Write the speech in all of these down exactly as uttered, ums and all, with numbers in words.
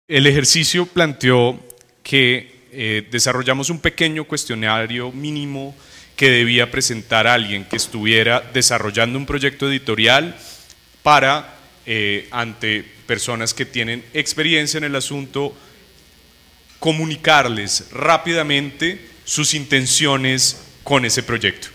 El ejercicio planteó que eh, desarrollamos un pequeño cuestionario mínimo que debía presentar a alguien que estuviera desarrollando un proyecto editorial para, eh, ante personas que tienen experiencia en el asunto, comunicarles rápidamente sus intenciones con ese proyecto.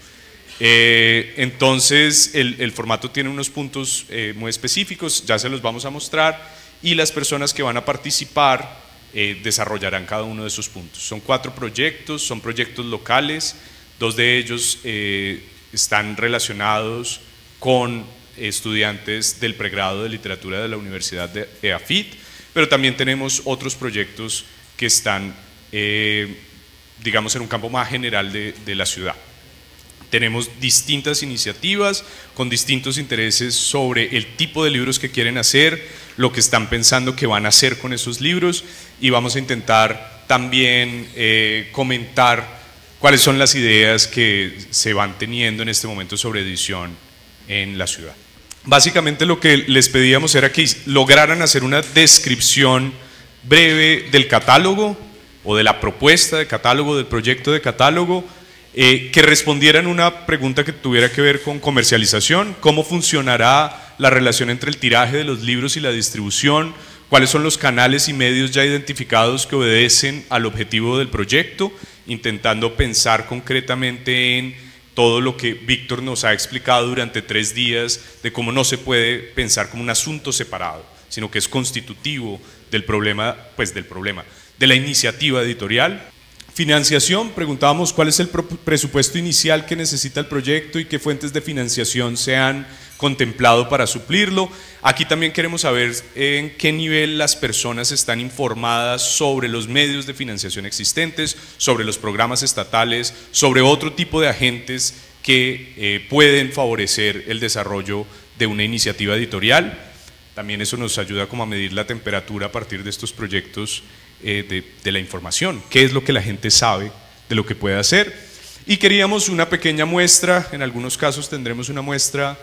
Eh, entonces el, el formato tiene unos puntos eh, muy específicos, ya se los vamos a mostrar, y las personas que van a participar eh, desarrollarán cada uno de esos puntos. Son cuatro proyectos, son proyectos locales, dos de ellos eh, están relacionados con estudiantes del pregrado de literatura de la Universidad de E A F I T, pero también tenemos otros proyectos que están, eh, digamos, en un campo más general de, de la ciudad. Tenemos distintas iniciativas con distintos intereses sobre el tipo de libros que quieren hacer, lo que están pensando que van a hacer con esos libros, y vamos a intentar también eh, comentar cuáles son las ideas que se van teniendo en este momento sobre edición en la ciudad. Básicamente lo que les pedíamos era que lograran hacer una descripción breve del catálogo o de la propuesta de catálogo, del proyecto de catálogo, eh, que respondieran una pregunta que tuviera que ver con comercialización, cómo funcionará la relación entre el tiraje de los libros y la distribución, cuáles son los canales y medios ya identificados que obedecen al objetivo del proyecto, intentando pensar concretamente en todo lo que Víctor nos ha explicado durante tres días de cómo no se puede pensar como un asunto separado, sino que es constitutivo del problema, pues del problema, de la iniciativa editorial. Financiación, preguntábamos cuál es el presupuesto inicial que necesita el proyecto y qué fuentes de financiación se han contemplado para suplirlo. Aquí también queremos saber en qué nivel las personas están informadas sobre los medios de financiación existentes, sobre los programas estatales, sobre otro tipo de agentes que eh, pueden favorecer el desarrollo de una iniciativa editorial. También eso nos ayuda como a medir la temperatura a partir de estos proyectos eh, de, de la información, qué es lo que la gente sabe de lo que puede hacer. Y queríamos una pequeña muestra, en algunos casos tendremos una muestra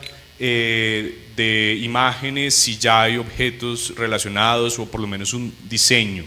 eh, de imágenes, si ya hay objetos relacionados o por lo menos un diseño.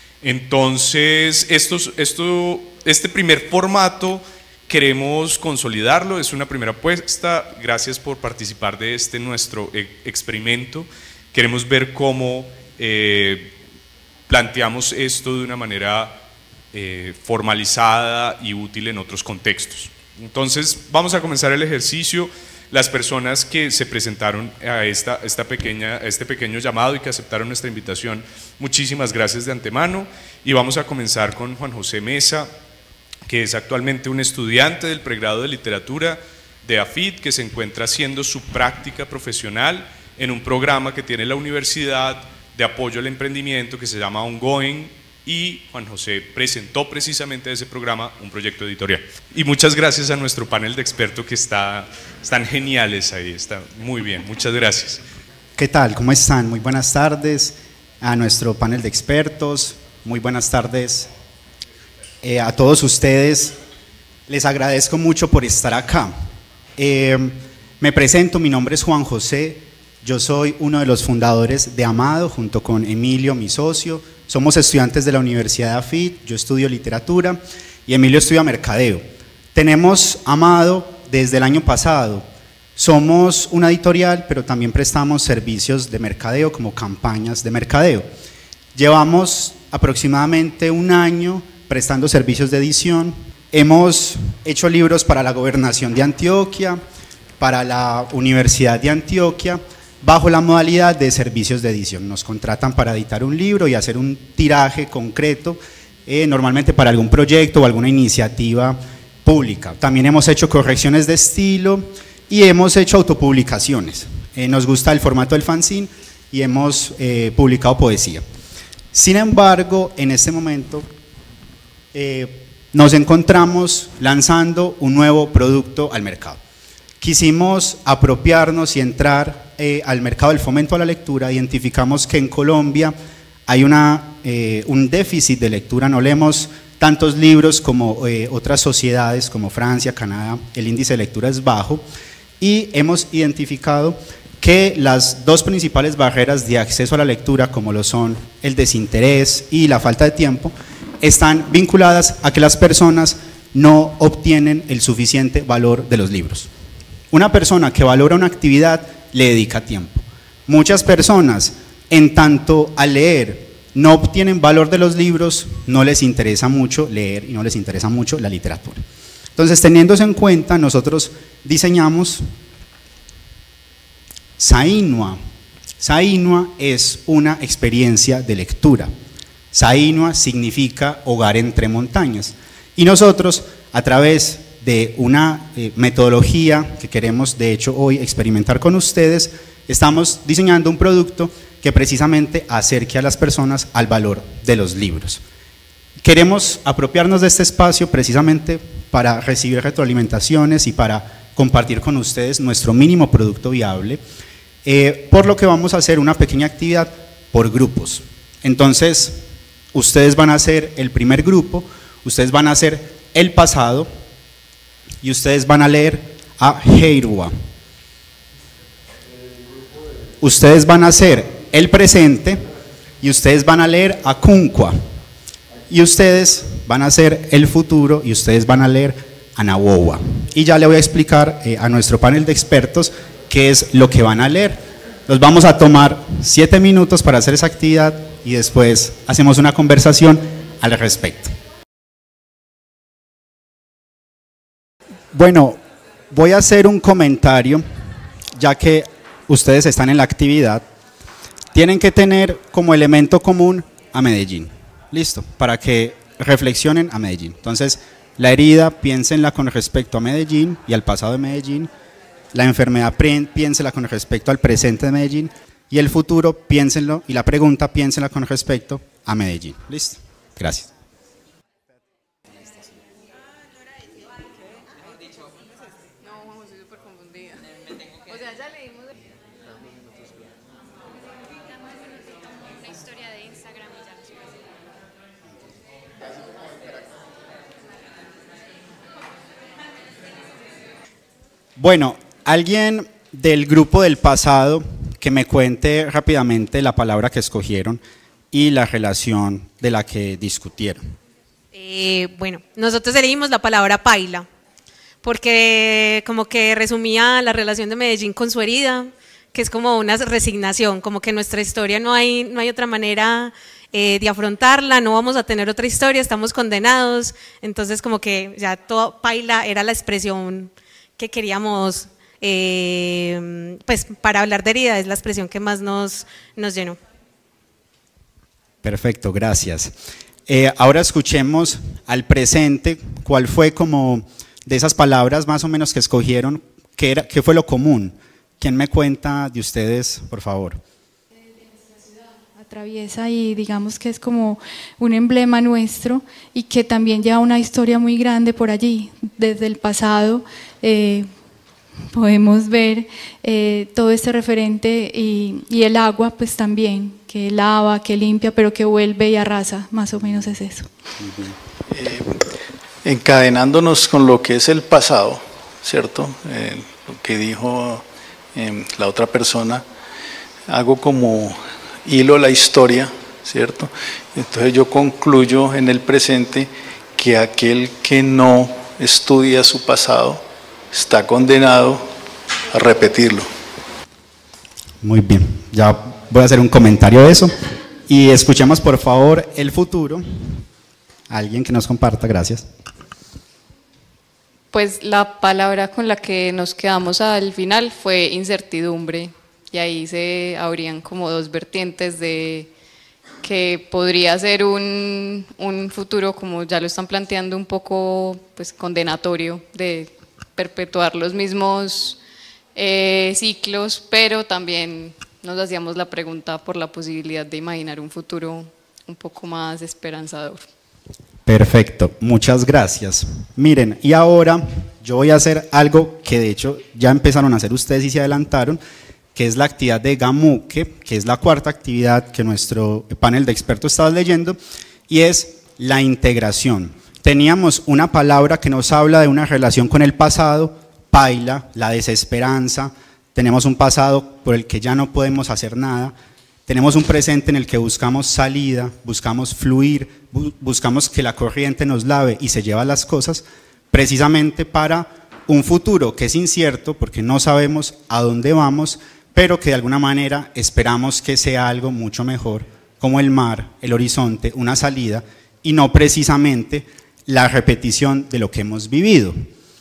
Entonces, estos, esto, este primer formato queremos consolidarlo, es una primera apuesta, gracias por participar de este nuestro experimento. Queremos ver cómo eh, planteamos esto de una manera eh, formalizada y útil en otros contextos. Entonces vamos a comenzar el ejercicio. Las personas que se presentaron a, esta, esta pequeña, a este pequeño llamado y que aceptaron nuestra invitación, muchísimas gracias de antemano, y vamos a comenzar con Juan José Mesa, que es actualmente un estudiante del pregrado de literatura de A F I T, que se encuentra haciendo su práctica profesional en un programa que tiene la universidad de apoyo al emprendimiento que se llama Ongoing, y Juan José presentó precisamente a ese programa un proyecto editorial. Y muchas gracias a nuestro panel de expertos que está, están geniales ahí, está muy bien, muchas gracias. ¿Qué tal? ¿Cómo están? Muy buenas tardes a nuestro panel de expertos, muy buenas tardes eh, a todos ustedes. Les agradezco mucho por estar acá. Eh, me presento, mi nombre es Juan José, yo soy uno de los fundadores de Amado junto con Emilio, mi socio. Somos estudiantes de la Universidad de A F I T, yo estudio literatura y Emilio estudia mercadeo. Tenemos Amado desde el año pasado. Somos una editorial, pero también prestamos servicios de mercadeo como campañas de mercadeo. Llevamos aproximadamente un año prestando servicios de edición. Hemos hecho libros para la Gobernación de Antioquia, para la Universidad de Antioquia, bajo la modalidad de servicios de edición. Nos contratan para editar un libro y hacer un tiraje concreto, eh, normalmente para algún proyecto o alguna iniciativa pública. También hemos hecho correcciones de estilo y hemos hecho autopublicaciones. Eh, nos gusta el formato del fanzine y hemos eh, publicado poesía. Sin embargo, en este momento eh, nos encontramos lanzando un nuevo producto al mercado. Quisimos apropiarnos y entrar eh, al mercado del fomento a la lectura. Identificamos que en Colombia hay una, eh, un déficit de lectura, no leemos tantos libros como eh, otras sociedades como Francia, Canadá, el índice de lectura es bajo, y hemos identificado que las dos principales barreras de acceso a la lectura, como lo son el desinterés y la falta de tiempo, están vinculadas a que las personas no obtienen el suficiente valor de los libros. Una persona que valora una actividad le dedica tiempo. Muchas personas, en tanto al leer, no obtienen valor de los libros, no les interesa mucho leer y no les interesa mucho la literatura. Entonces, teniendo eso en cuenta, nosotros diseñamos Sainua. Sainua es una experiencia de lectura. Sainua significa hogar entre montañas. Y nosotros, a través de una eh, metodología que queremos, de hecho, hoy experimentar con ustedes, estamos diseñando un producto que precisamente acerque a las personas al valor de los libros. Queremos apropiarnos de este espacio precisamente para recibir retroalimentaciones y para compartir con ustedes nuestro mínimo producto viable, eh, por lo que vamos a hacer una pequeña actividad por grupos. Entonces, ustedes van a ser el primer grupo, ustedes van a hacer el pasado y ustedes van a leer a Heirua. Ustedes van a hacer el presente y ustedes van a leer a Kunkwa. Y ustedes van a hacer el futuro y ustedes van a leer a Nawowa. Y ya le voy a explicar eh, a nuestro panel de expertos qué es lo que van a leer. Nos vamos a tomar siete minutos para hacer esa actividad y después hacemos una conversación al respecto. Bueno, voy a hacer un comentario, ya que ustedes están en la actividad. Tienen que tener como elemento común a Medellín, listo, para que reflexionen a Medellín. Entonces, la herida, piénsenla con respecto a Medellín y al pasado de Medellín. La enfermedad, piénsenla con respecto al presente de Medellín. Y el futuro, piénsenlo, y la pregunta, piénsenla con respecto a Medellín. Listo, gracias. Bueno, alguien del grupo del pasado que me cuente rápidamente la palabra que escogieron y la relación de la que discutieron. Eh, bueno, nosotros elegimos la palabra paila, porque como que resumía la relación de Medellín con su herida, que es como una resignación, como que nuestra historia no hay, no hay otra manera eh, de afrontarla, no vamos a tener otra historia, estamos condenados, entonces como que ya todo paila era la expresión que queríamos, eh, pues para hablar de herida, es la expresión que más nos, nos llenó. Perfecto, gracias. Eh, ahora escuchemos al presente, cuál fue como de esas palabras más o menos que escogieron, qué, era, qué fue lo común. ¿Quién me cuenta de ustedes, por favor? Atraviesa y digamos que es como un emblema nuestro y que también lleva una historia muy grande por allí, desde el pasado. Eh, podemos ver eh, todo este referente y, y el agua pues también, que lava, que limpia, pero que vuelve y arrasa, más o menos es eso. Eh, encadenándonos con lo que es el pasado, ¿cierto? Eh, lo que dijo eh, la otra persona, hago como hilo la historia, ¿cierto? Entonces yo concluyo en el presente que aquel que no estudia su pasado está condenado a repetirlo. Muy bien, ya voy a hacer un comentario de eso y escuchemos por favor el futuro. Alguien que nos comparta, gracias. Pues la palabra con la que nos quedamos al final fue incertidumbre, y ahí se abrían como dos vertientes de que podría ser un, un futuro, como ya lo están planteando, un poco pues condenatorio, de perpetuar los mismos eh, ciclos, pero también nos hacíamos la pregunta por la posibilidad de imaginar un futuro un poco más esperanzador. Perfecto, muchas gracias. Miren, y ahora yo voy a hacer algo que de hecho ya empezaron a hacer ustedes y se adelantaron, que es la actividad de Gamuke, que es la cuarta actividad que nuestro panel de expertos estaba leyendo, y es la integración. Teníamos una palabra que nos habla de una relación con el pasado, paila, la desesperanza, tenemos un pasado por el que ya no podemos hacer nada, tenemos un presente en el que buscamos salida, buscamos fluir, bu- buscamos que la corriente nos lave y se lleva las cosas, precisamente para un futuro que es incierto porque no sabemos a dónde vamos, pero que de alguna manera esperamos que sea algo mucho mejor, como el mar, el horizonte, una salida, y no precisamente la repetición de lo que hemos vivido.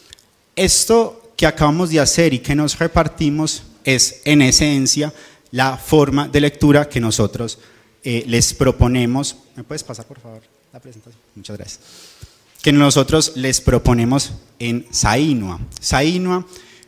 Esto que acabamos de hacer y que nos repartimos es en esencia la forma de lectura que nosotros eh, les proponemos. ¿Me puedes pasar por favor la presentación? Muchas gracias. Que nosotros les proponemos en Saínua. Saínua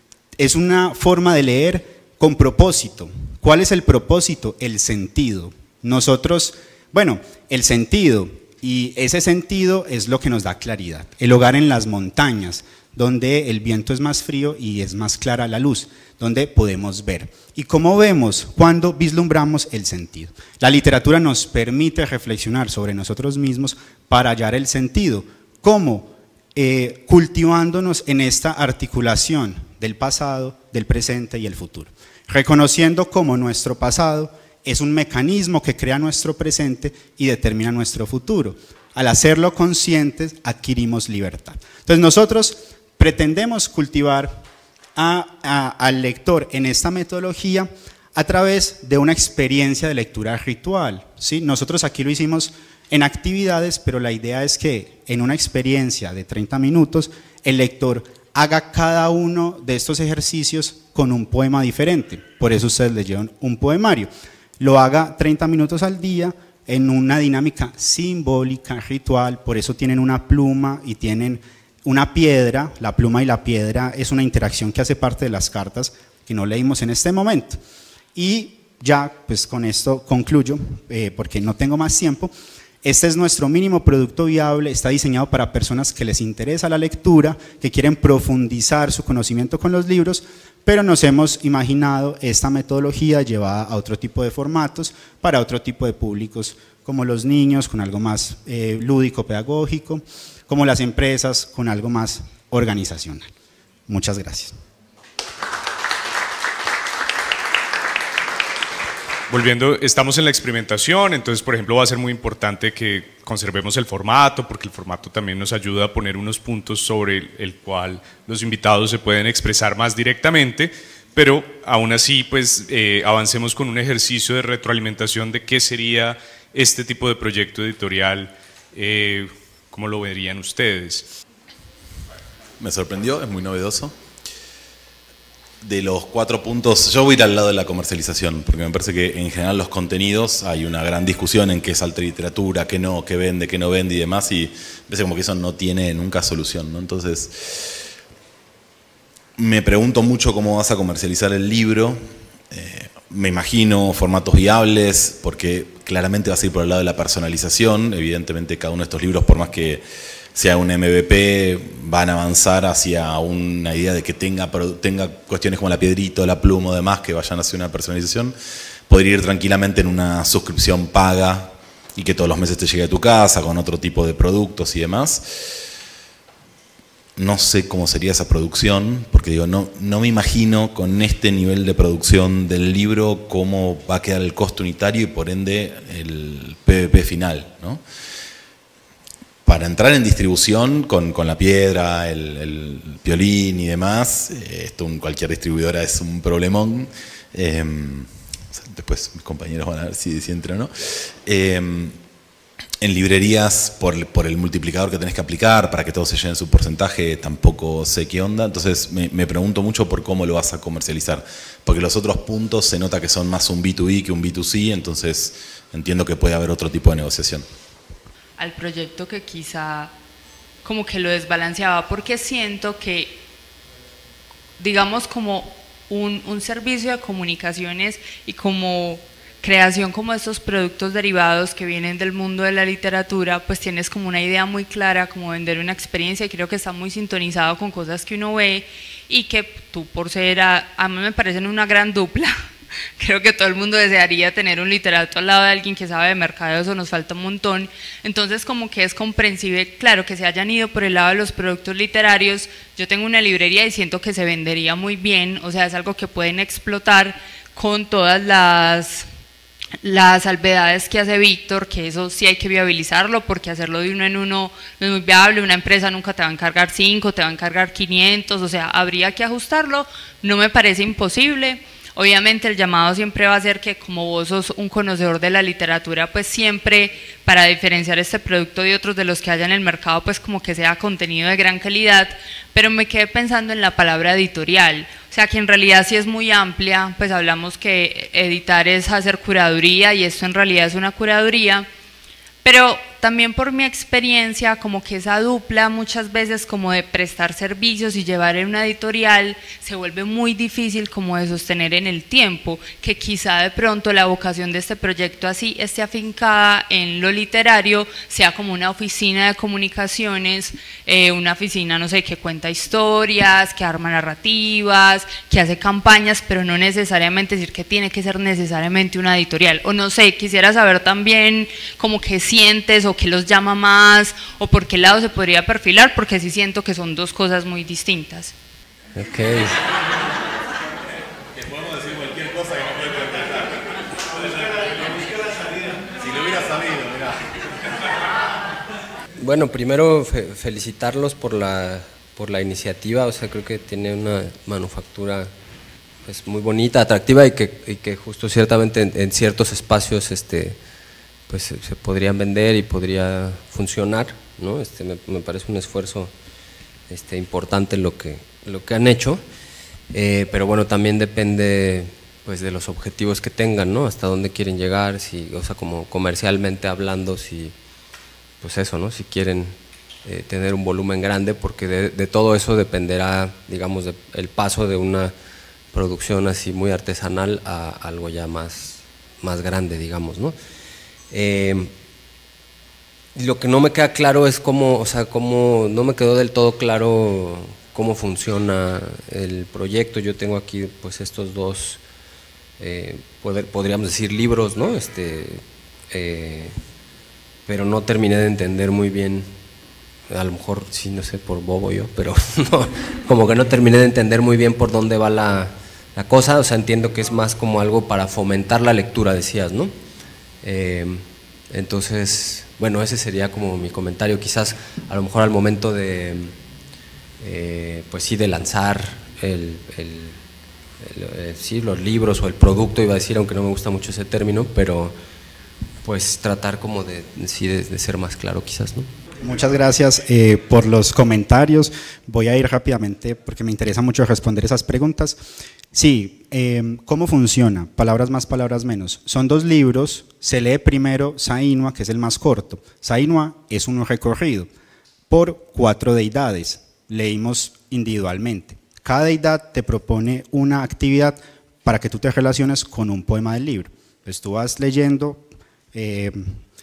es una forma de leer con propósito. ¿Cuál es el propósito? El sentido. Nosotros, bueno, el sentido, y ese sentido es lo que nos da claridad. El hogar en las montañas, donde el viento es más frío y es más clara la luz, donde podemos ver. ¿Y cómo vemos? Cuando vislumbramos el sentido. La literatura nos permite reflexionar sobre nosotros mismos para hallar el sentido. ¿Cómo? Eh, cultivándonos en esta articulación del pasado, del presente y el futuro. Reconociendo cómo nuestro pasado es un mecanismo que crea nuestro presente y determina nuestro futuro. Al hacerlo conscientes, adquirimos libertad. Entonces nosotros pretendemos cultivar a, a, al lector en esta metodología a través de una experiencia de lectura ritual, ¿sí? Nosotros aquí lo hicimos en actividades, pero la idea es que en una experiencia de treinta minutos, el lector haga cada uno de estos ejercicios con un poema diferente. Por eso ustedes leyeron un poemario. Lo haga treinta minutos al día en una dinámica simbólica, ritual, por eso tienen una pluma y tienen una piedra. La pluma y la piedra es una interacción que hace parte de las cartas que no leímos en este momento. Y ya, pues con esto concluyo, eh, porque no tengo más tiempo. Este es nuestro mínimo producto viable, está diseñado para personas que les interesa la lectura, que quieren profundizar su conocimiento con los libros, pero nos hemos imaginado esta metodología llevada a otro tipo de formatos, para otro tipo de públicos, como los niños, con algo más eh, lúdico, pedagógico, como las empresas, con algo más organizacional. Muchas gracias. Volviendo, estamos en la experimentación, entonces por ejemplo va a ser muy importante que conservemos el formato, porque el formato también nos ayuda a poner unos puntos sobre el, el cual los invitados se pueden expresar más directamente, pero aún así pues eh, avancemos con un ejercicio de retroalimentación de qué sería este tipo de proyecto editorial, eh, ¿cómo lo verían ustedes? Me sorprendió, es muy novedoso. De los cuatro puntos, yo voy a ir al lado de la comercialización, porque me parece que en general los contenidos hay una gran discusión en qué es alta literatura, qué no, qué vende, qué no vende y demás, y parece como que eso no tiene nunca solución, ¿no? Entonces, me pregunto mucho cómo vas a comercializar el libro, eh, me imagino formatos viables, porque claramente vas a ir por el lado de la personalización, evidentemente cada uno de estos libros, por más que sea un M V P, van a avanzar hacia una idea de que tenga, tenga cuestiones como la piedrita, la pluma o demás que vayan hacia una personalización. Podría ir tranquilamente en una suscripción paga y que todos los meses te llegue a tu casa con otro tipo de productos y demás. No sé cómo sería esa producción, porque digo, no, no me imagino con este nivel de producción del libro cómo va a quedar el costo unitario y por ende el P V P final, ¿no? Para entrar en distribución con, con la piedra, el, el violín y demás, eh, esto en cualquier distribuidora es un problemón. Eh, después mis compañeros van a ver si, si entra o no. Eh, en librerías, por, por el multiplicador que tenés que aplicar para que todos se llenen su porcentaje, tampoco sé qué onda. Entonces me, me pregunto mucho por cómo lo vas a comercializar. Porque los otros puntos se nota que son más un B dos B que un B dos C, entonces entiendo que puede haber otro tipo de negociación. Al proyecto que quizá como que lo desbalanceaba, porque siento que, digamos, como un, un servicio de comunicaciones y como creación como estos productos derivados que vienen del mundo de la literatura, pues tienes como una idea muy clara, como vender una experiencia, y creo que está muy sintonizado con cosas que uno ve y que tú por ser, a, a mí me parecen una gran dupla, Creo que todo el mundo desearía tener un literato al lado de alguien que sabe de mercadeo, eso nos falta un montón. Entonces como que es comprensible, claro, que se hayan ido por el lado de los productos literarios. Yo tengo una librería y siento que se vendería muy bien, o sea, es algo que pueden explotar con todas las... las salvedades que hace Víctor, que eso sí hay que viabilizarlo, porque hacerlo de uno en uno no es muy viable. Una empresa nunca te va a encargar cinco, te va a encargar quinientos, o sea, habría que ajustarlo, no me parece imposible. Obviamente el llamado siempre va a ser que, como vos sos un conocedor de la literatura, pues siempre para diferenciar este producto de otros de los que haya en el mercado, pues como que sea contenido de gran calidad. Pero me quedé pensando en la palabra editorial, o sea que en realidad sí es muy amplia, pues hablamos que editar es hacer curaduría y esto en realidad es una curaduría, pero también por mi experiencia como que esa dupla muchas veces como de prestar servicios y llevar en una editorial se vuelve muy difícil como de sostener en el tiempo, que quizá de pronto la vocación de este proyecto así esté afincada en lo literario, sea como una oficina de comunicaciones, eh, una oficina no sé, que cuenta historias, que arma narrativas, que hace campañas, pero no necesariamente decir que tiene que ser necesariamente una editorial, o no sé, quisiera saber también como que sientes o qué los llama más, o por qué lado se podría perfilar, porque sí siento que son dos cosas muy distintas. Ok. Que podemos decir cualquier cosa que no puede contestar. Si lo hubiera sabido, mirá. Bueno, primero fe felicitarlos por la, por la iniciativa, o sea, creo que tiene una manufactura pues, muy bonita, atractiva y que, y que justo ciertamente en, en ciertos espacios este, pues se, se podrían vender y podría funcionar, ¿no? Este, me, me parece un esfuerzo este, importante lo que, lo que han hecho, eh, pero bueno, también depende pues de los objetivos que tengan, ¿no? Hasta dónde quieren llegar, si, o sea, como comercialmente hablando, si, pues eso, ¿no? Si quieren eh, tener un volumen grande, porque de, de todo eso dependerá, digamos, de, el paso de una producción así muy artesanal a algo ya más, más grande, digamos, ¿no? Eh, lo que no me queda claro es cómo, o sea, cómo, no me quedó del todo claro cómo funciona el proyecto. Yo tengo aquí pues estos dos, eh, poder, podríamos decir libros, ¿no? Este, eh, pero no terminé de entender muy bien, a lo mejor sí, no sé, por bobo yo, pero no, como que no terminé de entender muy bien por dónde va la, la cosa, o sea, entiendo que es más como algo para fomentar la lectura, decías, ¿no? Eh, entonces, bueno, ese sería como mi comentario, quizás a lo mejor al momento de, eh, pues sí, de lanzar el, el, el, el, sí, los libros o el producto, iba a decir, aunque no me gusta mucho ese término, pero pues tratar como de, sí, de, de ser más claro quizás, ¿no? Muchas gracias eh, por los comentarios. Voy a ir rápidamente porque me interesa mucho responder esas preguntas. Sí, eh, ¿cómo funciona? Palabras más, palabras menos. Son dos libros, se lee primero Saínua, que es el más corto. Saínua es un recorrido por cuatro deidades, leímos individualmente. Cada deidad te propone una actividad para que tú te relaciones con un poema del libro. Pues tú vas leyendo eh,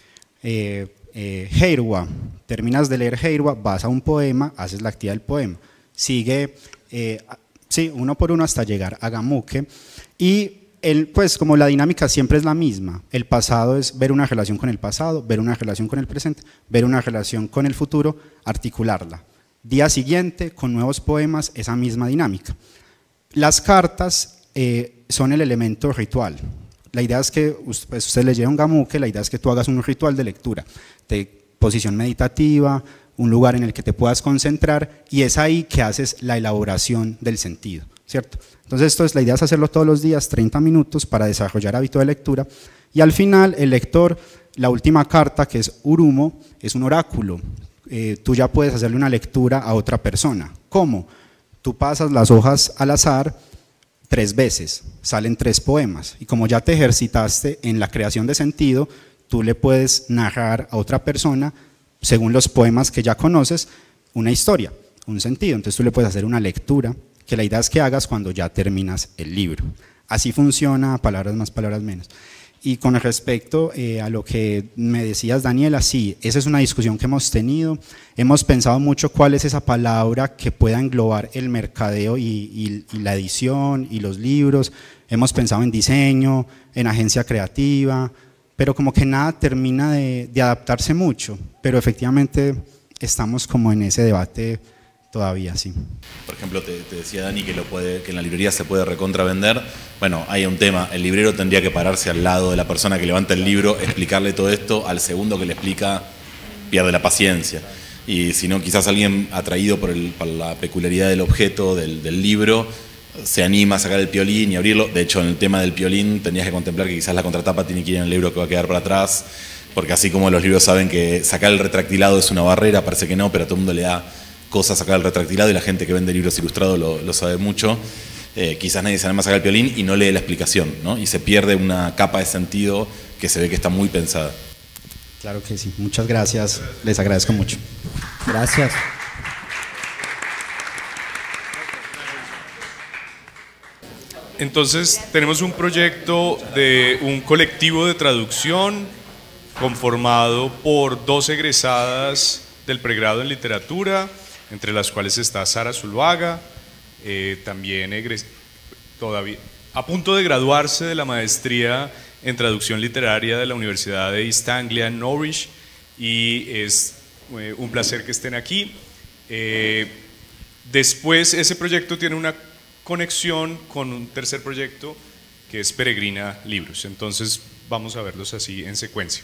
eh, eh, Heirwa, terminas de leer Heirwa, vas a un poema, haces la actividad del poema. Sigue... Eh, Sí, uno por uno hasta llegar a Gamuke, y el, pues como la dinámica siempre es la misma. El pasado es ver una relación con el pasado, ver una relación con el presente, ver una relación con el futuro, articularla. Día siguiente, con nuevos poemas, esa misma dinámica. Las cartas eh, son el elemento ritual. La idea es que, pues, usted le lleva un Gamuke, la idea es que tú hagas un ritual de lectura, de posición meditativa, un lugar en el que te puedas concentrar, y es ahí que haces la elaboración del sentido, ¿cierto? Entonces esto es, la idea es hacerlo todos los días, treinta minutos para desarrollar hábito de lectura, y al final el lector, la última carta que es Urumo, es un oráculo, eh, tú ya puedes hacerle una lectura a otra persona. ¿Cómo? Tú pasas las hojas al azar tres veces, salen tres poemas, y como ya te ejercitaste en la creación de sentido, tú le puedes narrar a otra persona, según los poemas que ya conoces, una historia, un sentido. Entonces tú le puedes hacer una lectura, que la idea es que hagas cuando ya terminas el libro. Así funciona, palabras más, palabras menos. Y con respecto eh, a lo que me decías, Daniela, sí, esa es una discusión que hemos tenido. Hemos pensado mucho cuál es esa palabra que pueda englobar el mercadeo y, y, y la edición y los libros. hemos pensado en diseño, en agencia creativa, pero como que nada termina de, de adaptarse mucho, pero efectivamente estamos como en ese debate todavía, sí. Por ejemplo, te, te decía Dani que, lo puede, que en la librería se puede recontravender. Bueno, hay un tema, el librero tendría que pararse al lado de la persona que levanta el libro, explicarle todo esto, al segundo que le explica pierde la paciencia. Y si no, quizás alguien atraído por, el, por la peculiaridad del objeto, del, del libro, se anima a sacar el piolín y abrirlo. De hecho, en el tema del piolín tenías que contemplar que quizás la contratapa tiene que ir en el libro que va a quedar para atrás, porque así como los libros saben que sacar el retractilado es una barrera, parece que no, pero a todo el mundo le da cosas sacar el retractilado y la gente que vende libros ilustrados lo, lo sabe mucho. Eh, quizás nadie se anima a sacar el piolín y no lee la explicación, ¿no? Y se pierde una capa de sentido que se ve que está muy pensada. Claro que sí, muchas gracias, les agradezco mucho. Gracias. Entonces tenemos un proyecto de un colectivo de traducción conformado por dos egresadas del pregrado en literatura, entre las cuales está Sara Zuluaga, eh, también egres todavía a punto de graduarse de la maestría en traducción literaria de la Universidad de East Anglia en Norwich, y es eh, un placer que estén aquí. Eh, después ese proyecto tiene una conexión con un tercer proyecto que es Peregrina Libros, entonces vamos a verlos así en secuencia.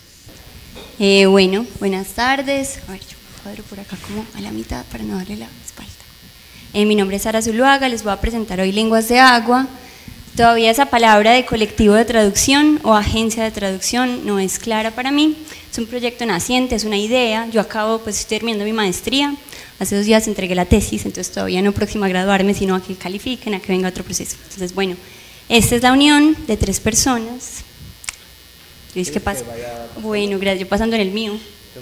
Eh, bueno, buenas tardes. A ver, yo cuadro por acá como a la mitad para no darle la espalda. Eh, mi nombre es Sara Zuluaga, les voy a presentar hoy Lenguas de Agua. Todavía esa palabra de colectivo de traducción o agencia de traducción no es clara para mí. Es un proyecto naciente, es una idea. Yo acabo, pues estoy terminando mi maestría. Hace dos días entregué la tesis, entonces todavía no próxima a graduarme, sino a que califiquen, a que venga otro proceso. Entonces, bueno, esta es la unión de tres personas. Luis, ¿qué pasa? Bueno, gracias, yo pasando en el mío.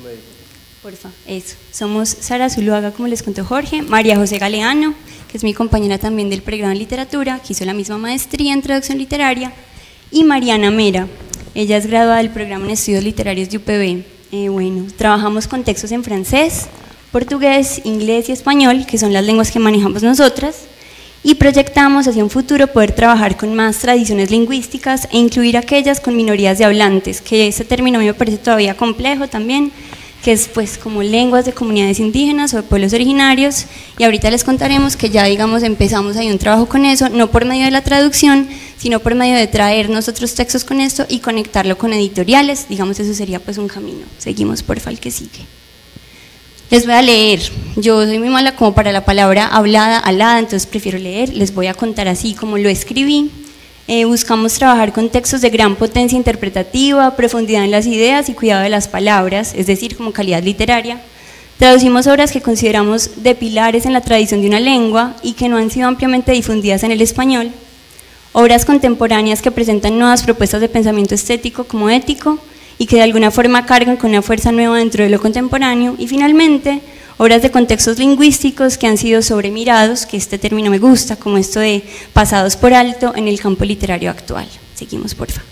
Porfa, eso. Somos Sara Zuluaga, como les contó Jorge, María José Galeano, que es mi compañera también del pregrado en literatura, que hizo la misma maestría en traducción literaria, y Mariana Mera, ella es graduada del programa en estudios literarios de U P B. Eh, bueno, trabajamos con textos en francés, portugués, inglés y español, que son las lenguas que manejamos nosotras, y proyectamos hacia un futuro poder trabajar con más tradiciones lingüísticas e incluir aquellas con minorías de hablantes, que ese término a mí me parece todavía complejo también, que es pues como lenguas de comunidades indígenas o de pueblos originarios, y ahorita les contaremos que ya digamos empezamos ahí un trabajo con eso, no por medio de la traducción, sino por medio de traer nosotros textos con esto y conectarlo con editoriales, digamos eso sería pues un camino. Seguimos, porfa, el que sigue. Les voy a leer, yo soy muy mala como para la palabra hablada, alada, entonces prefiero leer, les voy a contar así como lo escribí. Eh, buscamos trabajar con textos de gran potencia interpretativa, profundidad en las ideas y cuidado de las palabras, es decir, como calidad literaria. Traducimos obras que consideramos de pilares en la tradición de una lengua y que no han sido ampliamente difundidas en el español. Obras contemporáneas que presentan nuevas propuestas de pensamiento estético como ético y que de alguna forma cargan con una fuerza nueva dentro de lo contemporáneo. Y finalmente, obras de contextos lingüísticos que han sido sobremirados, que este término me gusta, como esto de pasados por alto en el campo literario actual. Seguimos, porfa.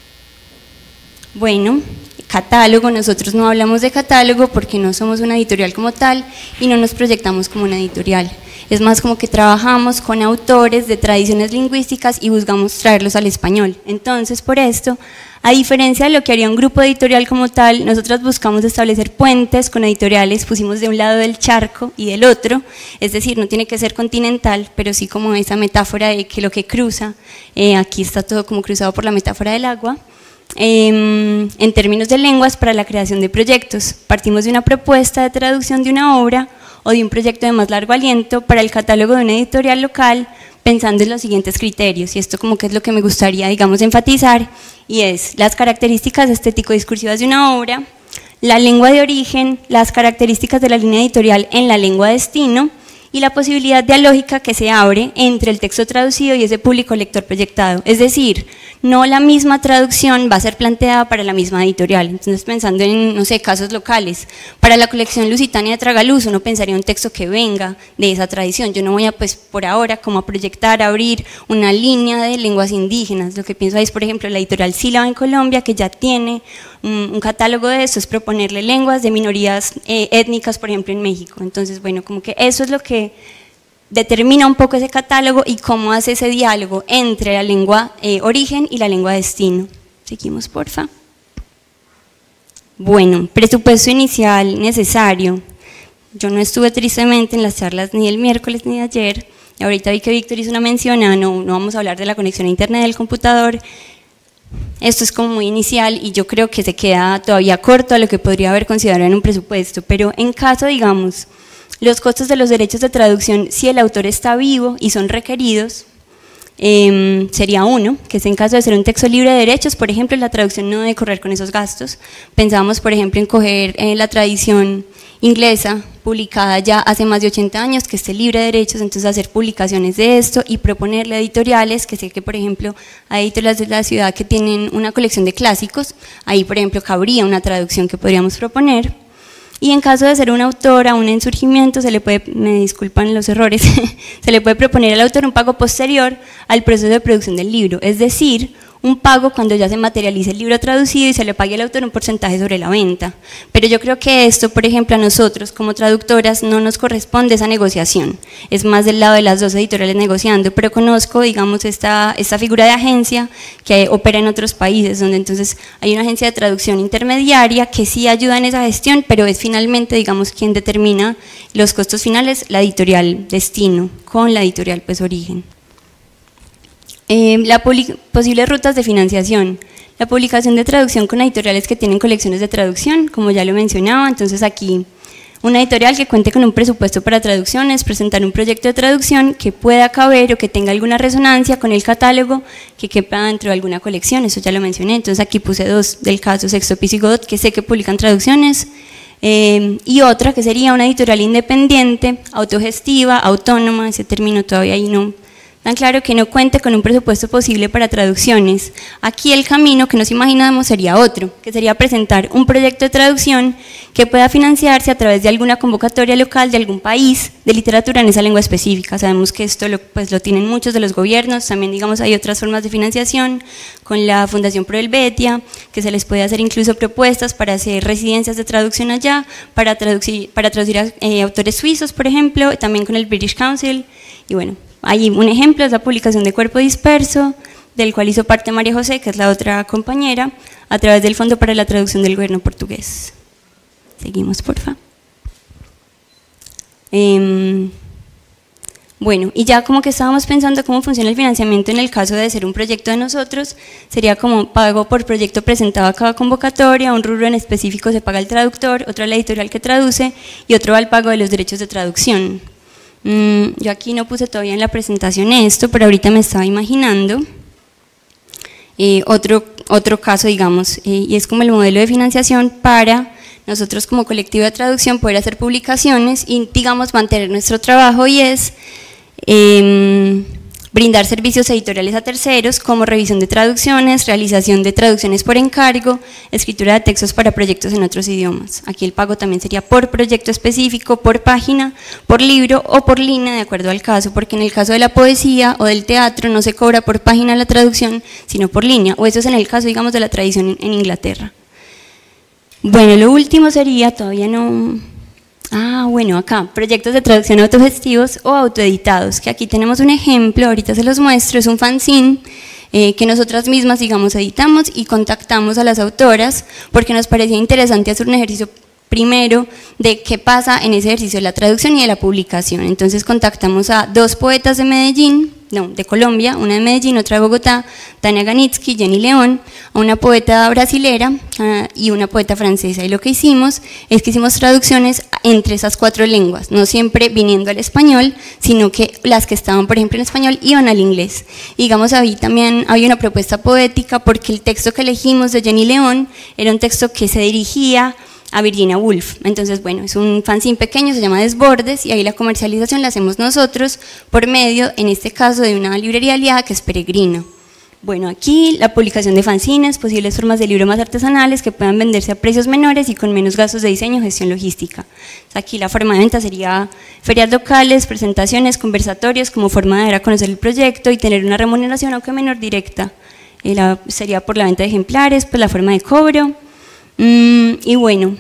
Bueno, catálogo, nosotros no hablamos de catálogo porque no somos una editorial como tal y no nos proyectamos como una editorial. Es más como que trabajamos con autores de tradiciones lingüísticas y buscamos traerlos al español. Entonces, por esto, a diferencia de lo que haría un grupo editorial como tal, nosotros buscamos establecer puentes con editoriales, pusimos de un lado del charco y del otro, es decir, no tiene que ser continental, pero sí como esa metáfora de que lo que cruza, eh, aquí está todo como cruzado por la metáfora del agua. Eh, en términos de lenguas, para la creación de proyectos, partimos de una propuesta de traducción de una obra o de un proyecto de más largo aliento para el catálogo de una editorial local, pensando en los siguientes criterios, y esto como que es lo que me gustaría, digamos, enfatizar, y es las características estético-discursivas de una obra, la lengua de origen, las características de la línea editorial en la lengua destino, y la posibilidad dialógica que se abre entre el texto traducido y ese público lector proyectado. Es decir, no la misma traducción va a ser planteada para la misma editorial. Entonces, pensando en, no sé, casos locales, para la colección lusitania de Tragaluz, uno pensaría un texto que venga de esa tradición. Yo no voy a, pues, por ahora, como a proyectar, a abrir una línea de lenguas indígenas. Lo que pienso ahí es, por ejemplo, la editorial Sílaba en Colombia, que ya tiene un, un catálogo de eso, es proponerle lenguas de minorías eh, étnicas, por ejemplo, en México. Entonces, bueno, como que eso es lo que determina un poco ese catálogo y cómo hace ese diálogo entre la lengua eh, origen y la lengua destino. Seguimos, porfa. Bueno, presupuesto inicial necesario. Yo no estuve tristemente en las charlas ni el miércoles ni de ayer. Y ahorita vi que Víctor hizo una mención a no, no vamos a hablar de la conexión a internet del computador. Esto es como muy inicial y yo creo que se queda todavía corto a lo que podría haber considerado en un presupuesto, pero en caso, digamos, los costos de los derechos de traducción, si el autor está vivo y son requeridos, eh, sería uno, que es en caso de ser un texto libre de derechos, por ejemplo, la traducción no debe correr con esos gastos. Pensábamos, por ejemplo, en coger eh, la tradición inglesa, publicada ya hace más de ochenta años, que esté libre de derechos, entonces hacer publicaciones de esto y proponerle a editoriales, que sé que por ejemplo hay editoriales de la ciudad que tienen una colección de clásicos, ahí por ejemplo cabría una traducción que podríamos proponer. Y en caso de ser un autor a un insurgimiento, se le puede, me disculpan los errores, se le puede proponer al autor un pago posterior al proceso de producción del libro, es decir, un pago cuando ya se materialice el libro traducido y se le pague al autor un porcentaje sobre la venta. Pero yo creo que esto, por ejemplo, a nosotros como traductoras no nos corresponde esa negociación, es más del lado de las dos editoriales negociando, pero conozco, digamos, esta, esta figura de agencia que opera en otros países, donde entonces hay una agencia de traducción intermediaria que sí ayuda en esa gestión, pero es finalmente, digamos, quien determina los costos finales, la editorial destino, con la editorial pues origen. Eh, la posibles rutas de financiación, la publicación de traducción con editoriales que tienen colecciones de traducción, como ya lo mencionaba, entonces aquí una editorial que cuente con un presupuesto para traducciones, presentar un proyecto de traducción que pueda caber o que tenga alguna resonancia con el catálogo que quepa dentro de alguna colección, eso ya lo mencioné, entonces aquí puse dos del caso Sexto Piso y Godot que sé que publican traducciones, eh, y otra que sería una editorial independiente, autogestiva, autónoma, ese término todavía ahí no tan claro, que no cuente con un presupuesto posible para traducciones. Aquí el camino que nos imaginamos sería otro, que sería presentar un proyecto de traducción que pueda financiarse a través de alguna convocatoria local de algún país de literatura en esa lengua específica. Sabemos que esto lo, pues, lo tienen muchos de los gobiernos, también digamos hay otras formas de financiación, con la Fundación Pro Helvetia, que se les puede hacer incluso propuestas para hacer residencias de traducción allá, para traducir, para traducir a eh, autores suizos, por ejemplo, también con el British Council, y bueno, hay un ejemplo, es la publicación de Cuerpo Disperso, del cual hizo parte María José, que es la otra compañera, a través del Fondo para la Traducción del Gobierno Portugués. Seguimos, porfa. Eh, bueno, y ya como que estábamos pensando cómo funciona el financiamiento en el caso de ser un proyecto de nosotros, sería como pago por proyecto presentado a cada convocatoria, un rubro en específico se paga al traductor, otro a la editorial que traduce y otro al pago de los derechos de traducción. Mm, yo aquí no puse todavía en la presentación esto, pero ahorita me estaba imaginando eh, otro, otro caso, digamos, eh, y es como el modelo de financiación para nosotros como colectivo de traducción poder hacer publicaciones y, digamos, mantener nuestro trabajo, y es eh, brindar servicios editoriales a terceros como revisión de traducciones, realización de traducciones por encargo, escritura de textos para proyectos en otros idiomas. Aquí el pago también sería por proyecto específico, por página, por libro o por línea, de acuerdo al caso, porque en el caso de la poesía o del teatro no se cobra por página la traducción, sino por línea, o eso es en el caso, digamos, de la tradición en Inglaterra. Bueno, lo último sería, todavía no... Ah, bueno, acá, proyectos de traducción autogestivos o autoeditados, que aquí tenemos un ejemplo, ahorita se los muestro, es un fanzine eh, que nosotras mismas, digamos, editamos y contactamos a las autoras porque nos parecía interesante hacer un ejercicio primero de qué pasa en ese ejercicio de la traducción y de la publicación. Entonces contactamos a dos poetas de Medellín, no, de Colombia, una de Medellín, otra de Bogotá, Tania Ganitsky, Jenny León, a una poeta brasilera uh, y una poeta francesa, y lo que hicimos es que hicimos traducciones entre esas cuatro lenguas, no siempre viniendo al español, sino que las que estaban, por ejemplo, en español iban al inglés. Y digamos, ahí también había una propuesta poética porque el texto que elegimos de Jenny León era un texto que se dirigía a Virginia Woolf. Entonces, bueno, es un fanzine pequeño, se llama Desbordes, y ahí la comercialización la hacemos nosotros por medio, en este caso, de una librería aliada que es Peregrino. Bueno, aquí la publicación de fanzines, posibles formas de libro más artesanales que puedan venderse a precios menores y con menos gastos de diseño, gestión logística. Aquí la forma de venta sería ferias locales, presentaciones, conversatorios, como forma de dar a conocer el proyecto y tener una remuneración, aunque menor, directa. Eh, la, sería por la venta de ejemplares, pues la forma de cobro. Mm, y bueno,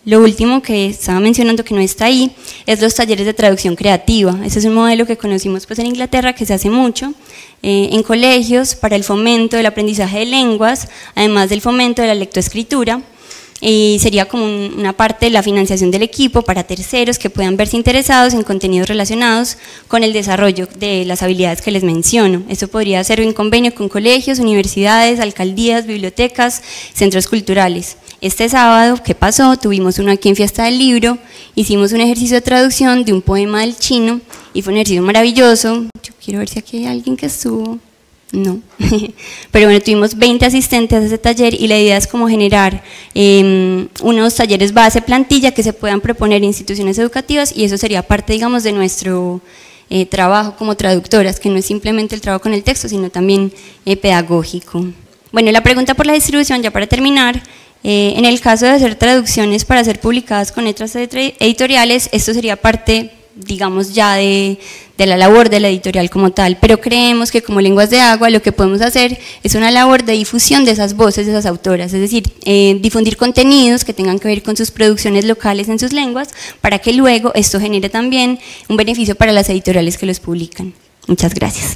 Lo último que estaba mencionando que no está ahí es los talleres de traducción creativa. Ese es un modelo que conocimos pues en Inglaterra, que se hace mucho eh, en colegios para el fomento del aprendizaje de lenguas, además del fomento de la lectoescritura. Y sería como un, una parte de la financiación del equipo para terceros que puedan verse interesados en contenidos relacionados con el desarrollo de las habilidades que les menciono. Eso podría ser en convenio con colegios, universidades, alcaldías, bibliotecas, centros culturales. Este sábado, ¿qué pasó? Tuvimos uno aquí en Fiesta del Libro, hicimos un ejercicio de traducción de un poema del chino y fue un ejercicio maravilloso. Yo quiero ver si aquí hay alguien que estuvo. No, pero bueno, tuvimos veinte asistentes a ese taller y la idea es como generar eh, unos talleres base plantilla que se puedan proponer en instituciones educativas, y eso sería parte, digamos, de nuestro eh, trabajo como traductoras, que no es simplemente el trabajo con el texto, sino también eh, pedagógico. Bueno, la pregunta por la distribución, ya para terminar, eh, en el caso de hacer traducciones para ser publicadas con letras editoriales, esto sería parte, digamos, ya de, de la labor de la editorial como tal, pero creemos que como Lenguas de Agua lo que podemos hacer es una labor de difusión de esas voces, de esas autoras, es decir, eh, difundir contenidos que tengan que ver con sus producciones locales en sus lenguas, para que luego esto genere también un beneficio para las editoriales que los publican. Muchas gracias.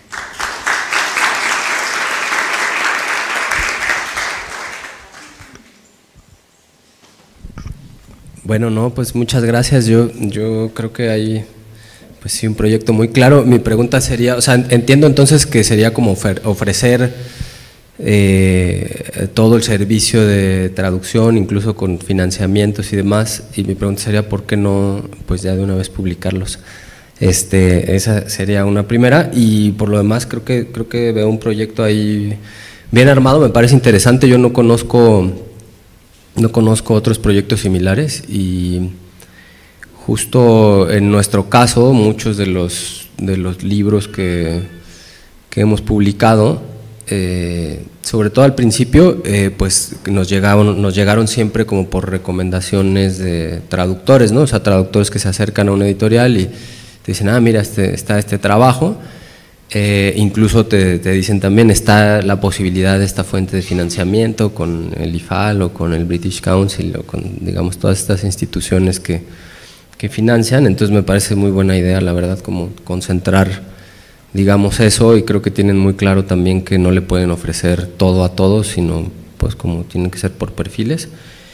Bueno, no, pues muchas gracias. Yo, yo creo que hay, pues sí, un proyecto muy claro. Mi pregunta sería, o sea, entiendo entonces que sería como ofrecer eh, todo el servicio de traducción, incluso con financiamientos y demás, y mi pregunta sería ¿por qué no, pues ya de una vez publicarlos? Este, esa sería una primera, y por lo demás creo que, creo que veo un proyecto ahí bien armado, me parece interesante. Yo no conozco... No conozco otros proyectos similares, y justo en nuestro caso muchos de los, de los libros que, que hemos publicado, eh, sobre todo al principio, eh, pues nos llegaron, nos llegaron siempre como por recomendaciones de traductores, ¿no? O sea, traductores que se acercan a una editorial y te dicen, ah, mira, este, está este trabajo. Eh, incluso te, te dicen también está la posibilidad de esta fuente de financiamiento con el I F A L o con el British Council o con, digamos, todas estas instituciones que, que financian. Entonces me parece muy buena idea, la verdad, como concentrar, digamos, eso, y creo que tienen muy claro también que no le pueden ofrecer todo a todos, sino pues como tienen que ser por perfiles.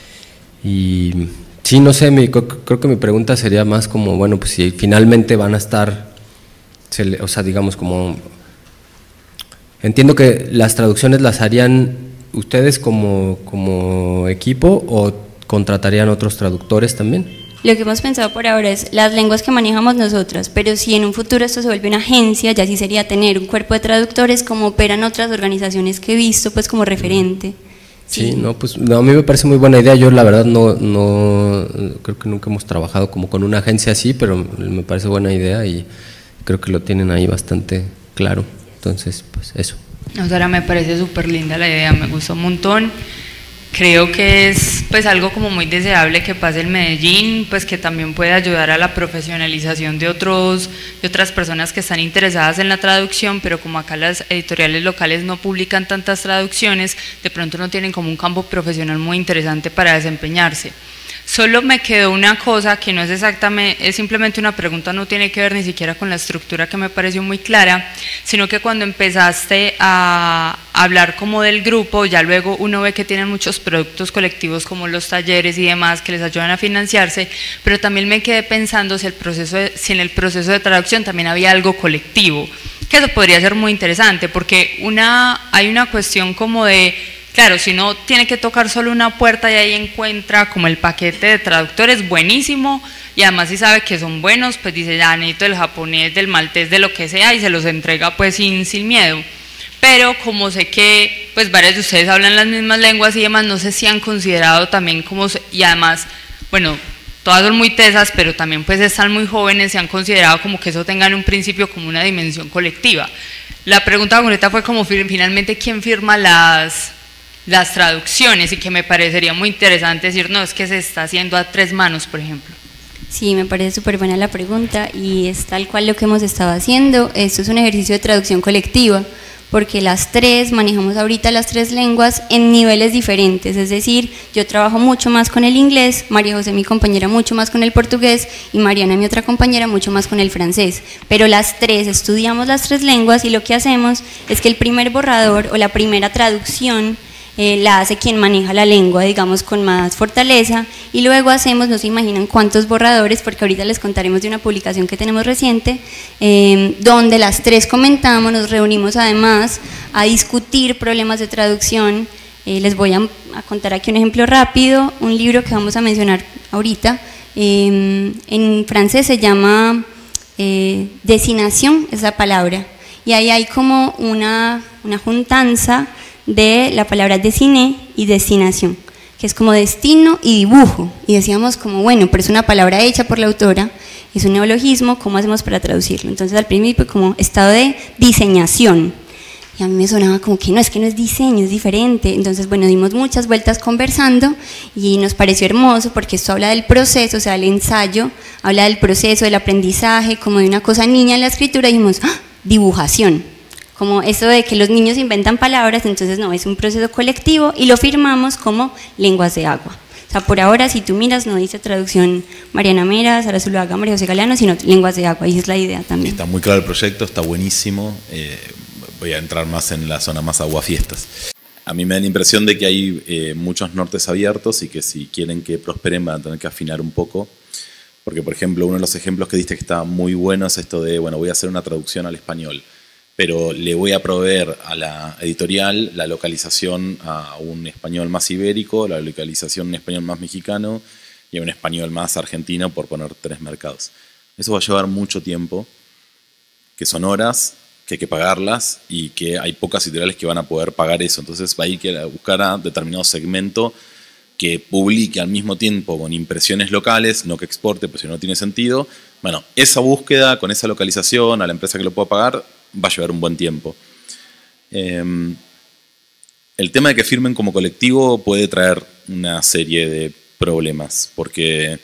Y sí, no sé, mi, creo que mi pregunta sería más como, bueno, pues si finalmente van a estar... Se le, o sea, digamos como, entiendo que las traducciones las harían ustedes como, como equipo, o contratarían otros traductores también. Lo que hemos pensado por ahora es las lenguas que manejamos nosotras, pero si en un futuro esto se vuelve una agencia, ya sí sería tener un cuerpo de traductores como operan otras organizaciones que he visto, pues como referente. Sí, sí, no, pues no, a mí me parece muy buena idea. Yo la verdad no, no, creo que nunca hemos trabajado como con una agencia así, pero me parece buena idea y creo que lo tienen ahí bastante claro. Entonces, pues eso. O sea, me parece súper linda la idea, me gustó un montón. Creo que es pues algo como muy deseable que pase en Medellín, pues que también puede ayudar a la profesionalización de, otros, de otras personas que están interesadas en la traducción, pero como acá las editoriales locales no publican tantas traducciones, de pronto no tienen como un campo profesional muy interesante para desempeñarse. Solo me quedó una cosa que no es exactamente, es simplemente una pregunta, no tiene que ver ni siquiera con la estructura que me pareció muy clara, sino que cuando empezaste a hablar como del grupo, ya luego uno ve que tienen muchos productos colectivos como los talleres y demás que les ayudan a financiarse, pero también me quedé pensando si, el proceso de, si en el proceso de traducción también había algo colectivo, que eso podría ser muy interesante, porque una, hay una cuestión como de... Claro, si uno tiene que tocar solo una puerta y ahí encuentra como el paquete de traductores buenísimo, y además si sabe que son buenos, pues dice ya necesito del japonés, del maltés, de lo que sea, y se los entrega pues sin, sin miedo. Pero como sé que pues varios de ustedes hablan las mismas lenguas y demás, no sé si han considerado también como, y además, bueno, todas son muy tesas, pero también pues están muy jóvenes, se han considerado como que eso tenga en un principio como una dimensión colectiva. La pregunta concreta fue como finalmente quién firma las... las traducciones, y que me parecería muy interesante decir, no, es que se está haciendo a tres manos, por ejemplo. Sí, me parece súper buena la pregunta y es tal cual lo que hemos estado haciendo. Esto es un ejercicio de traducción colectiva, porque las tres, manejamos ahorita las tres lenguas en niveles diferentes, es decir, yo trabajo mucho más con el inglés, María José, mi compañera, mucho más con el portugués, y Mariana, mi otra compañera, mucho más con el francés, pero las tres estudiamos las tres lenguas y lo que hacemos es que el primer borrador o la primera traducción Eh, la hace quien maneja la lengua, digamos, con más fortaleza, y luego hacemos, no se imaginan cuántos borradores, porque ahorita les contaremos de una publicación que tenemos reciente, eh, donde las tres comentamos, nos reunimos además a discutir problemas de traducción. Eh, les voy a, a contar aquí un ejemplo rápido, un libro que vamos a mencionar ahorita, eh, en francés se llama eh, Destination, es la palabra, y ahí hay como una, una juntanza de la palabra destiné y destinación, que es como destino y dibujo, y decíamos como, bueno, pero es una palabra hecha por la autora, es un neologismo, ¿cómo hacemos para traducirlo? Entonces al principio como estado de diseñación, y a mí me sonaba como que no, es que no es diseño, es diferente. Entonces bueno, dimos muchas vueltas conversando y nos pareció hermoso porque esto habla del proceso, o sea, el ensayo, habla del proceso, del aprendizaje, como de una cosa niña en la escritura, y dijimos, ¡ah! Dibujación. Como eso de que los niños inventan palabras, entonces no, es un proceso colectivo y lo firmamos como lenguas de agua. O sea, por ahora, si tú miras, no dice traducción Mariana Mera, Sara Zuluaga, María José Galeano, sino lenguas de agua, y esa es la idea también. Está muy claro el proyecto, está buenísimo. Eh, voy a entrar más en la zona más aguafiestas. A mí me da la impresión de que hay eh, muchos nortes abiertos y que si quieren que prosperen van a tener que afinar un poco. Porque, por ejemplo, uno de los ejemplos que diste que está muy bueno es esto de, bueno, voy a hacer una traducción al español, pero le voy a proveer a la editorial la localización a un español más ibérico, la localización a un español más mexicano y a un español más argentino, por poner tres mercados. Eso va a llevar mucho tiempo, que son horas, que hay que pagarlas y que hay pocas editoriales que van a poder pagar eso. Entonces va a ir que buscar a determinado segmento que publique al mismo tiempo con impresiones locales, no que exporte, pues si no tiene sentido. Bueno, esa búsqueda con esa localización a la empresa que lo pueda pagar va a llevar un buen tiempo. Eh, el tema de que firmen como colectivo puede traer una serie de problemas, porque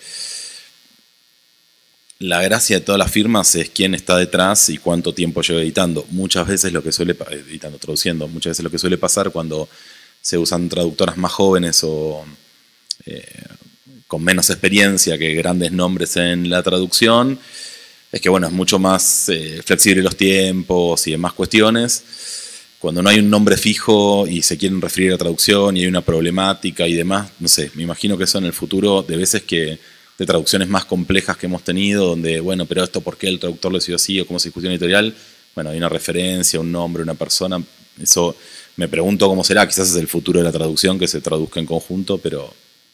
la gracia de todas las firmas es quién está detrás y cuánto tiempo lleva editando. Muchas veces lo que suele, editando, traduciendo, muchas veces lo que suele pasar cuando se usan traductoras más jóvenes o eh, con menos experiencia que grandes nombres en la traducción, es que bueno, es mucho más eh, flexible los tiempos y demás cuestiones. Cuando no hay un nombre fijo y se quieren referir a traducción y hay una problemática y demás, no sé, me imagino que eso en el futuro, de veces que de traducciones más complejas que hemos tenido, donde, bueno, pero esto, ¿por qué el traductor lo decidió así? O cómo se discusión editorial, bueno, hay una referencia, un nombre, una persona, eso me pregunto cómo será, quizás es el futuro de la traducción, que se traduzca en conjunto, pero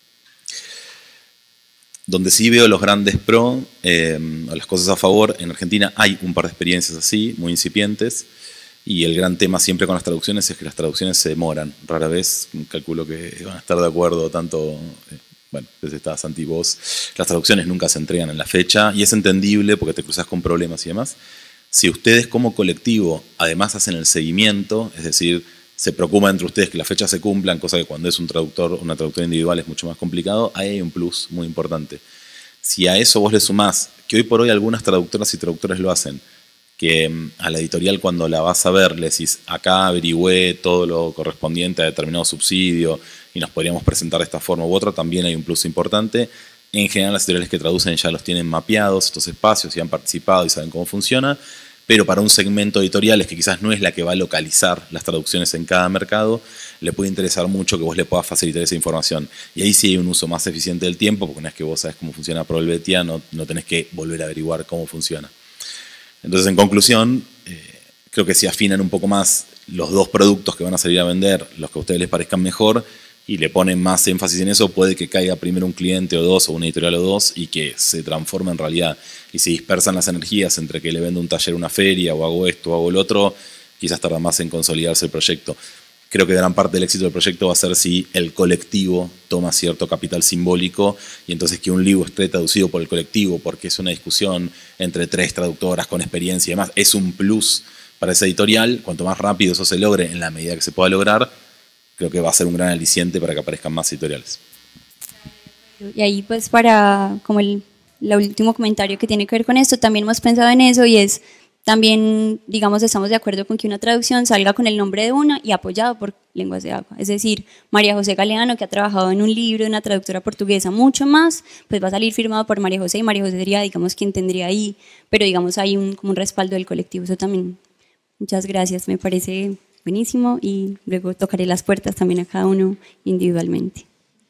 donde sí veo los grandes pro, eh, las cosas a favor, en Argentina hay un par de experiencias así, muy incipientes, y el gran tema siempre con las traducciones es que las traducciones se demoran. Rara vez, calculo que van a estar de acuerdo tanto, eh, bueno, desde está Santi vos, las traducciones nunca se entregan en la fecha, y es entendible porque te cruzas con problemas y demás. Si ustedes como colectivo además hacen el seguimiento, es decir, se preocupan entre ustedes que las fechas se cumplan, cosa que cuando es un traductor, una traductora individual es mucho más complicado, ahí hay un plus muy importante. Si a eso vos le sumás, que hoy por hoy algunas traductoras y traductores lo hacen, que a la editorial cuando la vas a ver le decís, acá averigüé todo lo correspondiente a determinado subsidio y nos podríamos presentar de esta forma u otra, también hay un plus importante. En general las editoriales que traducen ya los tienen mapeados, estos espacios, y han participado y saben cómo funciona, pero para un segmento de editoriales que quizás no es la que va a localizar las traducciones en cada mercado, le puede interesar mucho que vos le puedas facilitar esa información. Y ahí sí hay un uso más eficiente del tiempo, porque una vez que vos sabés cómo funciona Proelvetia, no, no tenés que volver a averiguar cómo funciona. Entonces, en conclusión, eh, creo que si afinan un poco más los dos productos que van a salir a vender, los que a ustedes les parezcan mejor, y le ponen más énfasis en eso, puede que caiga primero un cliente o dos, o una editorial o dos, y que se transforme en realidad. Y si dispersan las energías entre que le vendo un taller a una feria, o hago esto, o hago el otro, quizás tarda más en consolidarse el proyecto. Creo que gran parte del éxito del proyecto va a ser si el colectivo toma cierto capital simbólico, y entonces que un libro esté traducido por el colectivo, porque es una discusión entre tres traductoras con experiencia y demás, es un plus para esa editorial. Cuanto más rápido eso se logre, en la medida que se pueda lograr, creo que va a ser un gran aliciente para que aparezcan más editoriales. Y ahí pues para como el, el último comentario que tiene que ver con esto, también hemos pensado en eso, y es También, digamos, estamos de acuerdo con que una traducción salga con el nombre de una y apoyado por Lenguas de Agua. Es decir, María José Galeano, que ha trabajado en un libro de una traductora portuguesa mucho más, pues va a salir firmado por María José, y María José sería, digamos, quien tendría ahí, pero digamos hay un, como un respaldo del colectivo. Eso también, muchas gracias, me parece buenísimo, y luego tocaré las puertas también a cada uno individualmente.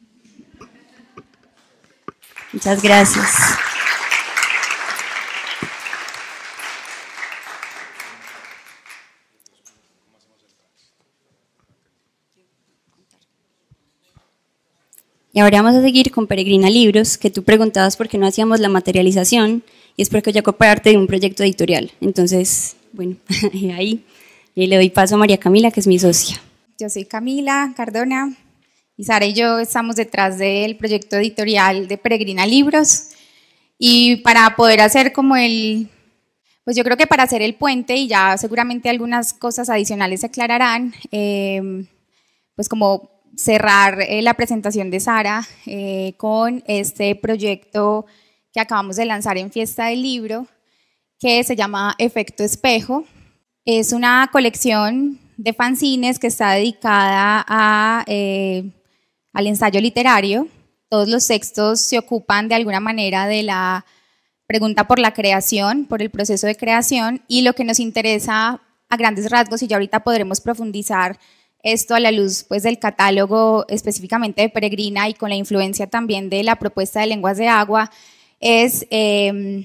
Muchas gracias. Y ahora vamos a seguir con Peregrina Libros, que tú preguntabas por qué no hacíamos la materialización, y es porque yo hago parte de un proyecto editorial. Entonces, bueno, ahí le doy paso a María Camila, que es mi socia. Yo soy Camila Cardona, y Sara y yo estamos detrás del proyecto editorial de Peregrina Libros, y para poder hacer como el, pues yo creo que para hacer el puente, y ya seguramente algunas cosas adicionales se aclararán, eh, pues como cerrar eh, la presentación de Sara eh, con este proyecto que acabamos de lanzar en Fiesta del Libro, que se llama Efecto Espejo. Es una colección de fanzines que está dedicada a, eh, al ensayo literario. Todos los textos se ocupan de alguna manera de la pregunta por la creación, por el proceso de creación, y lo que nos interesa a grandes rasgos, y ya ahorita podremos profundizar esto a la luz pues, del catálogo específicamente de Peregrina y con la influencia también de la propuesta de Lenguas de Agua, es, eh,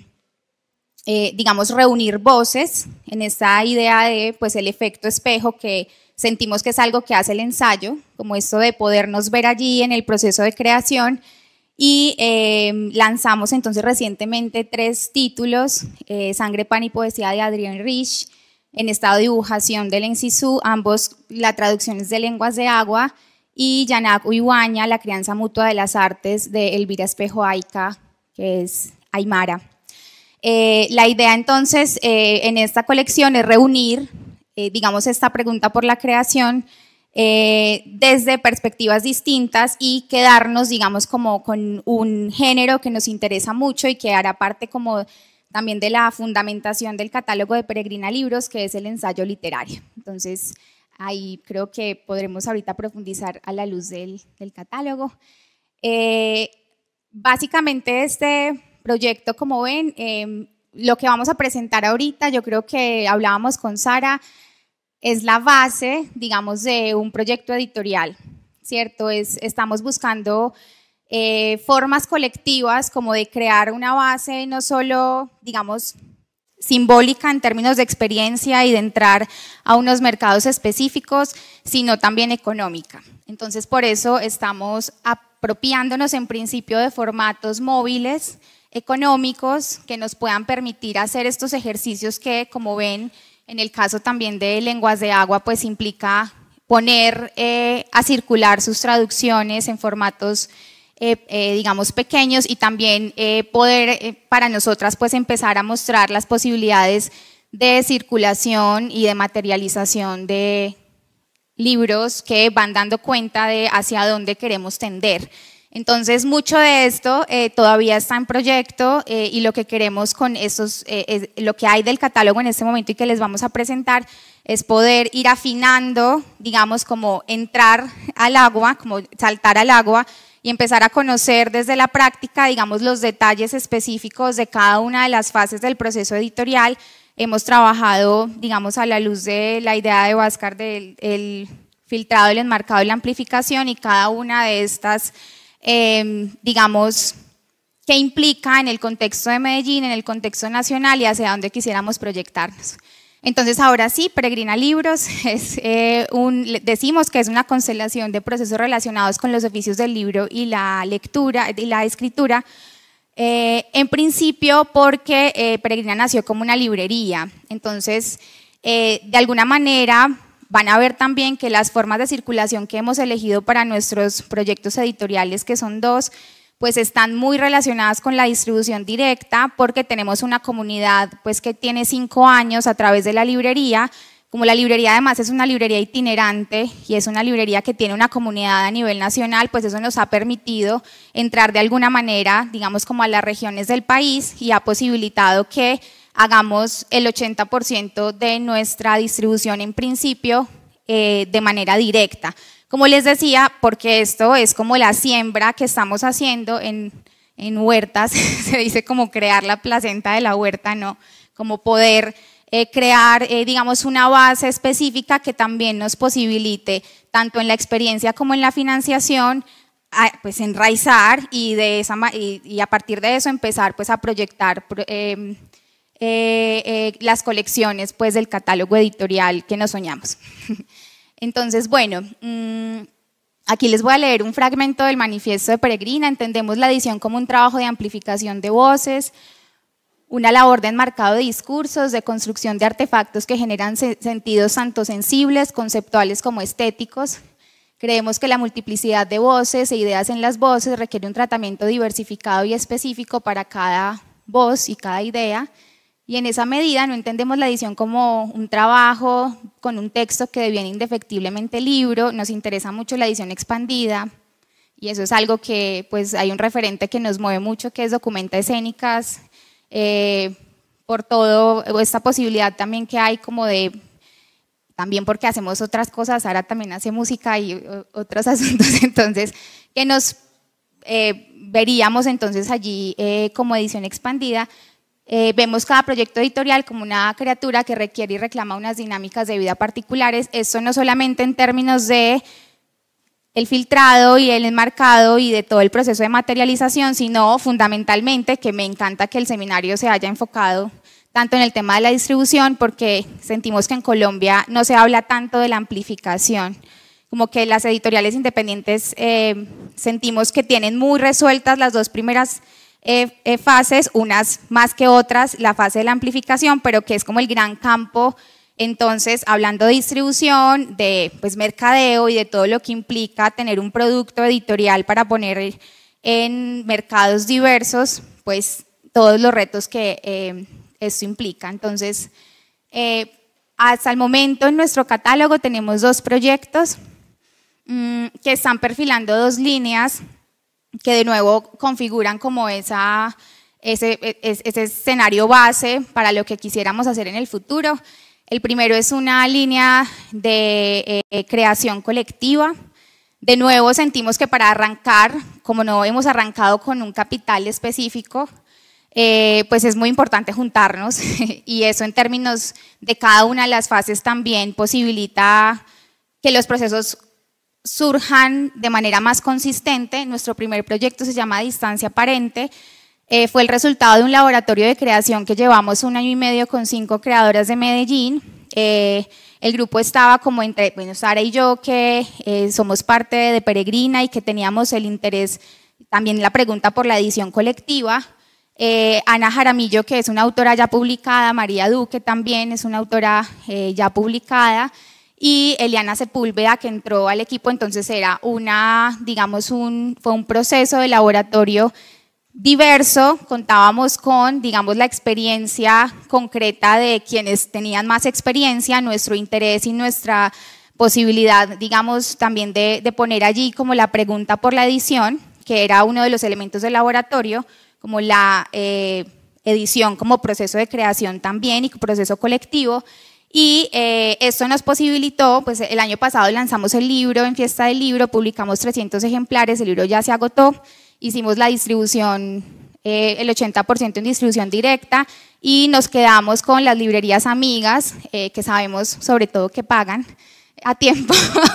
eh, digamos, reunir voces en esta idea de pues, el efecto espejo, que sentimos que es algo que hace el ensayo, como esto de podernos ver allí en el proceso de creación, y eh, lanzamos entonces recientemente tres títulos, eh, Sangre, Pan y Poesía de Adrienne Rich, En estado de dibujación del Encizú, ambos la traducción es de Lenguas de Agua, y Yanak Uiwaña, La crianza mutua de las artes de Elvira Espejo Aica, que es Aymara. Eh, la idea entonces eh, en esta colección es reunir, eh, digamos, esta pregunta por la creación eh, desde perspectivas distintas, y quedarnos, digamos, como con un género que nos interesa mucho y que hará parte como también de la fundamentación del catálogo de Peregrina Libros, que es el ensayo literario. Entonces, ahí creo que podremos ahorita profundizar a la luz del, del catálogo. Eh, básicamente este proyecto, como ven, eh, lo que vamos a presentar ahorita, yo creo que hablábamos con Sara, es la base, digamos, de un proyecto editorial, ¿cierto? Es, estamos buscando Eh, formas colectivas como de crear una base no solo, digamos, simbólica en términos de experiencia y de entrar a unos mercados específicos, sino también económica. Entonces, por eso estamos apropiándonos en principio de formatos móviles, económicos, que nos puedan permitir hacer estos ejercicios que, como ven, en el caso también de Lenguas de Agua, pues implica poner eh, a circular sus traducciones en formatos Eh, eh, digamos pequeños, y también eh, poder eh, para nosotras pues empezar a mostrar las posibilidades de circulación y de materialización de libros que van dando cuenta de hacia dónde queremos tender. Entonces, mucho de esto eh, todavía está en proyecto, eh, y lo que queremos con estos, eh, es, lo que hay del catálogo en este momento y que les vamos a presentar, es poder ir afinando, digamos, como entrar al agua, como saltar al agua, y empezar a conocer desde la práctica, digamos, los detalles específicos de cada una de las fases del proceso editorial. Hemos trabajado, digamos, a la luz de la idea de Bhaskar del el filtrado, el enmarcado y la amplificación, y cada una de estas, eh, digamos, qué implica en el contexto de Medellín, en el contexto nacional y hacia dónde quisiéramos proyectarnos. Entonces, ahora sí, Peregrina Libros, es, eh, un, decimos que es una constelación de procesos relacionados con los oficios del libro y la lectura y la escritura, eh, en principio porque eh, Peregrina nació como una librería. Entonces, eh, de alguna manera van a ver también que las formas de circulación que hemos elegido para nuestros proyectos editoriales, que son dos, pues están muy relacionadas con la distribución directa, porque tenemos una comunidad pues que tiene cinco años a través de la librería. Como la librería además es una librería itinerante y es una librería que tiene una comunidad a nivel nacional, pues eso nos ha permitido entrar de alguna manera, digamos, como a las regiones del país, y ha posibilitado que hagamos el ochenta por ciento de nuestra distribución en principio eh, de manera directa. Como les decía, porque esto es como la siembra que estamos haciendo en, en huertas, se dice como crear la placenta de la huerta, ¿no? Como poder eh, crear, eh, digamos, una base específica que también nos posibilite, tanto en la experiencia como en la financiación, a, pues enraizar y, de esa, y, y a partir de eso empezar pues a proyectar eh, eh, eh, las colecciones pues del catálogo editorial que nos soñamos. Entonces, bueno, mmm, aquí les voy a leer un fragmento del manifiesto de Peregrina. Entendemos la edición como un trabajo de amplificación de voces, una labor de enmarcado de discursos, de construcción de artefactos que generan se sentidos tanto sensibles, conceptuales como estéticos. Creemos que la multiplicidad de voces e ideas en las voces requiere un tratamiento diversificado y específico para cada voz y cada idea. Y en esa medida no entendemos la edición como un trabajo con un texto que deviene indefectiblemente libro, nos interesa mucho la edición expandida y eso es algo que pues hay un referente que nos mueve mucho que es Documenta Escénicas, eh, por todo esta posibilidad también que hay como de, también porque hacemos otras cosas, Sara también hace música y otros asuntos, entonces que nos eh, veríamos entonces allí eh, como edición expandida. Eh, vemos cada proyecto editorial como una criatura que requiere y reclama unas dinámicas de vida particulares, esto no solamente en términos de el filtrado y el enmarcado y de todo el proceso de materialización, sino fundamentalmente que me encanta que el seminario se haya enfocado tanto en el tema de la distribución, porque sentimos que en Colombia no se habla tanto de la amplificación, como que las editoriales independientes eh, sentimos que tienen muy resueltas las dos primeras Eh, eh, fases, unas más que otras, la fase de la amplificación, pero que es como el gran campo. Entonces, hablando de distribución, de pues, mercadeo y de todo lo que implica tener un producto editorial para poner en mercados diversos, pues todos los retos que eh, esto implica. Entonces, eh, hasta el momento en nuestro catálogo tenemos dos proyectos mmm, que están perfilando dos líneas que de nuevo configuran como esa, ese, ese escenario base para lo que quisiéramos hacer en el futuro. El primero es una línea de eh, creación colectiva. De nuevo sentimos que para arrancar, como no hemos arrancado con un capital específico, eh, pues es muy importante juntarnos y eso en términos de cada una de las fases también posibilita que los procesos surjan de manera más consistente. Nuestro primer proyecto se llama Distancia Aparente, eh, fue el resultado de un laboratorio de creación que llevamos un año y medio con cinco creadoras de Medellín. Eh, el grupo estaba como entre, bueno, Sara y yo que eh, somos parte de Peregrina y que teníamos el interés, también la pregunta por la edición colectiva, eh, Ana Jaramillo que es una autora ya publicada, María Duque también es una autora eh, ya publicada, y Eliana Sepúlveda que entró al equipo. Entonces era una, digamos, un, fue un proceso de laboratorio diverso, contábamos con, digamos, la experiencia concreta de quienes tenían más experiencia, nuestro interés y nuestra posibilidad, digamos, también de, de poner allí como la pregunta por la edición, que era uno de los elementos del laboratorio, como la eh, edición como proceso de creación también y proceso colectivo. Y eh, esto nos posibilitó, pues el año pasado lanzamos el libro en Fiesta del Libro, publicamos trescientos ejemplares, el libro ya se agotó, hicimos la distribución, eh, el ochenta por ciento en distribución directa y nos quedamos con las librerías amigas, eh, que sabemos sobre todo que pagan a tiempo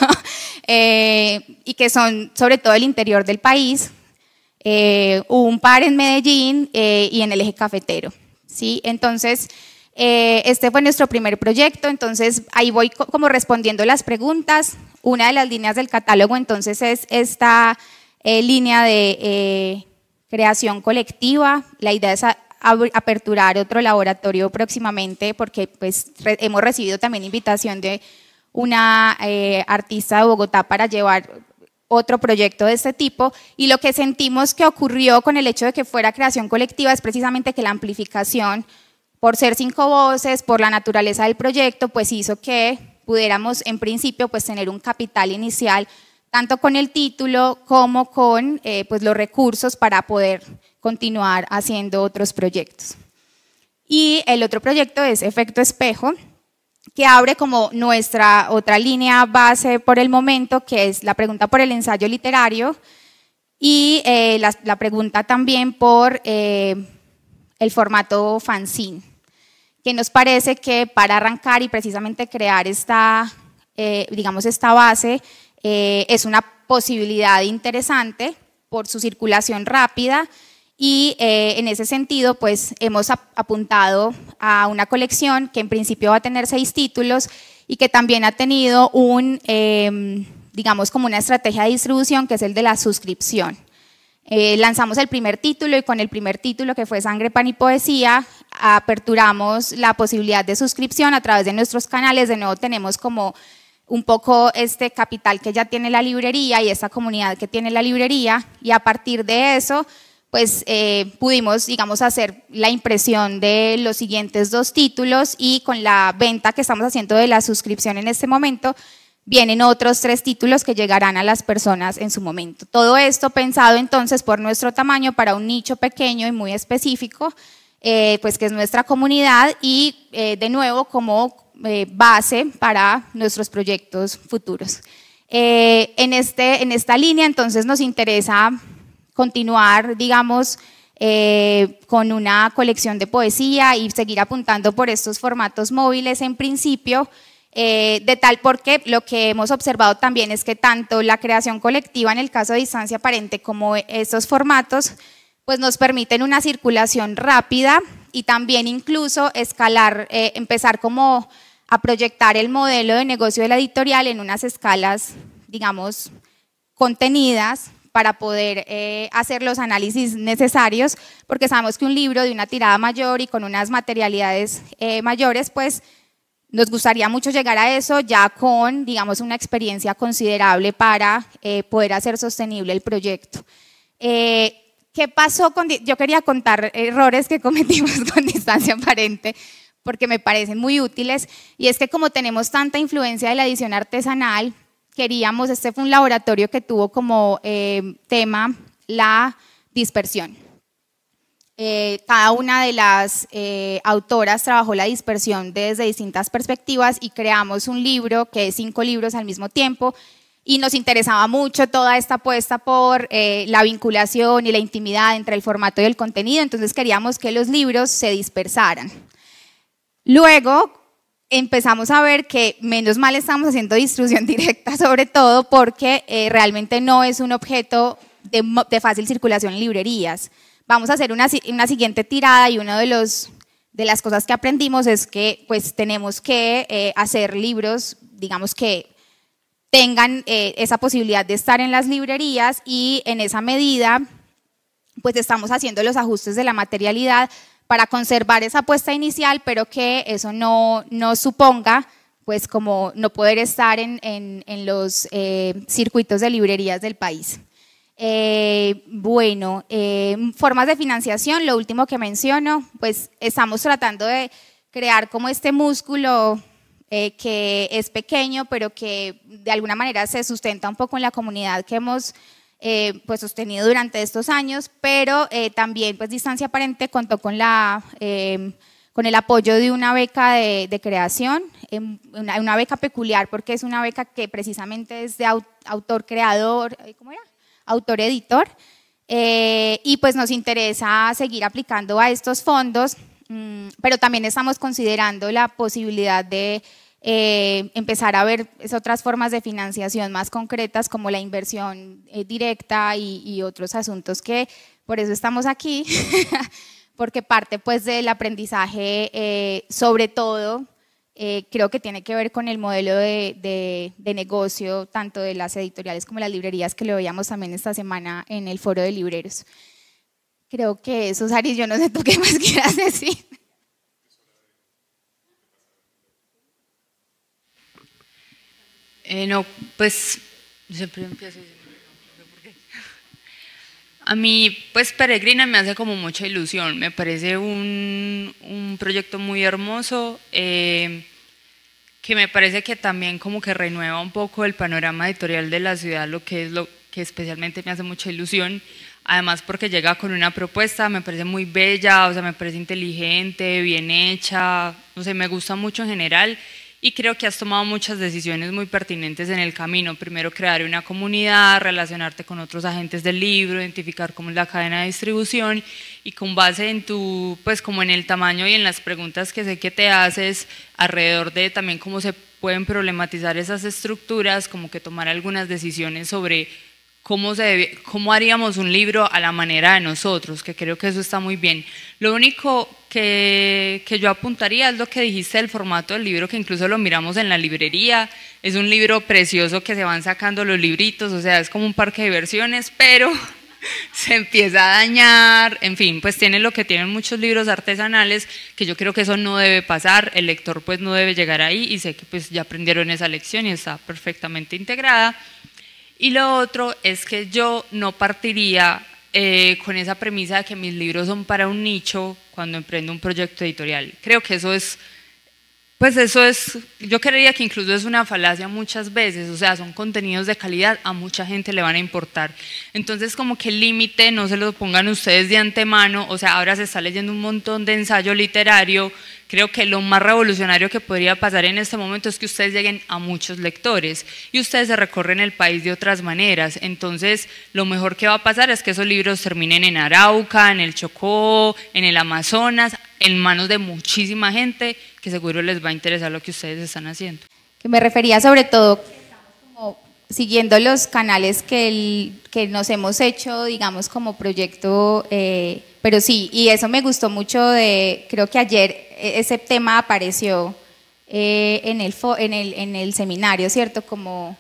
eh, y que son sobre todo el interior del país, eh, un par en Medellín eh, y en el eje cafetero, ¿sí? Entonces, Eh, este fue nuestro primer proyecto, entonces ahí voy co como respondiendo las preguntas. Una de las líneas del catálogo entonces es esta eh, línea de eh, creación colectiva. La idea es a, a, aperturar otro laboratorio próximamente porque pues, re hemos recibido también invitación de una eh, artista de Bogotá para llevar otro proyecto de este tipo, y lo que sentimos que ocurrió con el hecho de que fuera creación colectiva es precisamente que la amplificación, por ser cinco voces, por la naturaleza del proyecto, pues hizo que pudiéramos en principio pues tener un capital inicial, tanto con el título como con eh, pues los recursos para poder continuar haciendo otros proyectos. Y el otro proyecto es Efecto Espejo, que abre como nuestra otra línea base por el momento, que es la pregunta por el ensayo literario y eh, la, la pregunta también por eh, el formato fanzine, que nos parece que para arrancar y precisamente crear esta, eh, digamos, esta base eh, es una posibilidad interesante por su circulación rápida. Y eh, en ese sentido, pues hemos ap apuntado a una colección que en principio va a tener seis títulos y que también ha tenido un, eh, digamos, como una estrategia de distribución que es el de la suscripción. Eh, lanzamos el primer título y con el primer título, que fue Sangre, Pan y Poesía, aperturamos la posibilidad de suscripción a través de nuestros canales. De nuevo tenemos como un poco este capital que ya tiene la librería y esta comunidad que tiene la librería, y a partir de eso pues eh, pudimos, digamos, hacer la impresión de los siguientes dos títulos, y con la venta que estamos haciendo de la suscripción en este momento, vienen otros tres títulos que llegarán a las personas en su momento. Todo esto pensado entonces por nuestro tamaño para un nicho pequeño y muy específico, eh, pues que es nuestra comunidad, y eh, de nuevo como eh, base para nuestros proyectos futuros. Eh, en, este, en esta línea entonces nos interesa continuar, digamos, eh, con una colección de poesía y seguir apuntando por estos formatos móviles en principio, eh, de tal porque lo que hemos observado también es que tanto la creación colectiva en el caso de Distancia Aparente como estos formatos pues nos permiten una circulación rápida y también incluso escalar, eh, empezar como a proyectar el modelo de negocio de la editorial en unas escalas, digamos, contenidas, para poder eh, hacer los análisis necesarios, porque sabemos que un libro de una tirada mayor y con unas materialidades eh, mayores, pues nos gustaría mucho llegar a eso ya con, digamos, una experiencia considerable para eh, poder hacer sostenible el proyecto. Eh, ¿Qué pasó con...? Yo quería contar errores que cometimos con Distancia Aparente, porque me parecen muy útiles, y es que como tenemos tanta influencia de la edición artesanal, queríamos, este fue un laboratorio que tuvo como eh, tema la dispersión. Eh, cada una de las eh, autoras trabajó la dispersión desde distintas perspectivas y creamos un libro que es cinco libros al mismo tiempo, y nos interesaba mucho toda esta apuesta por eh, la vinculación y la intimidad entre el formato y el contenido, entonces queríamos que los libros se dispersaran. Luego empezamos a ver que menos mal estamos haciendo distribución directa, sobre todo porque eh, realmente no es un objeto de, de fácil circulación en librerías. Vamos a hacer una, una siguiente tirada, y una de, los, de las cosas que aprendimos es que pues, tenemos que eh, hacer libros, digamos que tengan eh, esa posibilidad de estar en las librerías, y en esa medida pues estamos haciendo los ajustes de la materialidad para conservar esa apuesta inicial, pero que eso no, no suponga pues como no poder estar en, en, en los eh, circuitos de librerías del país. Eh, bueno, eh, formas de financiación, lo último que menciono, pues estamos tratando de crear como este músculo eh, que es pequeño, pero que de alguna manera se sustenta un poco en la comunidad que hemos Eh, pues sostenido durante estos años, pero eh, también pues Distancia Aparente contó con, la, eh, con el apoyo de una beca de, de creación, eh, una, una beca peculiar porque es una beca que precisamente es de aut, autor creador, ¿cómo era? Autor editor, eh, y pues nos interesa seguir aplicando a estos fondos, mmm, pero también estamos considerando la posibilidad de Eh, empezar a ver otras formas de financiación más concretas como la inversión eh, directa y, y otros asuntos, que por eso estamos aquí, porque parte pues del aprendizaje eh, sobre todo eh, creo que tiene que ver con el modelo de, de, de negocio tanto de las editoriales como las librerías, que lo veíamos también esta semana en el foro de libreros. Creo que eso, Sari, yo no sé tú qué más quieras decir. Eh, no, pues yo siempre empiezo diciendo, no, ¿por qué? A mí, pues Peregrina me hace como mucha ilusión, me parece un, un proyecto muy hermoso, eh, que me parece que también como que renueva un poco el panorama editorial de la ciudad, lo que es lo que especialmente me hace mucha ilusión. además porque llega con una propuesta, me parece muy bella, o sea, me parece inteligente, bien hecha, no sé, me gusta mucho en general. Y creo que has tomado muchas decisiones muy pertinentes en el camino. Primero, crear una comunidad, relacionarte con otros agentes del libro, identificar cómo es la cadena de distribución y con base en tu, pues como en el tamaño y en las preguntas que sé que te haces alrededor de también cómo se pueden problematizar esas estructuras, como que tomar algunas decisiones sobre cómo, se debe, cómo haríamos un libro a la manera de nosotros, que creo que eso está muy bien. Lo único que, que yo apuntaría es lo que dijiste del formato del libro, que incluso lo miramos en la librería, es un libro precioso que se van sacando los libritos, o sea, es como un parque de diversiones, pero se empieza a dañar, en fin, pues tiene lo que tienen muchos libros artesanales, que yo creo que eso no debe pasar, el lector pues no debe llegar ahí, y sé que pues ya aprendieron esa lección y está perfectamente integrada. Y lo otro es que yo no partiría eh, con esa premisa de que mis libros son para un nicho cuando emprendo un proyecto editorial. Creo que eso es, pues eso es, yo creería que incluso es una falacia muchas veces, o sea, son contenidos de calidad, a mucha gente le van a importar. Entonces, como que el límite no se lo pongan ustedes de antemano, o sea, ahora se está leyendo un montón de ensayo literario. Creo que lo más revolucionario que podría pasar en este momento es que ustedes lleguen a muchos lectores y ustedes se recorren el país de otras maneras. Entonces, lo mejor que va a pasar es que esos libros terminen en Arauca, en el Chocó, en el Amazonas, en manos de muchísima gente que seguro les va a interesar lo que ustedes están haciendo. Que me refería sobre todo como siguiendo los canales que, el, que nos hemos hecho, digamos, como proyecto, eh, pero sí, y eso me gustó mucho de, creo que ayer ese tema apareció eh, en, el fo, en, el, en el seminario, ¿cierto? Como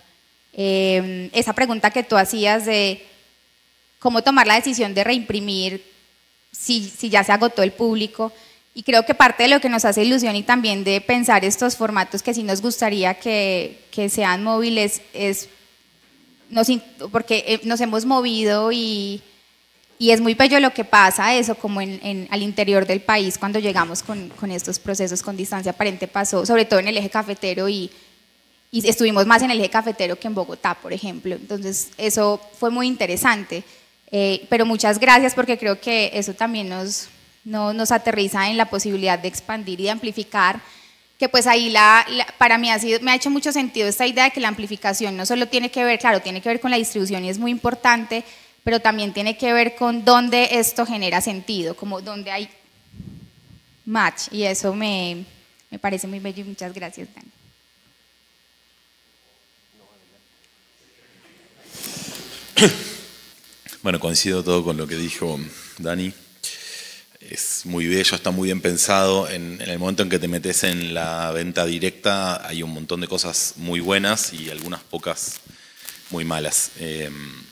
eh, esa pregunta que tú hacías de cómo tomar la decisión de reimprimir si, si ya se agotó el público. Y creo que parte de lo que nos hace ilusión y también de pensar estos formatos que sí nos gustaría que, que sean móviles es nos, porque nos hemos movido y, y es muy bello lo que pasa, eso como en, en, al interior del país cuando llegamos con, con estos procesos con distancia aparente pasó, sobre todo en el eje cafetero y, y estuvimos más en el eje cafetero que en Bogotá, por ejemplo. Entonces eso fue muy interesante, eh, pero muchas gracias porque creo que eso también nos... No, nos aterriza en la posibilidad de expandir y de amplificar, que pues ahí la, la, para mí ha sido, me ha hecho mucho sentido esta idea de que la amplificación no solo tiene que ver, claro, tiene que ver con la distribución y es muy importante, pero también tiene que ver con dónde esto genera sentido, como dónde hay match, y eso me, me parece muy bello y muchas gracias, Dani. Bueno, coincido todo con lo que dijo Dani. Es muy bello, está muy bien pensado. En, en el momento en que te metes en la venta directa hay un montón de cosas muy buenas y algunas pocas muy malas. Eh,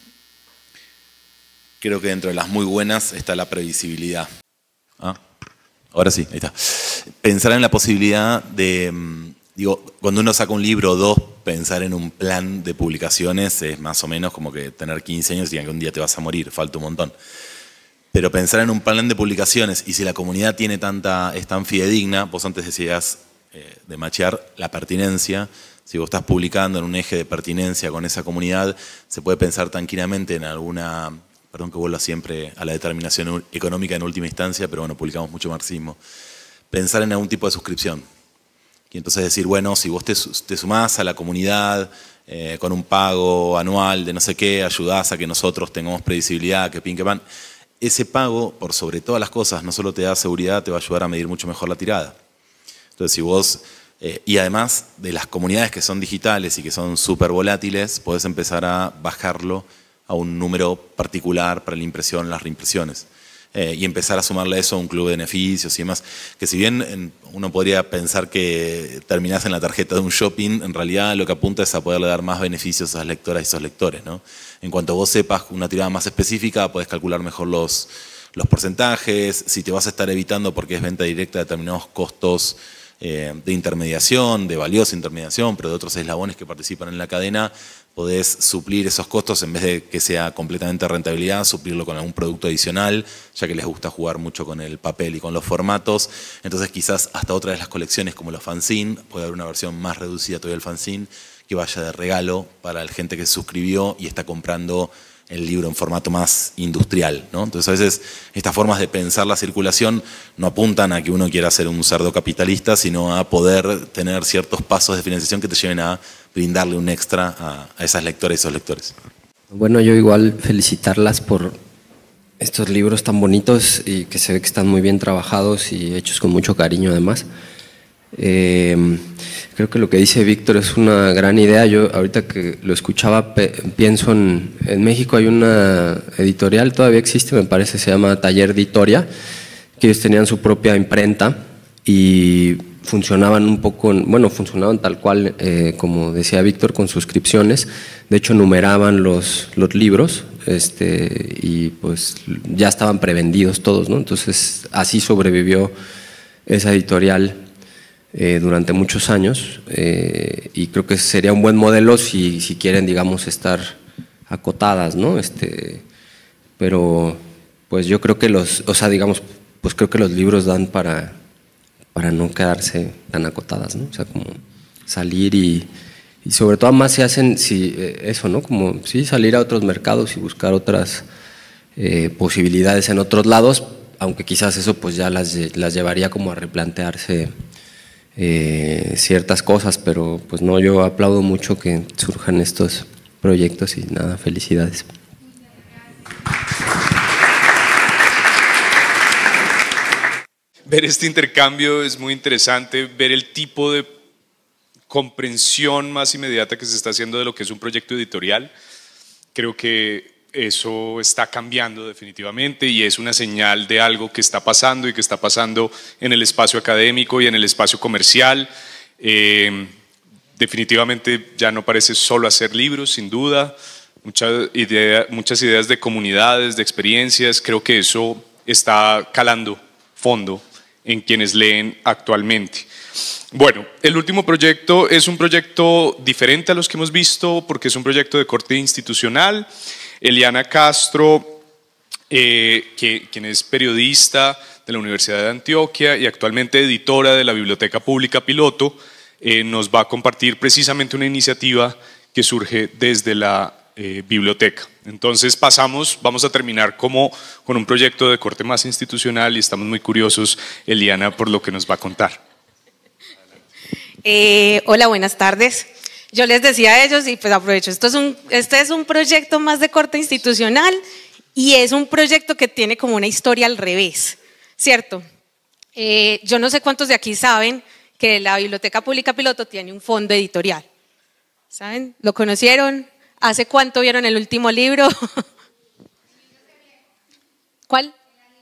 creo que dentro de las muy buenas está la previsibilidad. Ah, ahora sí, ahí está. Pensar en la posibilidad de, digo, cuando uno saca un libro o dos, pensar en un plan de publicaciones es más o menos como que tener quince años y que un día te vas a morir, falta un montón. Pero pensar en un plan de publicaciones y si la comunidad tiene tanta, es tan fidedigna, vos antes decías eh, de machear la pertinencia, si vos estás publicando en un eje de pertinencia con esa comunidad, se puede pensar tranquilamente en alguna, perdón que vuelva siempre a la determinación económica en última instancia, pero bueno, publicamos mucho marxismo, pensar en algún tipo de suscripción. Y entonces decir, bueno, si vos te, te sumás a la comunidad eh, con un pago anual de no sé qué, ayudás a que nosotros tengamos previsibilidad, que pin, que pan. Ese pago, por sobre todas las cosas, no solo te da seguridad, te va a ayudar a medir mucho mejor la tirada. Entonces, si vos, eh, y además de las comunidades que son digitales y que son súper volátiles, podés empezar a bajarlo a un número particular para la impresión, las reimpresiones. Eh, y empezar a sumarle a eso a un club de beneficios y demás, que si bien en, uno podría pensar que terminás en la tarjeta de un shopping, en realidad lo que apunta es a poderle dar más beneficios a esas lectoras y esos lectores, ¿no? En cuanto vos sepas una tirada más específica, podés calcular mejor los, los porcentajes, si te vas a estar evitando porque es venta directa determinados costos eh, de intermediación, de valiosa intermediación, pero de otros eslabones que participan en la cadena, podés suplir esos costos en vez de que sea completamente rentabilidad, suplirlo con algún producto adicional, ya que les gusta jugar mucho con el papel y con los formatos. Entonces quizás hasta otra de las colecciones como los fanzine, puede haber una versión más reducida todavía del fanzine, que vaya de regalo para la gente que se suscribió y está comprando el libro en formato más industrial, ¿no? Entonces a veces estas formas de pensar la circulación no apuntan a que uno quiera ser un cerdo capitalista, sino a poder tener ciertos pasos de financiación que te lleven a brindarle un extra a, a esas lectoras y esos lectores. Bueno, yo igual felicitarlas por estos libros tan bonitos y que se ve que están muy bien trabajados y hechos con mucho cariño además. Eh, creo que lo que dice Víctor es una gran idea. Yo ahorita que lo escuchaba pienso en, en México hay una editorial, todavía existe me parece, se llama Taller Editoria, que ellos tenían su propia imprenta y funcionaban un poco, bueno, funcionaban tal cual, eh, como decía Víctor, con suscripciones. De hecho numeraban los, los libros este, y pues ya estaban prevendidos todos, ¿no? Entonces así sobrevivió esa editorial Eh, durante muchos años eh, y creo que sería un buen modelo si, si quieren, digamos, estar acotadas, ¿no? Este, pero pues yo creo que los, o sea, digamos, pues creo que los libros dan para, para no quedarse tan acotadas, ¿no? O sea, como salir y, y sobre todo más se hacen, si, eh, eso, ¿no? Como sí, salir a otros mercados y buscar otras eh, posibilidades en otros lados, aunque quizás eso pues ya las, las llevaría como a replantearse Eh, ciertas cosas, pero pues no, yo aplaudo mucho que surjan estos proyectos y nada, felicidades. Ver este intercambio es muy interesante, ver el tipo de comprensión más inmediata que se está haciendo de lo que es un proyecto editorial. Creo que eso está cambiando definitivamente y es una señal de algo que está pasando y que está pasando en el espacio académico y en el espacio comercial. Eh, definitivamente ya no parece solo hacer libros, sin duda, muchas, idea, muchas ideas de comunidades, de experiencias. Creo que eso está calando fondo en quienes leen actualmente. Bueno, el último proyecto es un proyecto diferente a los que hemos visto porque es un proyecto de corte institucional. Eliana Castro, eh, que, quien es periodista de la Universidad de Antioquia y actualmente editora de la Biblioteca Pública Piloto, eh, nos va a compartir precisamente una iniciativa que surge desde la eh, biblioteca. Entonces pasamos, vamos a terminar como con un proyecto de corte más institucional y estamos muy curiosos, Eliana, por lo que nos va a contar. Eh, hola, buenas tardes. Yo les decía a ellos, y pues aprovecho, esto es un, este es un proyecto más de corte institucional y es un proyecto que tiene como una historia al revés, ¿cierto? Eh, yo no sé cuántos de aquí saben que la Biblioteca Pública Piloto tiene un fondo editorial. ¿Saben? ¿Lo conocieron? ¿Hace cuánto vieron el último libro? ¿Cuál?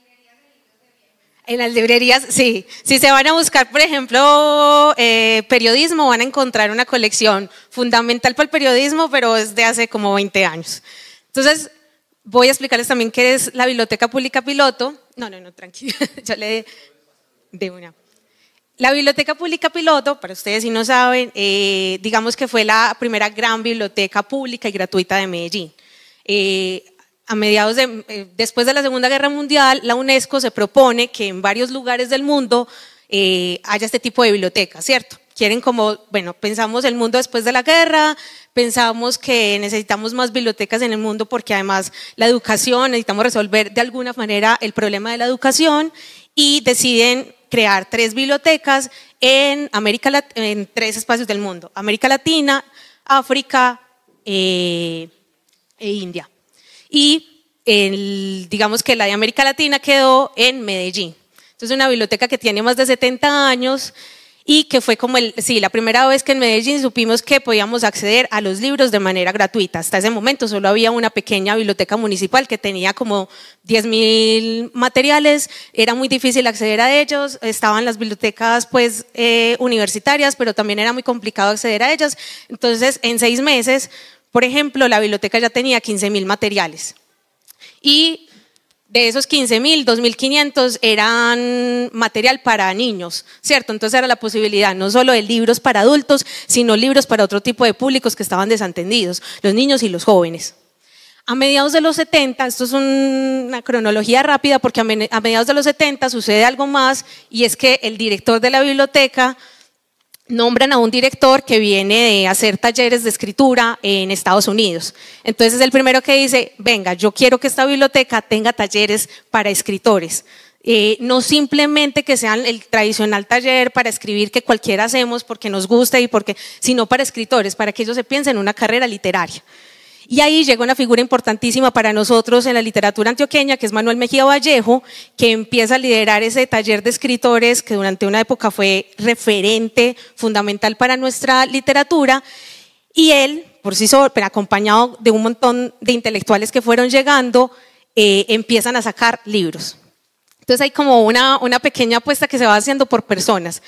En las librerías, sí. Si se van a buscar, por ejemplo, eh, periodismo, van a encontrar una colección fundamental para el periodismo, pero es de hace como veinte años. Entonces, voy a explicarles también qué es la Biblioteca Pública Piloto. No, no, no, tranquilo, yo le de una. La Biblioteca Pública Piloto, para ustedes si no saben, eh, digamos que fue la primera gran biblioteca pública y gratuita de Medellín. Eh, A mediados de, eh, después de la Segunda Guerra Mundial, la UNESCO se propone que en varios lugares del mundo eh, haya este tipo de bibliotecas, ¿cierto? Quieren como, bueno, pensamos el mundo después de la guerra, pensamos que necesitamos más bibliotecas en el mundo porque además la educación, necesitamos resolver de alguna manera el problema de la educación y deciden crear tres bibliotecas en, América, en tres espacios del mundo, América Latina, África eh, e India. Y el, digamos que la de América Latina quedó en Medellín. Entonces, una biblioteca que tiene más de setenta años y que fue como el, sí, la primera vez que en Medellín supimos que podíamos acceder a los libros de manera gratuita. Hasta ese momento solo había una pequeña biblioteca municipal que tenía como diez mil materiales, era muy difícil acceder a ellos, estaban las bibliotecas pues eh, universitarias, pero también era muy complicado acceder a ellas. Entonces, en seis meses, por ejemplo, la biblioteca ya tenía quince mil materiales y de esos quince mil, dos mil quinientos eran material para niños, ¿cierto? Entonces era la posibilidad no solo de libros para adultos, sino libros para otro tipo de públicos que estaban desatendidos, los niños y los jóvenes. A mediados de los setenta, esto es una cronología rápida porque a mediados de los setenta sucede algo más y es que el director de la biblioteca nombran a un director que viene de hacer talleres de escritura en Estados Unidos. Entonces es el primero que dice, venga, yo quiero que esta biblioteca tenga talleres para escritores. Eh, no simplemente que sean el tradicional taller para escribir que cualquiera hacemos porque nos gusta, y porque, sino para escritores, para que ellos se piensen en una carrera literaria. Y ahí llega una figura importantísima para nosotros en la literatura antioqueña, que es Manuel Mejía Vallejo, que empieza a liderar ese taller de escritores que durante una época fue referente fundamental para nuestra literatura, y él, por sí solo, pero acompañado de un montón de intelectuales que fueron llegando, eh, empiezan a sacar libros. Entonces hay como una, una pequeña apuesta que se va haciendo por personas.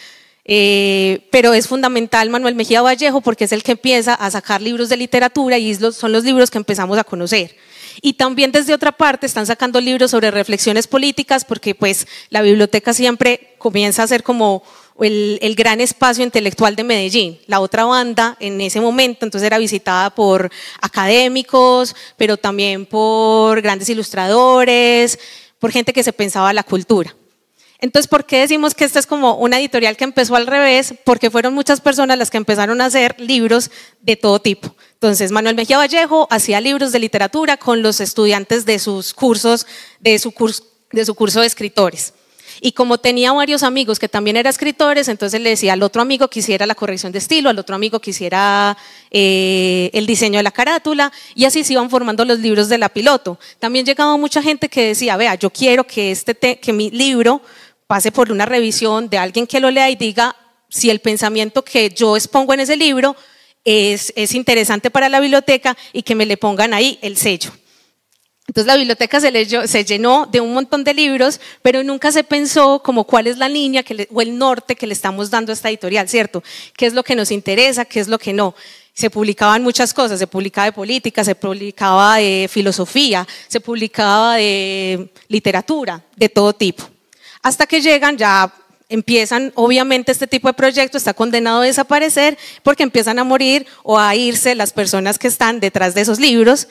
Eh, pero es fundamental Manuel Mejía Vallejo porque es el que empieza a sacar libros de literatura y son los libros que empezamos a conocer. Y también desde otra parte están sacando libros sobre reflexiones políticas, porque pues la biblioteca siempre comienza a ser como el, el gran espacio intelectual de Medellín. La otra banda en ese momento entonces era visitada por académicos, pero también por grandes ilustradores, por gente que se pensaba la cultura. Entonces, ¿por qué decimos que esta es como una editorial que empezó al revés? Porque fueron muchas personas las que empezaron a hacer libros de todo tipo. Entonces, Manuel Mejía Vallejo hacía libros de literatura con los estudiantes de sus cursos, de su curso de, su curso de escritores. Y como tenía varios amigos que también eran escritores, entonces le decía al otro amigo que hiciera la corrección de estilo, al otro amigo que hiciera eh, el diseño de la carátula, y así se iban formando los libros de la piloto. También llegaba mucha gente que decía, vea, yo quiero que, este te que mi libro pase por una revisión de alguien que lo lea y diga si el pensamiento que yo expongo en ese libro es, es interesante para la biblioteca, y que me le pongan ahí el sello. Entonces la biblioteca se, leyó, se llenó de un montón de libros, pero nunca se pensó como cuál es la línea que le, o el norte que le estamos dando a esta editorial, ¿cierto? ¿Qué es lo que nos interesa? ¿Qué es lo que no? Se publicaban muchas cosas, se publicaba de política, se publicaba de filosofía, se publicaba de literatura, de todo tipo. Hasta que llegan, ya empiezan, obviamente este tipo de proyecto está condenado a desaparecer porque empiezan a morir o a irse las personas que están detrás de esos libros,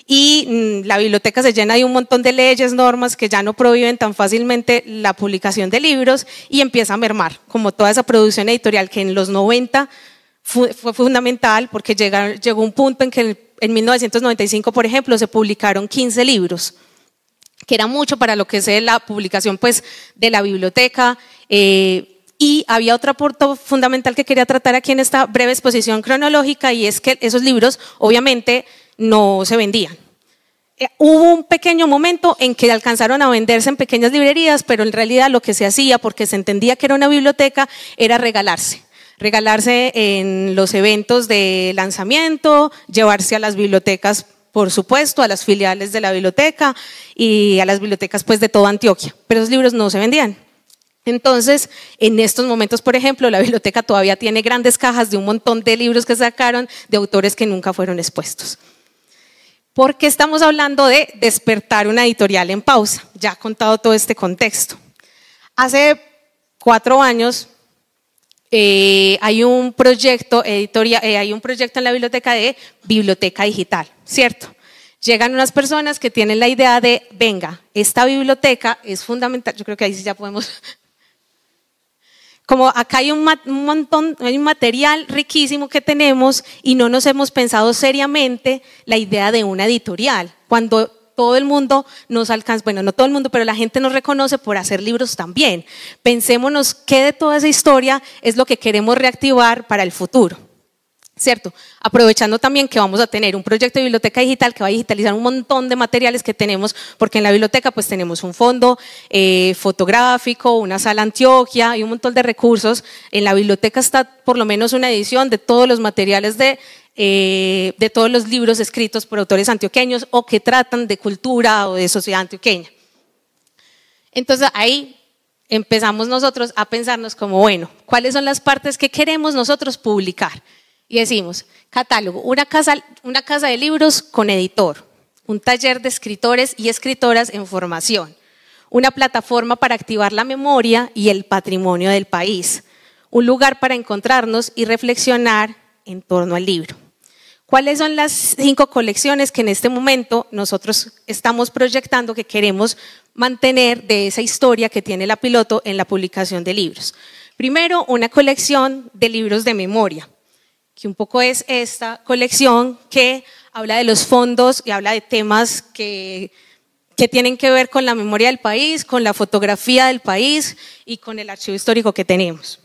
y mmm, la biblioteca se llena de un montón de leyes, normas que ya no prohíben tan fácilmente la publicación de libros, y empieza a mermar, como toda esa producción editorial que en los noventa fue, fue fundamental, porque llega, llegó un punto en que en mil novecientos noventa y cinco, por ejemplo, se publicaron quince libros, que era mucho para lo que es la publicación pues, de la biblioteca. Eh, y había otro punto fundamental que quería tratar aquí en esta breve exposición cronológica, y es que esos libros obviamente no se vendían. Eh, hubo un pequeño momento en que alcanzaron a venderse en pequeñas librerías, pero en realidad lo que se hacía, porque se entendía que era una biblioteca, era regalarse. Regalarse en los eventos de lanzamiento, llevarse a las bibliotecas, por supuesto, a las filiales de la biblioteca y a las bibliotecas pues, de toda Antioquia, pero esos libros no se vendían. Entonces, en estos momentos, por ejemplo, la biblioteca todavía tiene grandes cajas de un montón de libros que sacaron de autores que nunca fueron expuestos. ¿Por qué estamos hablando de despertar una editorial en pausa? Ya he contado todo este contexto. Hace cuatro años eh, hay un proyecto editorial, eh, hay un proyecto en la biblioteca de biblioteca digital, ¿cierto? Llegan unas personas que tienen la idea de, venga, esta biblioteca es fundamental, yo creo que ahí sí ya podemos, como acá hay un, un montón, hay un material riquísimo que tenemos y no nos hemos pensado seriamente la idea de una editorial, cuando todo el mundo nos alcanza, bueno, no todo el mundo, pero la gente nos reconoce por hacer libros también. Pensémonos qué de toda esa historia es lo que queremos reactivar para el futuro. ¿Cierto? Aprovechando también que vamos a tener un proyecto de biblioteca digital que va a digitalizar un montón de materiales que tenemos, porque en la biblioteca pues tenemos un fondo eh, fotográfico, una sala Antioquia y un montón de recursos. En la biblioteca está por lo menos una edición de todos los materiales de, eh, de todos los libros escritos por autores antioqueños o que tratan de cultura o de sociedad antioqueña. Entonces ahí empezamos nosotros a pensarnos como, bueno, ¿cuáles son las partes que queremos nosotros publicar? Y decimos, catálogo, una casa, una casa de libros con editor, un taller de escritores y escritoras en formación, una plataforma para activar la memoria y el patrimonio del país, un lugar para encontrarnos y reflexionar en torno al libro. ¿Cuáles son las cinco colecciones que en este momento nosotros estamos proyectando que queremos mantener de esa historia que tiene la piloto en la publicación de libros? Primero, una colección de libros de memoria, que un poco es esta colección que habla de los fondos y habla de temas que, que tienen que ver con la memoria del país, con la fotografía del país y con el archivo histórico que tenemos.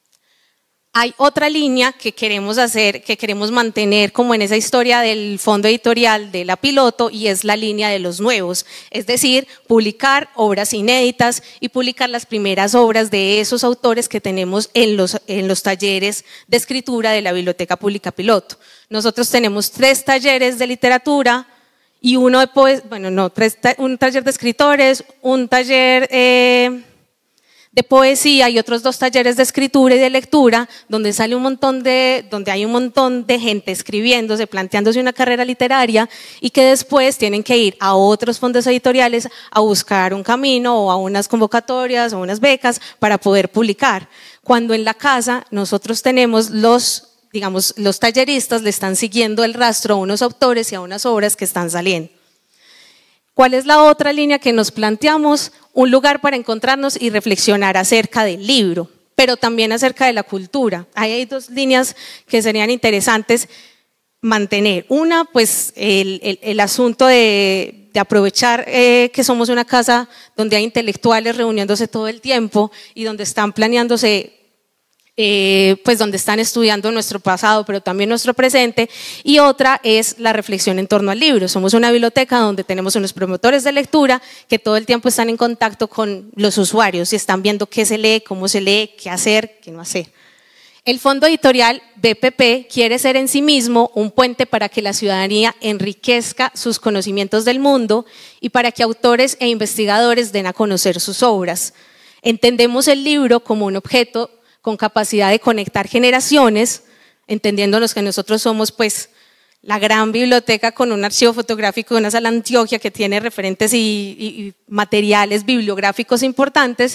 Hay otra línea que queremos hacer, que queremos mantener como en esa historia del fondo editorial de La Piloto, y es la línea de los nuevos, es decir, publicar obras inéditas y publicar las primeras obras de esos autores que tenemos en los, en los talleres de escritura de la Biblioteca Pública Piloto. Nosotros tenemos tres talleres de literatura y uno de poesía, bueno, no, tres, un taller de escritores, un taller Eh, de poesía y otros dos talleres de escritura y de lectura, donde sale un montón de, donde hay un montón de gente escribiéndose, planteándose una carrera literaria y que después tienen que ir a otros fondos editoriales a buscar un camino o a unas convocatorias o unas becas para poder publicar. Cuando en la casa nosotros tenemos los, digamos, los talleristas le están siguiendo el rastro a unos autores y a unas obras que están saliendo. ¿Cuál es la otra línea que nos planteamos? Un lugar para encontrarnos y reflexionar acerca del libro, pero también acerca de la cultura. Ahí hay dos líneas que serían interesantes mantener. Una, pues el, el, el asunto de, de aprovechar eh, que somos una casa donde hay intelectuales reuniéndose todo el tiempo y donde están planeándose, Eh, pues donde están estudiando nuestro pasado pero también nuestro presente, y otra es la reflexión en torno al libro. Somos una biblioteca donde tenemos unos promotores de lectura que todo el tiempo están en contacto con los usuarios y están viendo qué se lee, cómo se lee, qué hacer, qué no hacer. El Fondo Editorial B P P quiere ser en sí mismo un puente para que la ciudadanía enriquezca sus conocimientos del mundo y para que autores e investigadores den a conocer sus obras. Entendemos el libro como un objeto con capacidad de conectar generaciones, entendiéndonos que nosotros somos pues la gran biblioteca con un archivo fotográfico de una sala Antioquia que tiene referentes y, y, y materiales bibliográficos importantes,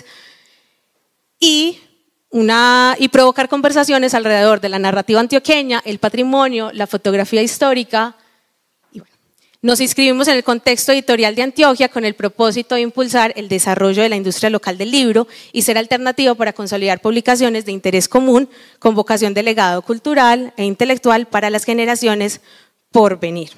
y, una, y provocar conversaciones alrededor de la narrativa antioqueña, el patrimonio, la fotografía histórica. Nos inscribimos en el contexto editorial de Antioquia con el propósito de impulsar el desarrollo de la industria local del libro y ser alternativo para consolidar publicaciones de interés común con vocación de legado cultural e intelectual para las generaciones por venir.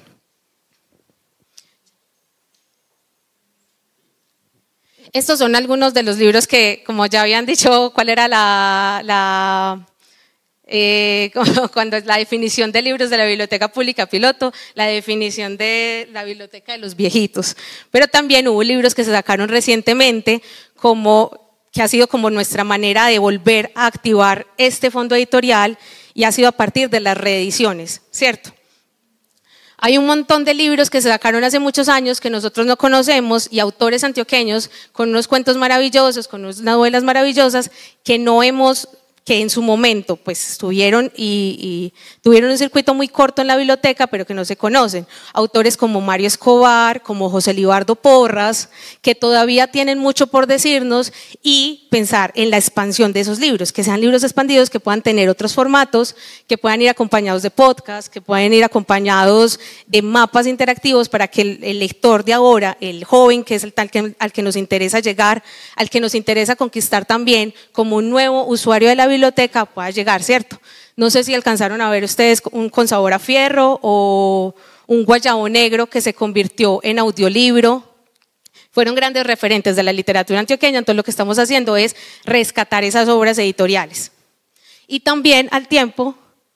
Estos son algunos de los libros que, como ya habían dicho, cuál era la... la Eh, cuando es la definición de libros de la Biblioteca Pública Piloto, la definición de la Biblioteca de los Viejitos, pero también hubo libros que se sacaron recientemente, como, que ha sido como nuestra manera de volver a activar este fondo editorial, y ha sido a partir de las reediciones, ¿cierto? Hay un montón de libros que se sacaron hace muchos años que nosotros no conocemos, y autores antioqueños con unos cuentos maravillosos, con unas novelas maravillosas que no hemos, que en su momento pues estuvieron y, y tuvieron un circuito muy corto en la biblioteca, pero que no se conocen. Autores como Mario Escobar, como José Libardo Porras, que todavía tienen mucho por decirnos, y pensar en la expansión de esos libros, que sean libros expandidos, que puedan tener otros formatos, que puedan ir acompañados de podcast, que puedan ir acompañados de mapas interactivos para que el, el lector de ahora, el joven, que es el tal que, al que nos interesa llegar, al que nos interesa conquistar también como un nuevo usuario de la biblioteca, pueda llegar, ¿cierto? No sé si alcanzaron a ver ustedes un Con Sabor a Fierro o un Guayabo Negro que se convirtió en audiolibro. Fueron grandes referentes de la literatura antioqueña, entonces lo que estamos haciendo es rescatar esas obras editoriales. Y también al tiempo,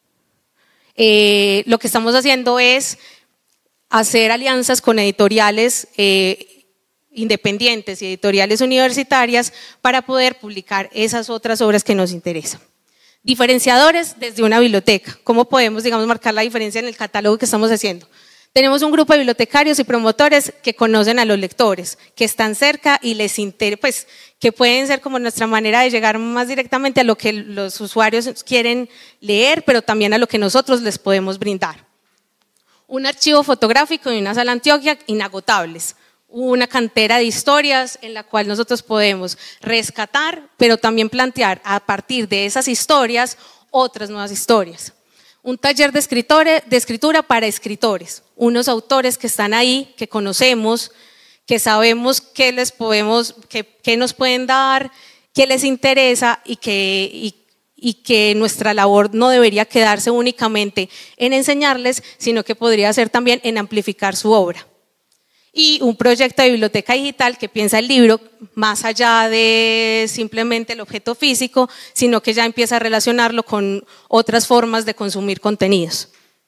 eh, lo que estamos haciendo es hacer alianzas con editoriales eh, independientes y editoriales universitarias para poder publicar esas otras obras que nos interesan. Diferenciadores desde una biblioteca. ¿Cómo podemos, digamos, marcar la diferencia en el catálogo que estamos haciendo? Tenemos un grupo de bibliotecarios y promotores que conocen a los lectores, que están cerca y les interesa, pues, que pueden ser como nuestra manera de llegar más directamente a lo que los usuarios quieren leer, pero también a lo que nosotros les podemos brindar. Un archivo fotográfico y una sala Antioquia inagotables. Una cantera de historias en la cual nosotros podemos rescatar, pero también plantear a partir de esas historias otras nuevas historias. Un taller de, escritores, de escritura para escritores, unos autores que están ahí, que conocemos, que sabemos qué les podemos, qué, qué nos pueden dar, que les interesa y que, y, y que nuestra labor no debería quedarse únicamente en enseñarles, sino que podría ser también en amplificar su obra. Y un proyecto de biblioteca digital que piensa el libro más allá de simplemente el objeto físico, sino que ya empieza a relacionarlo con otras formas de consumir contenidos.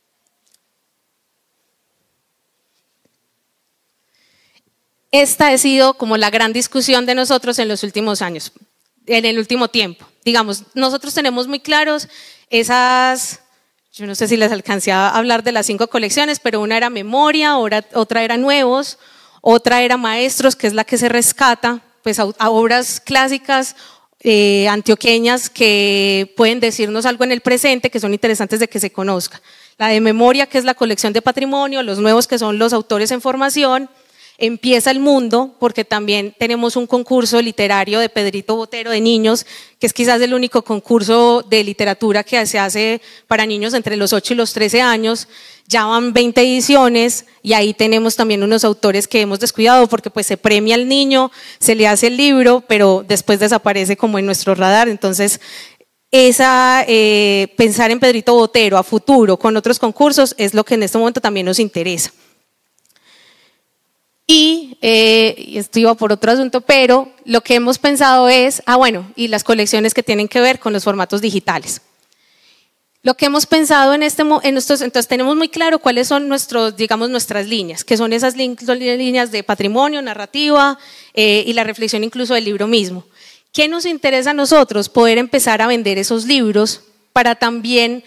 Esta ha sido como la gran discusión de nosotros en los últimos años, en el último tiempo. Digamos, nosotros tenemos muy claros esas, yo no sé si les alcancé a hablar de las cinco colecciones, pero una era memoria, otra era nuevos, otra era maestros, que es la que se rescata, pues a, a obras clásicas eh, antioqueñas que pueden decirnos algo en el presente, que son interesantes de que se conozca. La de memoria, que es la colección de patrimonio, los nuevos, que son los autores en formación. Empieza el mundo, porque también tenemos un concurso literario de Pedrito Botero de niños, que es quizás el único concurso de literatura que se hace para niños entre los ocho y los trece años. Ya van veinte ediciones y ahí tenemos también unos autores que hemos descuidado, porque pues se premia al niño, se le hace el libro, pero después desaparece como en nuestro radar. Entonces, esa, eh, pensar en Pedrito Botero a futuro con otros concursos es lo que en este momento también nos interesa. Y eh, esto iba por otro asunto, pero lo que hemos pensado es, ah bueno, y las colecciones que tienen que ver con los formatos digitales. Lo que hemos pensado en este, en estos, entonces tenemos muy claro cuáles son nuestros, digamos, nuestras líneas, que son esas líneas de patrimonio, narrativa eh, y la reflexión incluso del libro mismo. ¿Qué nos interesa a nosotros? Poder empezar a vender esos libros para también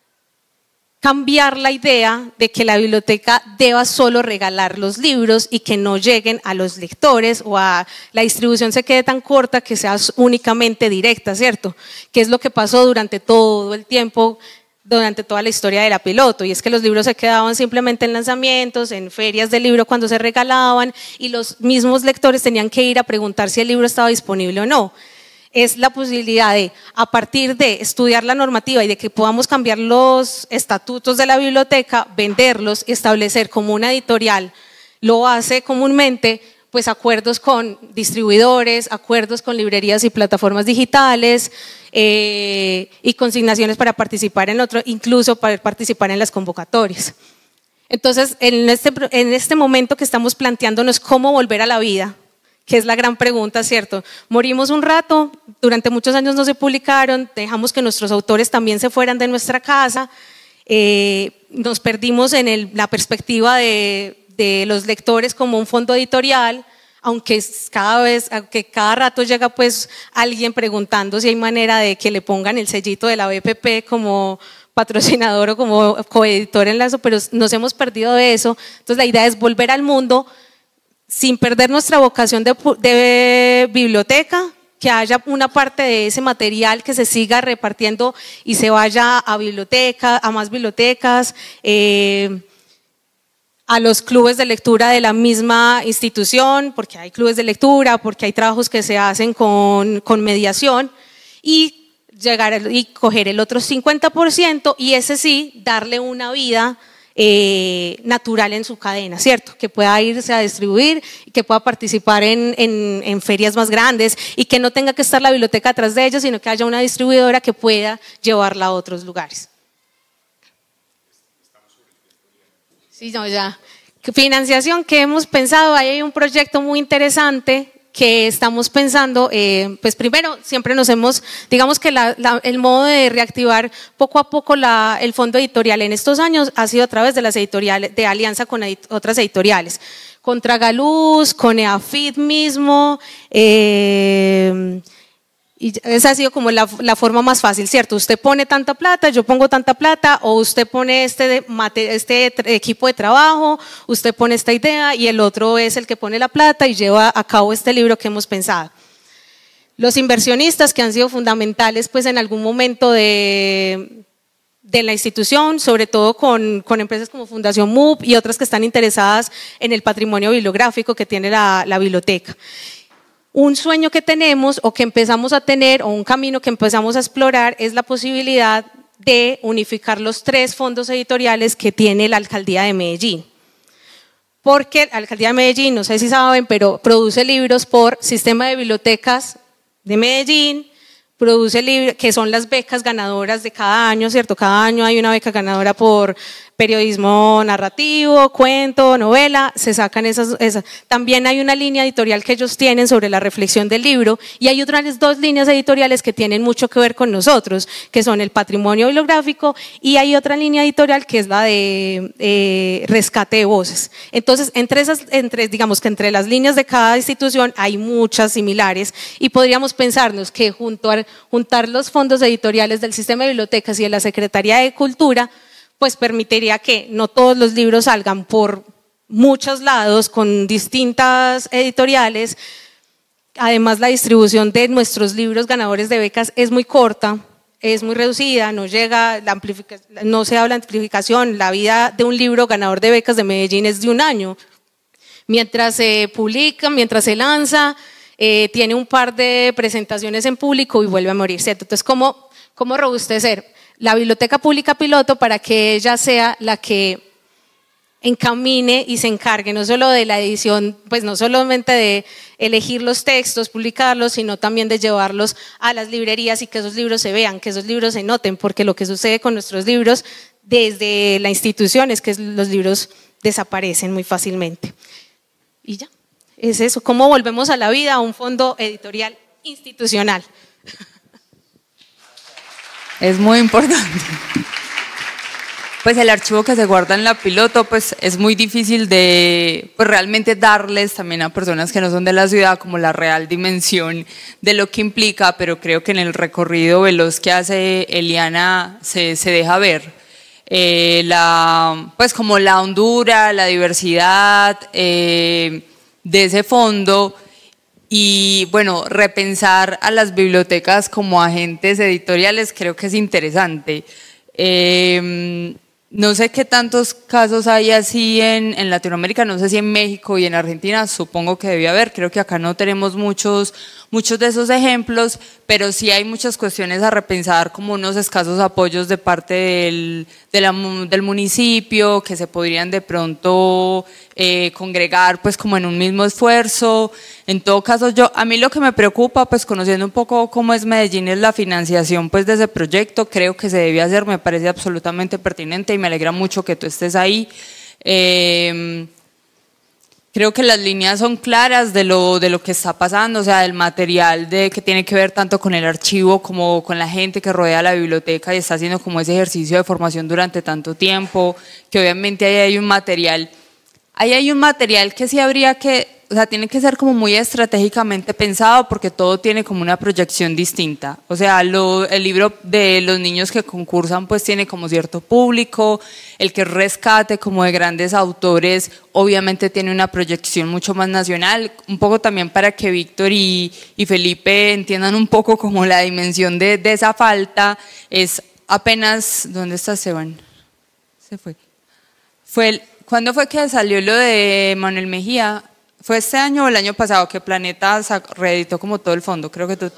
cambiar la idea de que la biblioteca deba solo regalar los libros y que no lleguen a los lectores o a la distribución se quede tan corta que sea únicamente directa, ¿cierto? Que es lo que pasó durante todo el tiempo, durante toda la historia de la Piloto, y es que los libros se quedaban simplemente en lanzamientos, en ferias del libro cuando se regalaban y los mismos lectores tenían que ir a preguntar si el libro estaba disponible o no. Es la posibilidad de, a partir de estudiar la normativa y de que podamos cambiar los estatutos de la biblioteca, venderlos y establecer como una editorial, lo hace comúnmente, pues acuerdos con distribuidores, acuerdos con librerías y plataformas digitales eh, y consignaciones para participar en otro, incluso para participar en las convocatorias. Entonces, en este, en este momento que estamos planteándonos cómo volver a la vida, que es la gran pregunta, ¿cierto? Morimos un rato, durante muchos años no se publicaron, dejamos que nuestros autores también se fueran de nuestra casa, eh, nos perdimos en el, la perspectiva de, de los lectores como un fondo editorial, aunque cada vez, aunque cada rato llega pues alguien preguntando si hay manera de que le pongan el sellito de la B P P como patrocinador o como coeditor en Lazo, pero nos hemos perdido de eso. Entonces la idea es volver al mundo sin perder nuestra vocación de, de biblioteca, que haya una parte de ese material que se siga repartiendo y se vaya a biblioteca, a más bibliotecas, eh, a los clubes de lectura de la misma institución, porque hay clubes de lectura, porque hay trabajos que se hacen con, con mediación, y llegar y coger el otro cincuenta por ciento y ese sí, darle una vida Eh, natural en su cadena, ¿cierto? Que pueda irse a distribuir y que pueda participar en, en, en ferias más grandes y que no tenga que estar la biblioteca atrás de ellos, sino que haya una distribuidora que pueda llevarla a otros lugares. Sí, no, ya. Financiación que hemos pensado, ahí hay un proyecto muy interesante que estamos pensando, eh, pues primero siempre nos hemos, digamos que la, la, el modo de reactivar poco a poco la, el fondo editorial en estos años ha sido a través de las editoriales, de alianza con edit, otras editoriales, con Tragaluz, con EAFID mismo, eh, y esa ha sido como la, la forma más fácil, ¿cierto? Usted pone tanta plata, yo pongo tanta plata, o usted pone este, este equipo de trabajo, usted pone esta idea y el otro es el que pone la plata y lleva a cabo este libro que hemos pensado. Los inversionistas que han sido fundamentales pues en algún momento de, de la institución, sobre todo con, con empresas como Fundación M U B y otras que están interesadas en el patrimonio bibliográfico que tiene la, la biblioteca. Un sueño que tenemos o que empezamos a tener o un camino que empezamos a explorar es la posibilidad de unificar los tres fondos editoriales que tiene la Alcaldía de Medellín. Porque la Alcaldía de Medellín, no sé si saben, pero produce libros por sistema de bibliotecas de Medellín, produce libros, que son las becas ganadoras de cada año, ¿cierto? Cada año hay una beca ganadora por periodismo narrativo, cuento, novela, se sacan esas, esas. También hay una línea editorial que ellos tienen sobre la reflexión del libro y hay otras dos líneas editoriales que tienen mucho que ver con nosotros, que son el patrimonio bibliográfico y hay otra línea editorial que es la de eh, rescate de voces. Entonces, entre esas, entre, digamos que entre las líneas de cada institución hay muchas similares y podríamos pensarnos que junto a, juntar los fondos editoriales del sistema de bibliotecas y de la Secretaría de Cultura pues permitiría que no todos los libros salgan por muchos lados con distintas editoriales. Además, la distribución de nuestros libros ganadores de becas es muy corta, es muy reducida, no llega, la no se habla de amplificación, la vida de un libro ganador de becas de Medellín es de un año. Mientras se publica, mientras se lanza, eh, tiene un par de presentaciones en público y vuelve a morir, ¿cierto? Entonces, ¿cómo, cómo robustecer la biblioteca pública piloto para que ella sea la que encamine y se encargue no solo de la edición, pues no solamente de elegir los textos, publicarlos, sino también de llevarlos a las librerías y que esos libros se vean, que esos libros se noten, porque lo que sucede con nuestros libros desde la institución es que los libros desaparecen muy fácilmente. Y ya, es eso, cómo volvemos a la vida a un fondo editorial institucional. Es muy importante. Pues el archivo que se guarda en la piloto pues es muy difícil de pues realmente darles también a personas que no son de la ciudad como la real dimensión de lo que implica, pero creo que en el recorrido veloz que hace Eliana se, se deja ver. Eh, la, pues como la hondura, la diversidad eh, de ese fondo. Y bueno, repensar a las bibliotecas como agentes editoriales creo que es interesante. Eh, no sé qué tantos casos hay así en, en Latinoamérica, no sé si en México y en Argentina, supongo que debía haber, creo que acá no tenemos muchos, muchos de esos ejemplos, pero sí hay muchas cuestiones a repensar como unos escasos apoyos de parte del, de la, del municipio que se podrían de pronto eh, congregar pues como en un mismo esfuerzo. En todo caso, yo, a mí lo que me preocupa, pues conociendo un poco cómo es Medellín, es la financiación pues de ese proyecto, creo que se debe hacer, me parece absolutamente pertinente y me alegra mucho que tú estés ahí. Eh, Creo que las líneas son claras de lo, de lo que está pasando, o sea, del material de, que tiene que ver tanto con el archivo como con la gente que rodea la biblioteca y está haciendo como ese ejercicio de formación durante tanto tiempo, que obviamente ahí hay un material, ahí hay un material que sí habría que, o sea, tiene que ser como muy estratégicamente pensado porque todo tiene como una proyección distinta. O sea, lo, el libro de los niños que concursan pues tiene como cierto público, el que rescate como de grandes autores obviamente tiene una proyección mucho más nacional, un poco también para que Víctor y, y Felipe entiendan un poco como la dimensión de, de esa falta. Es apenas, ¿dónde está Esteban? Se fue. Fue el, ¿cuándo fue que salió lo de Manuel Mejía? ¿Fue este año o el año pasado que Planeta reeditó como todo el fondo? Creo que tú...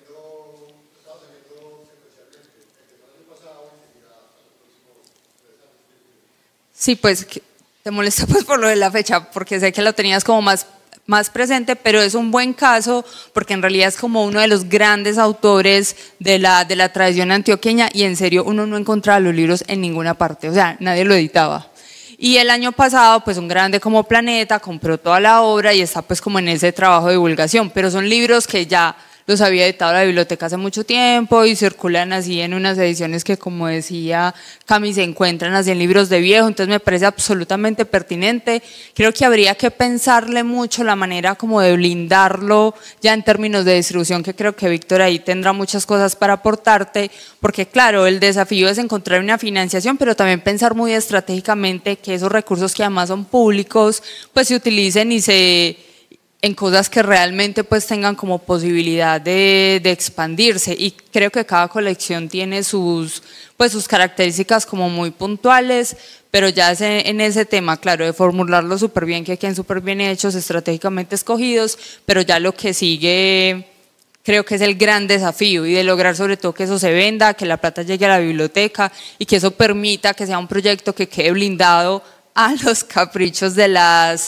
Sí, pues te molesta pues por lo de la fecha, porque sé que lo tenías como más, más presente, pero es un buen caso porque en realidad es como uno de los grandes autores de la, de la tradición antioqueña y en serio uno no encontraba los libros en ninguna parte, o sea, nadie lo editaba. Y el año pasado, pues un grande como Planeta compró toda la obra y está pues como en ese trabajo de divulgación, pero son libros que ya los había editado la biblioteca hace mucho tiempo y circulan así en unas ediciones que, como decía Cami, se encuentran así en libros de viejo, entonces me parece absolutamente pertinente. Creo que habría que pensarle mucho la manera como de blindarlo ya en términos de distribución, que creo que Víctor ahí tendrá muchas cosas para aportarte, porque claro, el desafío es encontrar una financiación, pero también pensar muy estratégicamente que esos recursos que además son públicos, pues se utilicen y se... en cosas que realmente pues tengan como posibilidad de, de expandirse, y creo que cada colección tiene sus, pues sus características como muy puntuales, pero ya es en, en ese tema, claro, de formularlo súper bien, que queden súper bien hechos, estratégicamente escogidos, pero ya lo que sigue creo que es el gran desafío, y de lograr sobre todo que eso se venda, que la plata llegue a la biblioteca y que eso permita que sea un proyecto que quede blindado a los caprichos de las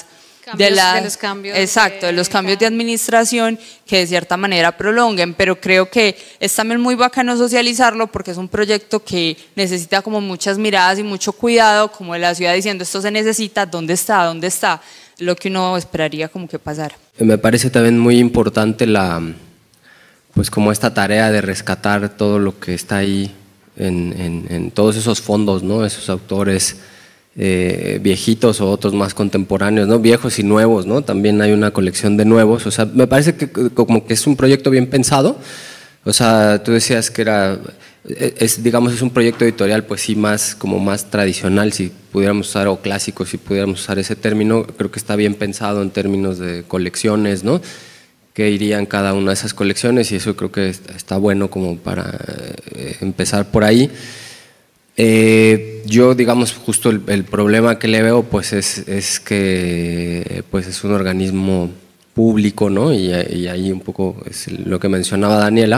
Cambios, de, la, de los cambios. exacto, de, de los cambios de administración que de cierta manera prolonguen, pero creo que es también muy bacano socializarlo porque es un proyecto que necesita como muchas miradas y mucho cuidado, como de la ciudad diciendo esto se necesita, ¿dónde está? ¿Dónde está? Lo que uno esperaría como que pasara. Me parece también muy importante la, pues como esta tarea de rescatar todo lo que está ahí en, en, en todos esos fondos, ¿no? Esos autores eh, viejitos o otros más contemporáneos, ¿no? Viejos y nuevos, ¿no? También hay una colección de nuevos, o sea, me parece que como que es un proyecto bien pensado, o sea, tú decías que era, es, digamos, es un proyecto editorial pues sí más, como más tradicional, si pudiéramos usar, o clásico, si pudiéramos usar ese término, creo que está bien pensado en términos de colecciones, ¿no? Que irían cada una de esas colecciones y eso creo que está bueno como para eh, empezar por ahí. Eh, yo digamos justo el, el problema que le veo pues es, es que pues es un organismo público, ¿no? Y, y ahí un poco es lo que mencionaba Daniela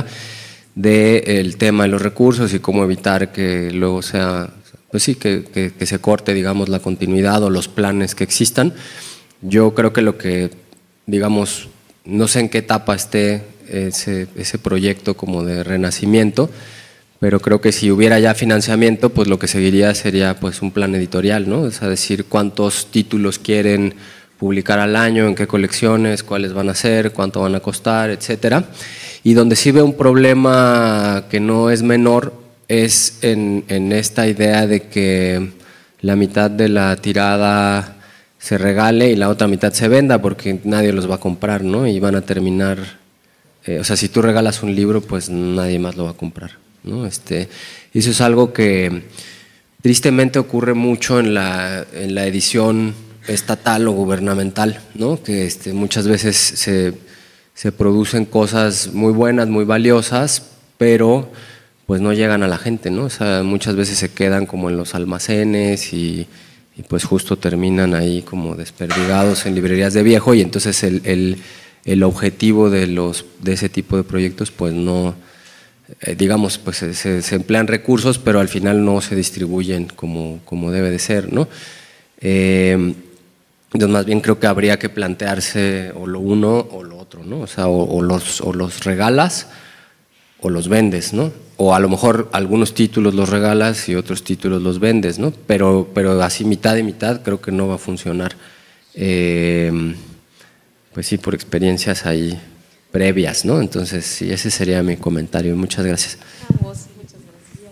del tema de los recursos y cómo evitar que luego sea, pues sí, que, que, que se corte digamos la continuidad o los planes que existan. Yo creo que lo que digamos, no sé en qué etapa esté ese, ese proyecto como de renacimiento, pero creo que si hubiera ya financiamiento, pues lo que seguiría sería pues un plan editorial, ¿no? Es decir, cuántos títulos quieren publicar al año, en qué colecciones, cuáles van a ser, cuánto van a costar, etcétera. Y donde sí veo un problema que no es menor es en, en esta idea de que la mitad de la tirada se regale y la otra mitad se venda porque nadie los va a comprar, ¿no? Y van a terminar, eh, o sea, si tú regalas un libro, pues nadie más lo va a comprar, ¿no? Este, eso es algo que tristemente ocurre mucho en la, en la edición estatal o gubernamental, ¿no? Que este, muchas veces se, se producen cosas muy buenas, muy valiosas, pero pues no llegan a la gente, ¿no? O sea, muchas veces se quedan como en los almacenes y, y pues justo terminan ahí como desperdigados en librerías de viejo y entonces el, el, el objetivo de, los, de ese tipo de proyectos pues no, eh, digamos, pues se, se emplean recursos pero al final no se distribuyen como, como debe de ser, ¿no? Eh, Entonces, más bien creo que habría que plantearse o lo uno o lo otro, ¿no? O sea, o, o, los, o los regalas o los vendes, ¿no? O a lo mejor algunos títulos los regalas y otros títulos los vendes, ¿no? Pero, pero así mitad y mitad creo que no va a funcionar. Eh, pues sí, por experiencias ahí previas, ¿no? Entonces, sí, ese sería mi comentario. Muchas gracias. A vos, muchas gracias.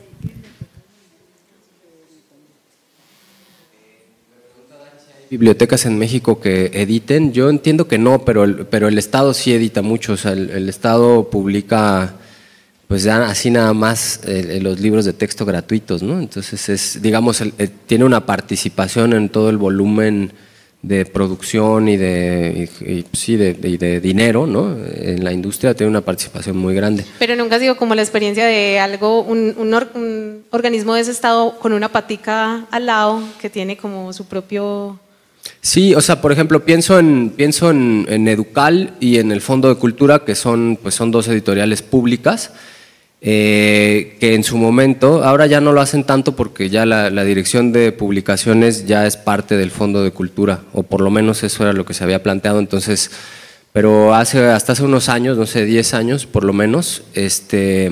Bibliotecas en México que editen, yo entiendo que no, pero el, pero el Estado sí edita mucho, o sea, el, el Estado publica pues ya así nada más eh, los libros de texto gratuitos, ¿no? Entonces es, digamos, el, el, tiene una participación en todo el volumen de producción y de, y, y, sí, de, de, de dinero, ¿no? En la industria tiene una participación muy grande. Pero nunca ha sido como la experiencia de algo, un, un, or, un organismo de ese estado con una patica al lado que tiene como su propio... Sí, o sea, por ejemplo, pienso en, pienso en, en Educal y en el Fondo de Cultura, que son, pues son dos editoriales públicas, eh, que en su momento, ahora ya no lo hacen tanto porque ya la, la dirección de publicaciones ya es parte del Fondo de Cultura, o por lo menos eso era lo que se había planteado, entonces, pero hace, hasta hace unos años, no sé, diez años por lo menos, este...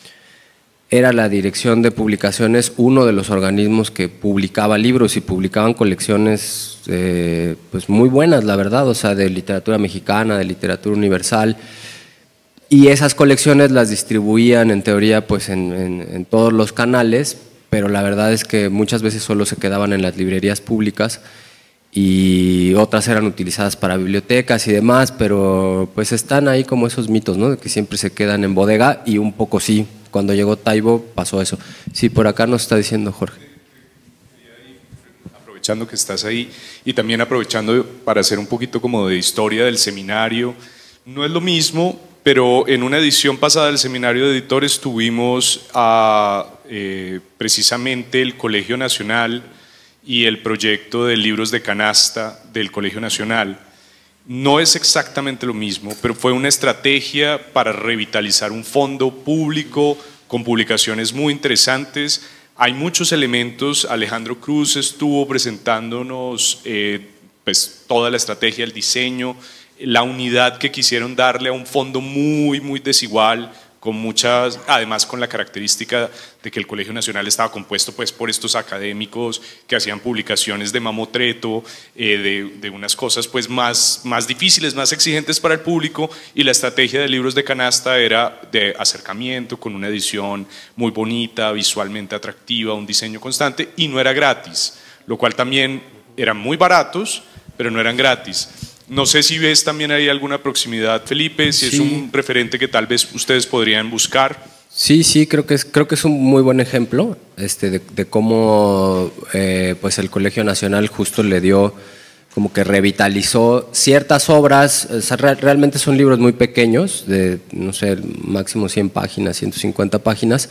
era la dirección de publicaciones uno de los organismos que publicaba libros y publicaban colecciones eh, pues muy buenas, la verdad, o sea, de literatura mexicana, de literatura universal, y esas colecciones las distribuían en teoría pues en, en, en todos los canales, pero la verdad es que muchas veces solo se quedaban en las librerías públicas y otras eran utilizadas para bibliotecas y demás, pero pues están ahí como esos mitos, ¿no? De que siempre se quedan en bodega y un poco sí. Cuando llegó Taibo pasó eso. Sí, por acá nos está diciendo Jorge. Aprovechando que estás ahí y también aprovechando para hacer un poquito como de historia del seminario, no es lo mismo, pero en una edición pasada del seminario de editores tuvimos a, eh, precisamente el Colegio Nacional y el proyecto de libros de canasta del Colegio Nacional. No es exactamente lo mismo, pero fue una estrategia para revitalizar un fondo público con publicaciones muy interesantes. Hay muchos elementos, Alejandro Cruz estuvo presentándonos eh, pues toda la estrategia, el diseño, la unidad que quisieron darle a un fondo muy, muy desigual, con muchas, además con la característica de que el Colegio Nacional estaba compuesto pues por estos académicos que hacían publicaciones de mamotreto, eh, de, de unas cosas pues más, más difíciles, más exigentes para el público, y la estrategia de libros de canasta era de acercamiento, con una edición muy bonita, visualmente atractiva, un diseño constante, y no era gratis, lo cual también eran muy baratos, pero no eran gratis. No sé si ves también ahí alguna proximidad, Felipe, si sí. es un referente que tal vez ustedes podrían buscar. Sí, sí, creo que es, creo que es un muy buen ejemplo este, de, de cómo eh, pues el Colegio Nacional justo le dio, como que revitalizó ciertas obras. O sea, re, realmente son libros muy pequeños, de, no sé, máximo cien páginas, ciento cincuenta páginas,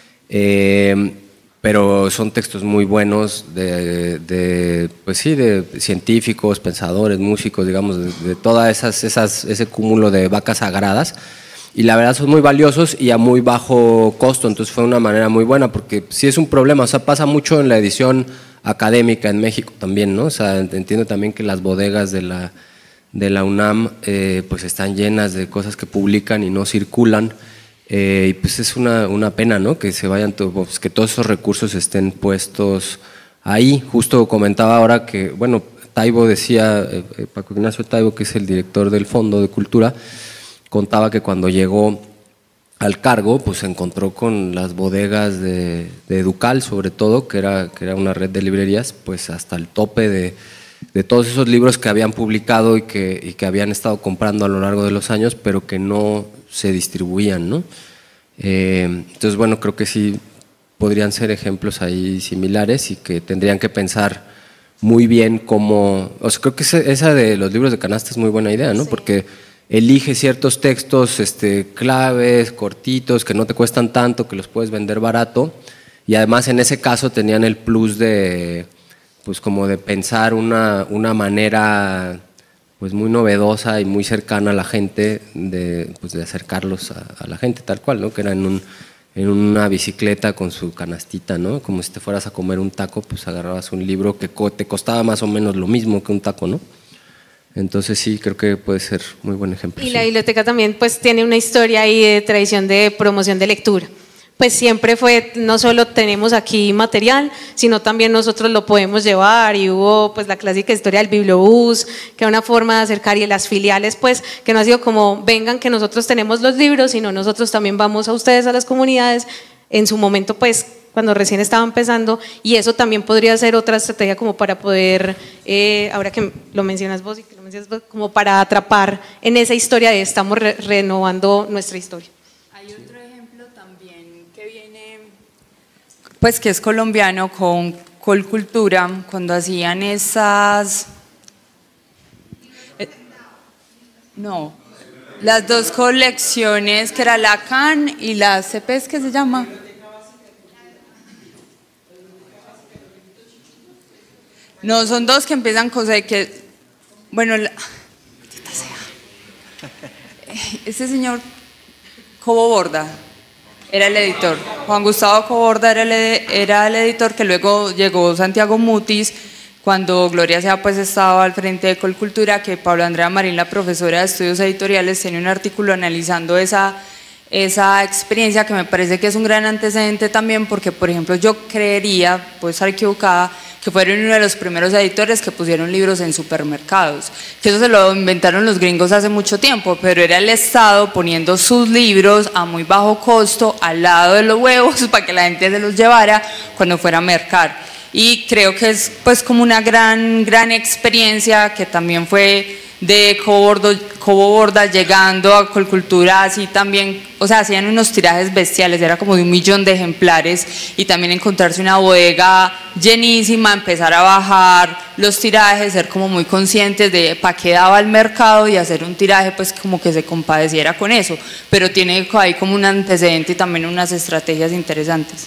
eh, pero son textos muy buenos de, de, pues sí, de científicos, pensadores, músicos, digamos, de, de todas esas, esas, ese cúmulo de vacas sagradas, y la verdad son muy valiosos y a muy bajo costo, entonces fue una manera muy buena, porque sí es un problema, o sea, pasa mucho en la edición académica en México también, ¿no? O sea, entiendo también que las bodegas de la, de la UNAM eh, pues están llenas de cosas que publican y no circulan. Eh, y pues es una, una pena, ¿no? Que se vayan, to pues que todos esos recursos estén puestos ahí. Justo comentaba ahora que, bueno, Taibo decía, eh, Paco Ignacio Taibo, que es el director del Fondo de Cultura, contaba que cuando llegó al cargo, pues se encontró con las bodegas de, de Educal, sobre todo, que era, que era una red de librerías, pues hasta el tope de, de todos esos libros que habían publicado y que, y que habían estado comprando a lo largo de los años, pero que no se distribuían, ¿no? Eh, entonces, bueno, creo que sí podrían ser ejemplos ahí similares y que tendrían que pensar muy bien cómo, o sea, creo que esa de los libros de canasta es muy buena idea, ¿no? Sí. Porque elige ciertos textos este, claves, cortitos, que no te cuestan tanto, que los puedes vender barato, y además en ese caso tenían el plus de, pues como de pensar una, una manera pues muy novedosa y muy cercana a la gente, de, pues de acercarlos a, a la gente tal cual, ¿no? Que era en, un, en una bicicleta con su canastita, ¿no? Como si te fueras a comer un taco, pues agarrabas un libro que co te costaba más o menos lo mismo que un taco, ¿no? Entonces sí, creo que puede ser muy buen ejemplo. Y sí. La biblioteca también pues tiene una historia ahí de tradición de promoción de lectura. Pues siempre fue, no solo tenemos aquí material, sino también nosotros lo podemos llevar, y hubo pues la clásica historia del bibliobús, que era una forma de acercar, y las filiales pues que no ha sido como vengan que nosotros tenemos los libros, sino nosotros también vamos a ustedes, a las comunidades, en su momento pues cuando recién estaba empezando, y eso también podría ser otra estrategia como para poder, eh, ahora que lo mencionas vos y que lo mencionas vos, como para atrapar en esa historia de estamos re renovando nuestra historia. Pues que es colombiano, con Colcultura, cuando hacían esas, eh, no, las dos colecciones, que era la C A N y la C P, ¿es que se llama? No, son dos que empiezan con C, que, bueno, la, ese señor Cobo Borda era el editor, Juan Gustavo Coborda era el, era el editor, que luego llegó Santiago Mutis, cuando Gloria Sea pues estaba al frente de Colcultura, que Pablo Andrea Marín, la profesora de estudios editoriales, tiene un artículo analizando esa, esa experiencia, que me parece que es un gran antecedente también, porque por ejemplo yo creería, puedo estar equivocada, que fueron uno de los primeros editores que pusieron libros en supermercados, que eso se lo inventaron los gringos hace mucho tiempo, pero era el Estado poniendo sus libros a muy bajo costo al lado de los huevos para que la gente se los llevara cuando fuera a mercar. Y creo que es pues como una gran, gran experiencia, que también fue de Cobo Borda llegando a Colcultura, así también, o sea, hacían unos tirajes bestiales, era como de un millón de ejemplares, y también encontrarse una bodega llenísima, empezar a bajar los tirajes, ser como muy conscientes de para qué daba el mercado, y hacer un tiraje pues como que se compadeciera con eso, pero tiene ahí como un antecedente y también unas estrategias interesantes.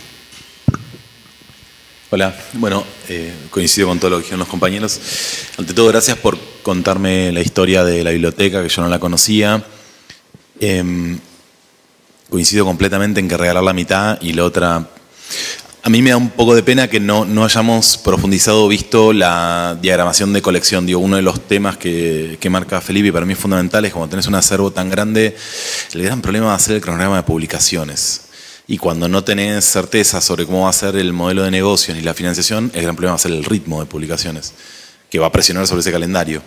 Hola, bueno, eh, coincido con todo lo que dijeron los compañeros. Ante todo, gracias por contarme la historia de la biblioteca, que yo no la conocía. Eh, coincido completamente en que regalar la mitad y la otra... A mí me da un poco de pena que no, no hayamos profundizado o visto la diagramación de colección. Digo, uno de los temas que, que marca Felipe y para mí es fundamental es cuando tenés un acervo tan grande, el gran problema va a ser el cronograma de publicaciones. Y cuando no tenés certeza sobre cómo va a ser el modelo de negocio ni la financiación, el gran problema va a ser el ritmo de publicaciones, que va a presionar sobre ese calendario.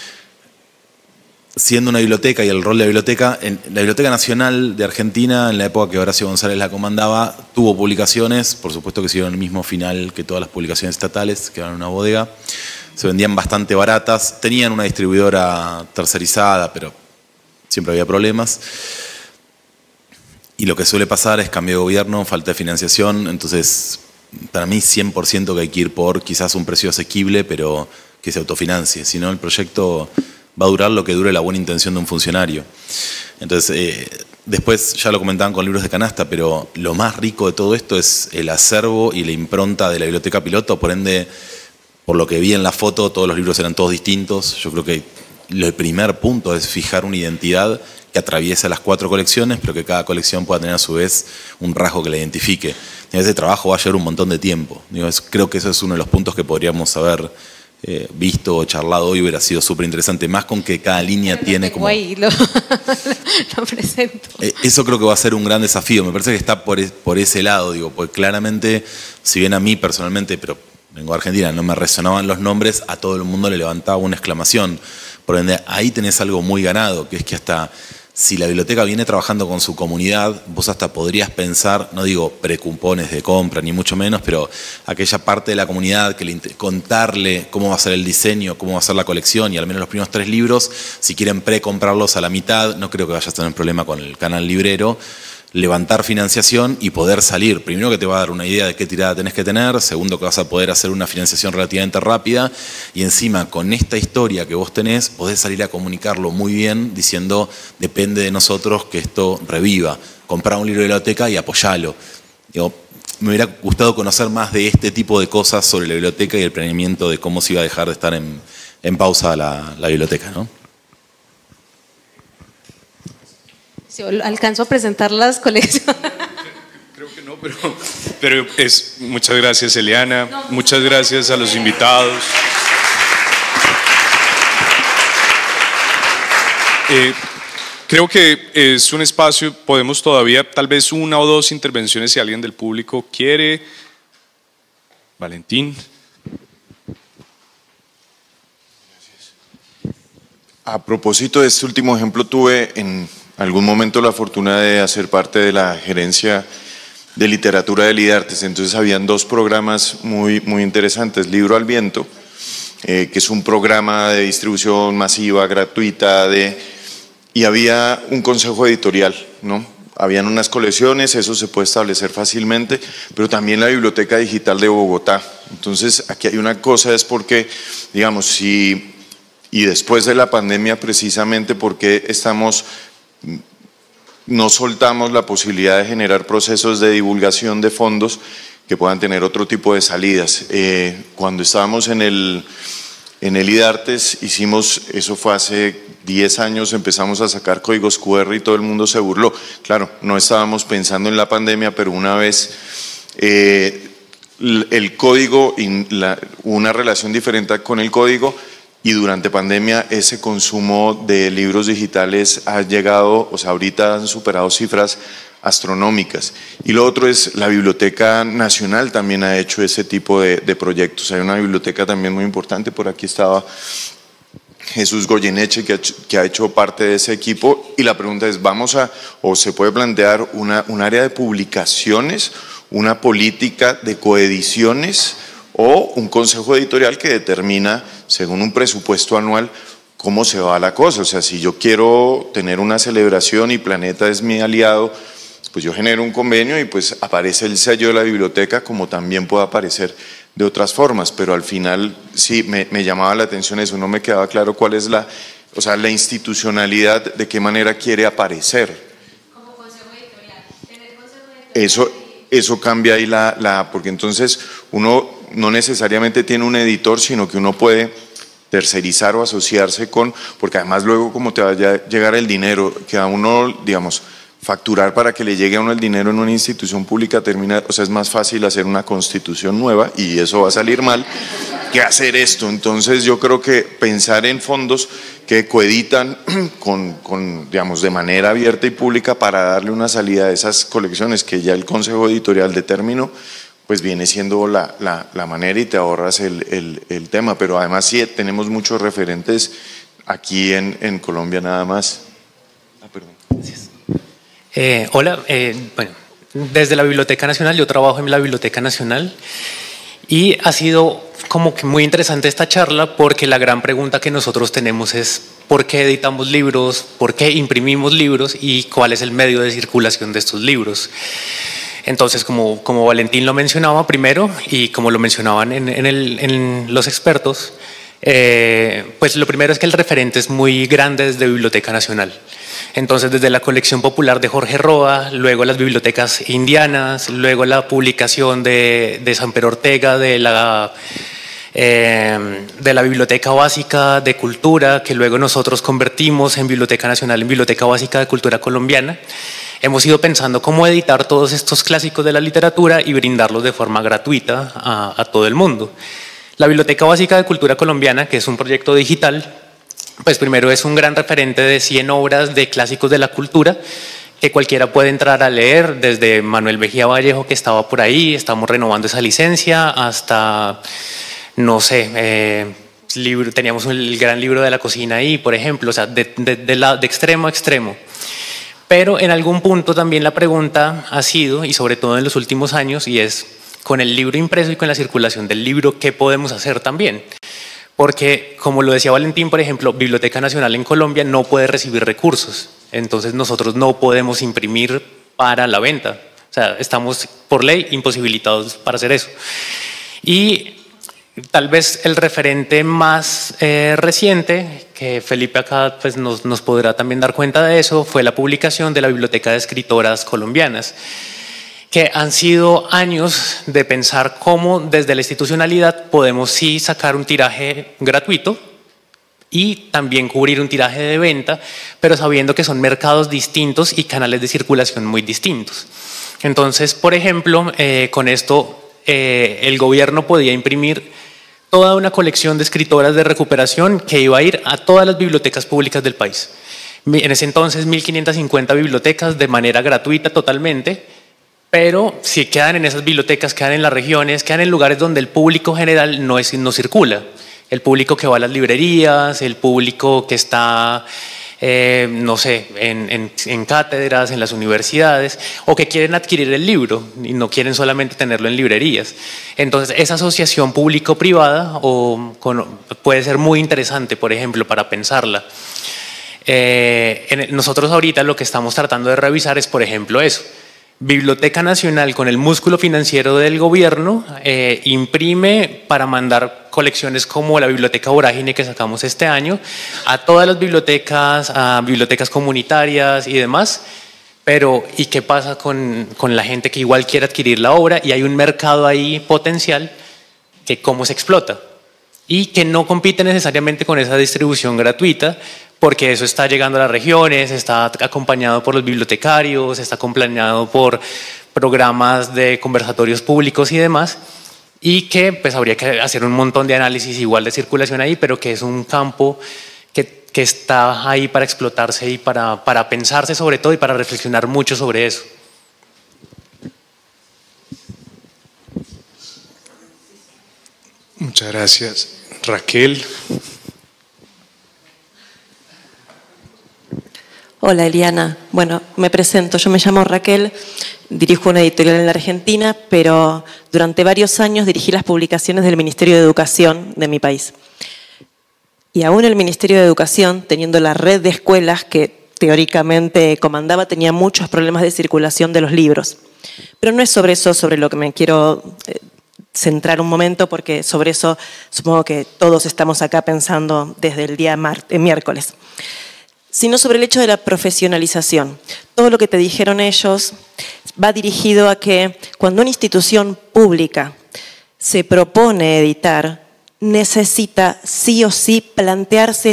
Siendo una biblioteca y el rol de la biblioteca, en la Biblioteca Nacional de Argentina, en la época que Horacio González la comandaba, tuvo publicaciones, por supuesto que siguieron el mismo final que todas las publicaciones estatales, que eran una bodega, se vendían bastante baratas, tenían una distribuidora tercerizada, pero siempre había problemas. Y lo que suele pasar es cambio de gobierno, falta de financiación, entonces para mí cien por ciento que hay que ir por quizás un precio asequible, pero que se autofinancie, si no el proyecto va a durar lo que dure la buena intención de un funcionario. Entonces, eh, después ya lo comentaban con libros de canasta, pero lo más rico de todo esto es el acervo y la impronta de la biblioteca piloto, por ende, por lo que vi en la foto, todos los libros eran todos distintos. Yo creo que el primer punto es fijar una identidad que atraviesa las cuatro colecciones, pero que cada colección pueda tener a su vez un rasgo que la identifique. Y ese trabajo va a llevar un montón de tiempo. Digo, es, creo que eso es uno de los puntos que podríamos haber Eh, visto o charlado hoy, hubiera sido súper interesante, más con que cada línea tiene como... Ahí lo, lo presento. Eh, eso creo que va a ser un gran desafío, me parece que está por, por ese lado, digo, porque claramente, si bien a mí personalmente, pero vengo de Argentina, no me resonaban los nombres, a todo el mundo le levantaba una exclamación, por ende ahí tenés algo muy ganado, que es que hasta si la biblioteca viene trabajando con su comunidad, vos hasta podrías pensar, no digo precupones de compra ni mucho menos, pero aquella parte de la comunidad que le, contarle cómo va a ser el diseño, cómo va a ser la colección y al menos los primeros tres libros, si quieren pre-comprarlos a la mitad, no creo que vayas a tener problema con el canal librero, levantar financiación y poder salir. Primero que te va a dar una idea de qué tirada tenés que tener, segundo que vas a poder hacer una financiación relativamente rápida y encima con esta historia que vos tenés podés salir a comunicarlo muy bien diciendo depende de nosotros que esto reviva. Comprá un libro de biblioteca y apoyalo. Digo, me hubiera gustado conocer más de este tipo de cosas sobre la biblioteca y el planeamiento de cómo se iba a dejar de estar en, en pausa la, la biblioteca, ¿no? Si alcanzo a presentar las colecciones. Creo que no, pero, pero es, muchas gracias Eliana, muchas gracias a los invitados. Eh, creo que es un espacio, podemos todavía, tal vez una o dos intervenciones si alguien del público quiere. Valentín. A propósito de este último ejemplo, tuve en algún momento la fortuna de hacer parte de la gerencia de literatura del IDARTES, entonces habían dos programas muy, muy interesantes, Libro al Viento, eh, que es un programa de distribución masiva, gratuita, de, y había un consejo editorial, ¿no? Habían unas colecciones, eso se puede establecer fácilmente, pero también la Biblioteca Digital de Bogotá. Entonces aquí hay una cosa, es porque, digamos, si, y después de la pandemia precisamente porque estamos... no soltamos la posibilidad de generar procesos de divulgación de fondos que puedan tener otro tipo de salidas. Eh, cuando estábamos en el, en el IDARTES hicimos, eso fue hace diez años, empezamos a sacar códigos cu erre y todo el mundo se burló. Claro, no estábamos pensando en la pandemia, pero una vez eh, el código, la, una relación diferente con el código, y durante pandemia ese consumo de libros digitales ha llegado, o sea, ahorita han superado cifras astronómicas. Y lo otro es, la Biblioteca Nacional también ha hecho ese tipo de, de proyectos. Hay una biblioteca también muy importante, por aquí estaba Jesús Goyeneche, que ha, que ha hecho parte de ese equipo, y la pregunta es, ¿vamos a, o se puede plantear una, un área de publicaciones, una política de coediciones, o un consejo editorial que determina, según un presupuesto anual, cómo se va la cosa? O sea, si yo quiero tener una celebración y Planeta es mi aliado, pues yo genero un convenio y pues aparece el sello de la biblioteca, como también puede aparecer de otras formas, pero al final sí me, me llamaba la atención eso, no me quedaba claro cuál es la, o sea, la institucionalidad, de qué manera quiere aparecer. Como consejo editorial. Tener consejo editorial. Eso, eso cambia ahí la, la, porque entonces uno no necesariamente tiene un editor, sino que uno puede tercerizar o asociarse con, porque además luego como te va a llegar el dinero, queda uno, digamos, facturar para que le llegue a uno el dinero en una institución pública termina, o sea, es más fácil hacer una constitución nueva y eso va a salir mal que hacer esto. Entonces yo creo que pensar en fondos que coeditan con, con, digamos, de manera abierta y pública para darle una salida a esas colecciones que ya el Consejo Editorial determinó, pues viene siendo la, la, la manera y te ahorras el, el, el tema. Pero además sí tenemos muchos referentes aquí en, en Colombia nada más. Ah, perdón. Gracias. Eh, hola, eh, bueno, desde la Biblioteca Nacional, yo trabajo en la Biblioteca Nacional y ha sido como que muy interesante esta charla porque la gran pregunta que nosotros tenemos es ¿por qué editamos libros? ¿Por qué imprimimos libros? ¿Y cuál es el medio de circulación de estos libros? Entonces, como, como Valentín lo mencionaba primero y como lo mencionaban en, en, el, en los expertos, eh, pues lo primero es que el referente es muy grande desde Biblioteca Nacional. Entonces, desde la colección popular de Jorge Roa, luego las bibliotecas indianas, luego la publicación de, de Samper Ortega, de la, eh, de la Biblioteca Básica de Cultura, que luego nosotros convertimos en Biblioteca Nacional, en Biblioteca Básica de Cultura Colombiana. Hemos ido pensando cómo editar todos estos clásicos de la literatura y brindarlos de forma gratuita a, a todo el mundo. La Biblioteca Básica de Cultura Colombiana, que es un proyecto digital, pues primero es un gran referente de cien obras de clásicos de la cultura que cualquiera puede entrar a leer, desde Manuel Mejía Vallejo, que estaba por ahí, estamos renovando esa licencia, hasta, no sé, eh, libro, teníamos el gran libro de la cocina ahí, por ejemplo, o sea, de, de, de, la, de extremo a extremo. Pero en algún punto también la pregunta ha sido, y sobre todo en los últimos años, y es con el libro impreso y con la circulación del libro, ¿qué podemos hacer también? Porque, como lo decía Valentín, por ejemplo, Biblioteca Nacional en Colombia no puede recibir recursos, entonces nosotros no podemos imprimir para la venta, o sea, estamos por ley imposibilitados para hacer eso. Y tal vez el referente más eh, reciente, que Felipe acá pues, nos, nos podrá también dar cuenta de eso, fue la publicación de la Biblioteca de Escritoras Colombianas, que han sido años de pensar cómo desde la institucionalidad podemos sí sacar un tiraje gratuito y también cubrir un tiraje de venta, pero sabiendo que son mercados distintos y canales de circulación muy distintos. Entonces, por ejemplo, eh, con esto eh, el gobierno podía imprimir toda una colección de escritoras de recuperación que iba a ir a todas las bibliotecas públicas del país. En ese entonces, mil quinientas cincuenta bibliotecas de manera gratuita totalmente, pero si quedan en esas bibliotecas, quedan en las regiones, quedan en lugares donde el público general no, es, no circula. El público que va a las librerías, el público que está, eh, no sé, en, en, en cátedras, en las universidades, o que quieren adquirir el libro y no quieren solamente tenerlo en librerías. Entonces, esa asociación público-privada o con, puede ser muy interesante, por ejemplo, para pensarla. Eh, en, nosotros ahorita lo que estamos tratando de revisar es, por ejemplo, eso. Biblioteca Nacional, con el músculo financiero del gobierno, eh, imprime para mandar colecciones como la Biblioteca Vorágine que sacamos este año a todas las bibliotecas, a bibliotecas comunitarias y demás. Pero, ¿y qué pasa con, con la gente que igual quiere adquirir la obra? Y hay un mercado ahí potencial que cómo se explota y que no compite necesariamente con esa distribución gratuita, porque eso está llegando a las regiones, está acompañado por los bibliotecarios, está acompañado por programas de conversatorios públicos y demás, y que pues habría que hacer un montón de análisis igual de circulación ahí, pero que es un campo que, que está ahí para explotarse y para, para pensarse sobre todo y para reflexionar mucho sobre eso. Muchas gracias. Raquel. Hola Eliana, bueno, me presento, yo me llamo Raquel, dirijo una editorial en la Argentina, pero durante varios años dirigí las publicaciones del Ministerio de Educación de mi país. Y aún el Ministerio de Educación, teniendo la red de escuelas que teóricamente comandaba, tenía muchos problemas de circulación de los libros. Pero no es sobre eso sobre lo que me quiero eh, centrar un momento, porque sobre eso supongo que todos estamos acá pensando desde el día eh, miércoles. Sino sobre el hecho de la profesionalización. Todo lo que te dijeron ellos va dirigido a que cuando una institución pública se propone editar, necesita sí o sí plantearse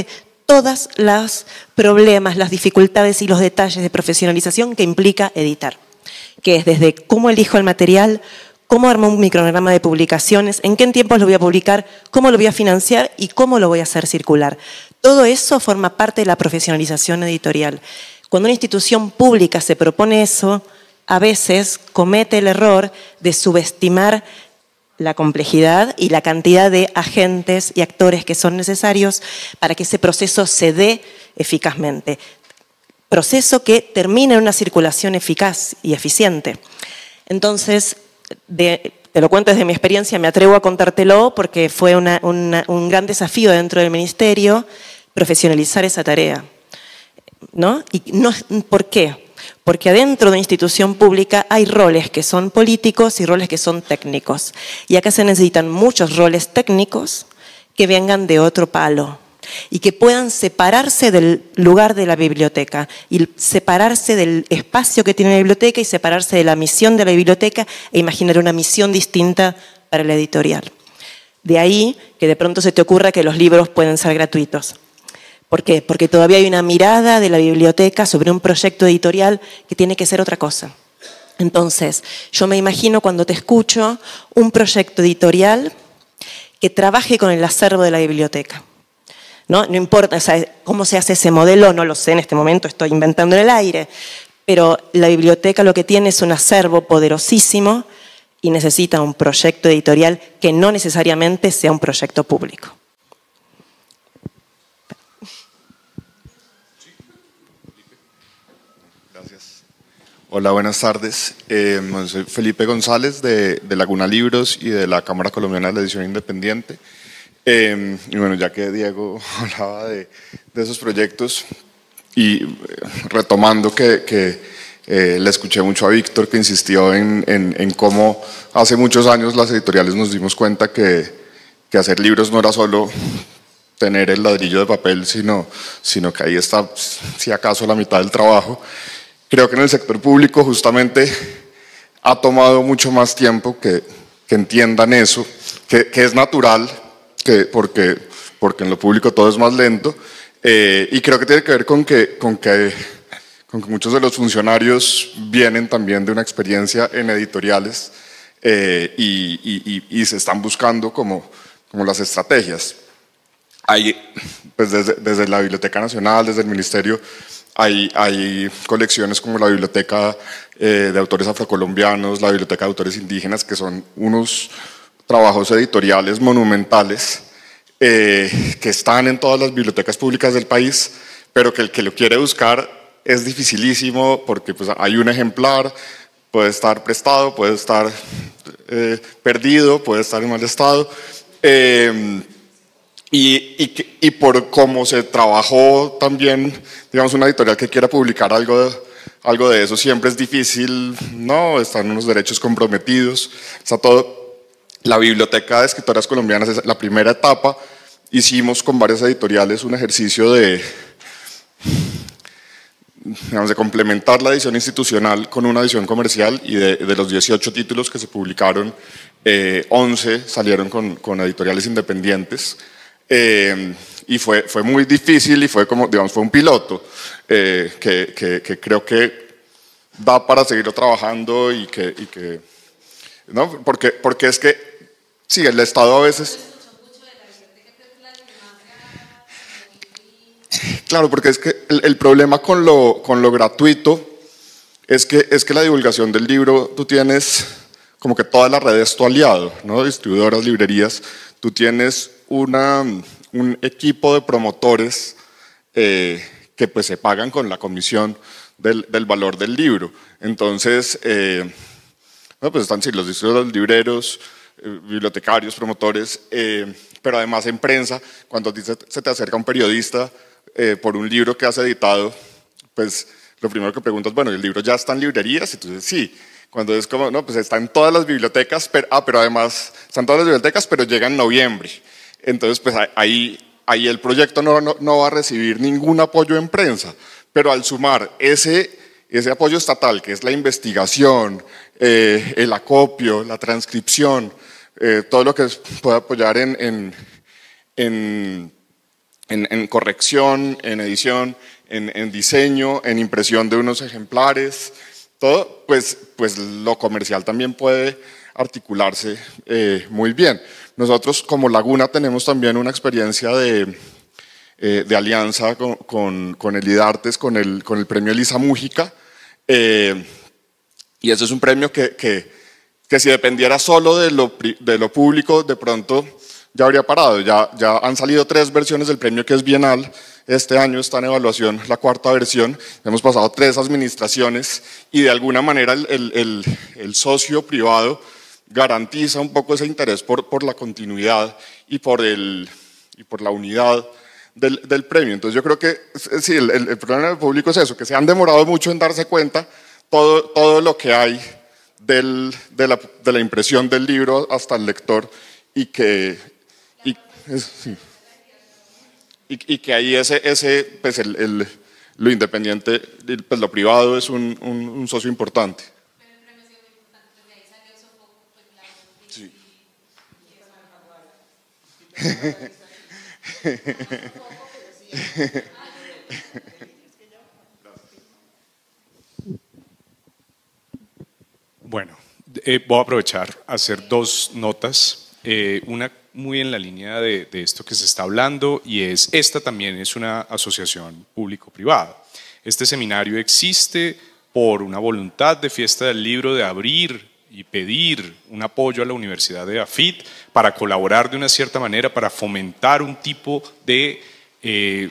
todos los problemas, las dificultades y los detalles de profesionalización que implica editar, que es desde cómo elijo el material, cómo armo un micrograma de publicaciones, en qué tiempos lo voy a publicar, cómo lo voy a financiar y cómo lo voy a hacer circular. Todo eso forma parte de la profesionalización editorial. Cuando una institución pública se propone eso, a veces comete el error de subestimar la complejidad y la cantidad de agentes y actores que son necesarios para que ese proceso se dé eficazmente. Proceso que termina en una circulación eficaz y eficiente. Entonces, de, te lo cuento desde mi experiencia, me atrevo a contártelo porque fue una, una, un gran desafío dentro del ministerio profesionalizar esa tarea, ¿no? Y no, ¿por qué? Porque adentro de una institución pública hay roles que son políticos y roles que son técnicos. Y acá se necesitan muchos roles técnicos que vengan de otro palo y que puedan separarse del lugar de la biblioteca y separarse del espacio que tiene la biblioteca y separarse de la misión de la biblioteca e imaginar una misión distinta para la editorial. De ahí que de pronto se te ocurra que los libros pueden ser gratuitos. ¿Por qué? Porque todavía hay una mirada de la biblioteca sobre un proyecto editorial que tiene que ser otra cosa. Entonces, yo me imagino cuando te escucho un proyecto editorial que trabaje con el acervo de la biblioteca. No, no importa, o sea, cómo se hace ese modelo, no lo sé en este momento, estoy inventando en el aire, pero la biblioteca lo que tiene es un acervo poderosísimo y necesita un proyecto editorial que no necesariamente sea un proyecto público. Hola, buenas tardes. Eh, soy Felipe González de, de Laguna Libros y de la Cámara Colombiana de la Edición Independiente. Eh, y bueno, ya que Diego hablaba de, de esos proyectos y retomando que, que eh, le escuché mucho a Víctor que insistió en, en, en cómo hace muchos años las editoriales nos dimos cuenta que, que hacer libros no era solo tener el ladrillo de papel, sino, sino que ahí está, si acaso, la mitad del trabajo. Creo que en el sector público justamente ha tomado mucho más tiempo que, que entiendan eso, que, que es natural, que porque, porque en lo público todo es más lento, eh, y creo que tiene que ver con que, con, que, con que muchos de los funcionarios vienen también de una experiencia en editoriales eh, y, y, y, y se están buscando como, como las estrategias. Hay, pues desde, desde la Biblioteca Nacional, desde el Ministerio, Hay, hay colecciones como la Biblioteca eh, de Autores Afrocolombianos, la Biblioteca de Autores Indígenas, que son unos trabajos editoriales monumentales eh, que están en todas las bibliotecas públicas del país, pero que el que lo quiere buscar es dificilísimo porque pues, hay un ejemplar, puede estar prestado, puede estar eh, perdido, puede estar en mal estado. Eh, Y, y, y por cómo se trabajó también, digamos, una editorial que quiera publicar algo de, algo de eso, siempre es difícil, ¿no? Están unos derechos comprometidos, está todo. La Biblioteca de Escritoras Colombianas es la primera etapa. Hicimos con varias editoriales un ejercicio de, digamos, de complementar la edición institucional con una edición comercial y de, de los dieciocho títulos que se publicaron, eh, once salieron con, con editoriales independientes. Eh, y fue, fue muy difícil y fue como, digamos, fue un piloto eh, que, que, que creo que da para seguirlo trabajando y que, y que ¿no? porque, porque es que, sí, el Estado a veces... Claro, porque es que el, el problema con lo, con lo gratuito es que, es que la divulgación del libro, tú tienes como que toda la red es tu aliado, ¿no? Distribuidoras, librerías, tú tienes una, un equipo de promotores eh, que pues se pagan con la comisión del, del valor del libro. Entonces, eh, no, pues están sí, los distribuidores, libreros, eh, bibliotecarios, promotores, eh, pero además en prensa, cuando a ti se, se te acerca un periodista eh, por un libro que has editado, pues lo primero que preguntas, bueno, ¿el libro ya está en librerías? Y tú dices, sí. Cuando es como, no, pues está en todas las bibliotecas, pero, ah, pero además están todas las bibliotecas, pero llega en noviembre. Entonces, pues ahí, ahí el proyecto no, no, no va a recibir ningún apoyo en prensa, pero al sumar ese, ese apoyo estatal, que es la investigación, eh, el acopio, la transcripción, eh, todo lo que pueda apoyar en, en, en, en, en corrección, en edición, en, en diseño, en impresión de unos ejemplares, todo, pues, pues lo comercial también puede articularse eh, muy bien. Nosotros como Laguna tenemos también una experiencia de, eh, de alianza con, con, con el IDARTES, con el, con el premio Elisa Mújica, eh, y ese es un premio que, que, que si dependiera solo de lo, de lo público, de pronto ya habría parado. Ya, ya han salido tres versiones del premio que es bienal. Este año está en evaluación la cuarta versión. Hemos pasado tres administraciones y de alguna manera el, el, el, el socio privado garantiza un poco ese interés por, por la continuidad y por, el, y por la unidad del, del premio. Entonces yo creo que sí, el, el problema del público es eso, que se han demorado mucho en darse cuenta todo, todo lo que hay del, de, la, de la impresión del libro hasta el lector y que, y, es, sí. y, y que ahí ese, ese pues el, el, lo independiente, pues lo privado es un, un, un socio importante. Sí. Bueno, eh, voy a aprovechar a hacer dos notas, eh, una muy en la línea de, de esto que se está hablando, y es, esta también es una asociación público-privada. Este seminario existe por una voluntad de Fiesta del Libro de abrir y pedir un apoyo a la Universidad de AFIT para colaborar de una cierta manera, para fomentar un tipo de eh,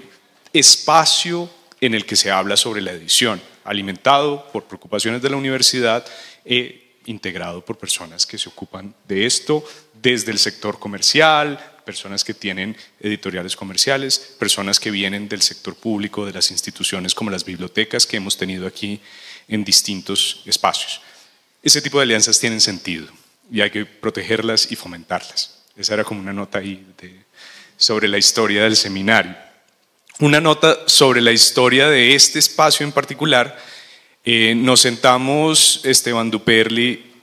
espacio en el que se habla sobre la edición, alimentado por preocupaciones de la universidad, eh, integrado por personas que se ocupan de esto desde el sector comercial, personas que tienen editoriales comerciales, personas que vienen del sector público, de las instituciones como las bibliotecas que hemos tenido aquí en distintos espacios. Ese tipo de alianzas tienen sentido y hay que protegerlas y fomentarlas. Esa era como una nota ahí de, sobre la historia del seminario. Una nota sobre la historia de este espacio en particular. Eh, nos sentamos Esteban Duperli,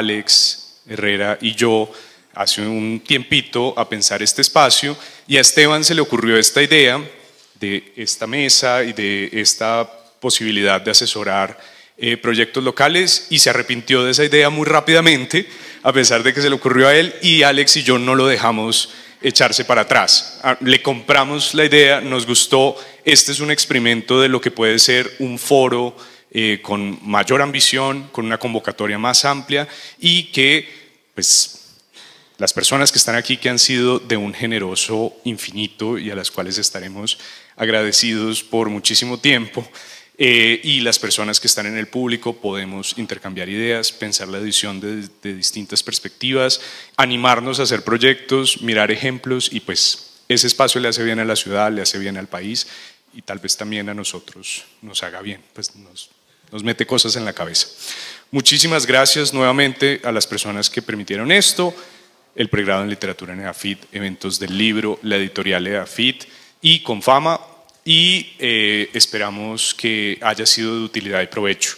Alex Herrera y yo hace un tiempito a pensar este espacio, y a Esteban se le ocurrió esta idea de esta mesa y de esta posibilidad de asesorar eh, proyectos locales, y se arrepintió de esa idea muy rápidamente, a pesar de que se le ocurrió a él, y Alex y yo no lo dejamos echarse para atrás. Le compramos la idea, nos gustó. Este es un experimento de lo que puede ser un foro eh, con mayor ambición, con una convocatoria más amplia, y que pues las personas que están aquí, que han sido de un generoso infinito y a las cuales estaremos agradecidos por muchísimo tiempo, eh, y las personas que están en el público, podemos intercambiar ideas, pensar la edición de, de distintas perspectivas, animarnos a hacer proyectos, mirar ejemplos, y pues ese espacio le hace bien a la ciudad, le hace bien al país, y tal vez también a nosotros nos haga bien, pues nos, nos mete cosas en la cabeza. Muchísimas gracias nuevamente a las personas que permitieron esto, el pregrado en literatura en EAFIT, eventos del libro, la editorial EAFIT y Confama, y eh, esperamos que haya sido de utilidad y provecho.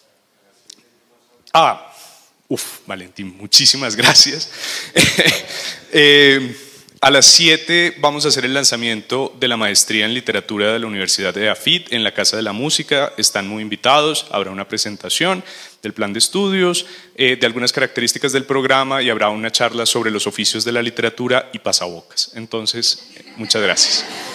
Ah, uff, Valentín, muchísimas gracias. eh, a las siete vamos a hacer el lanzamiento de la maestría en literatura de la Universidad de EAFIT en la Casa de la Música. Están muy invitados, habrá una presentación del plan de estudios, eh, de algunas características del programa, y habrá una charla sobre los oficios de la literatura y pasabocas. Entonces, muchas gracias.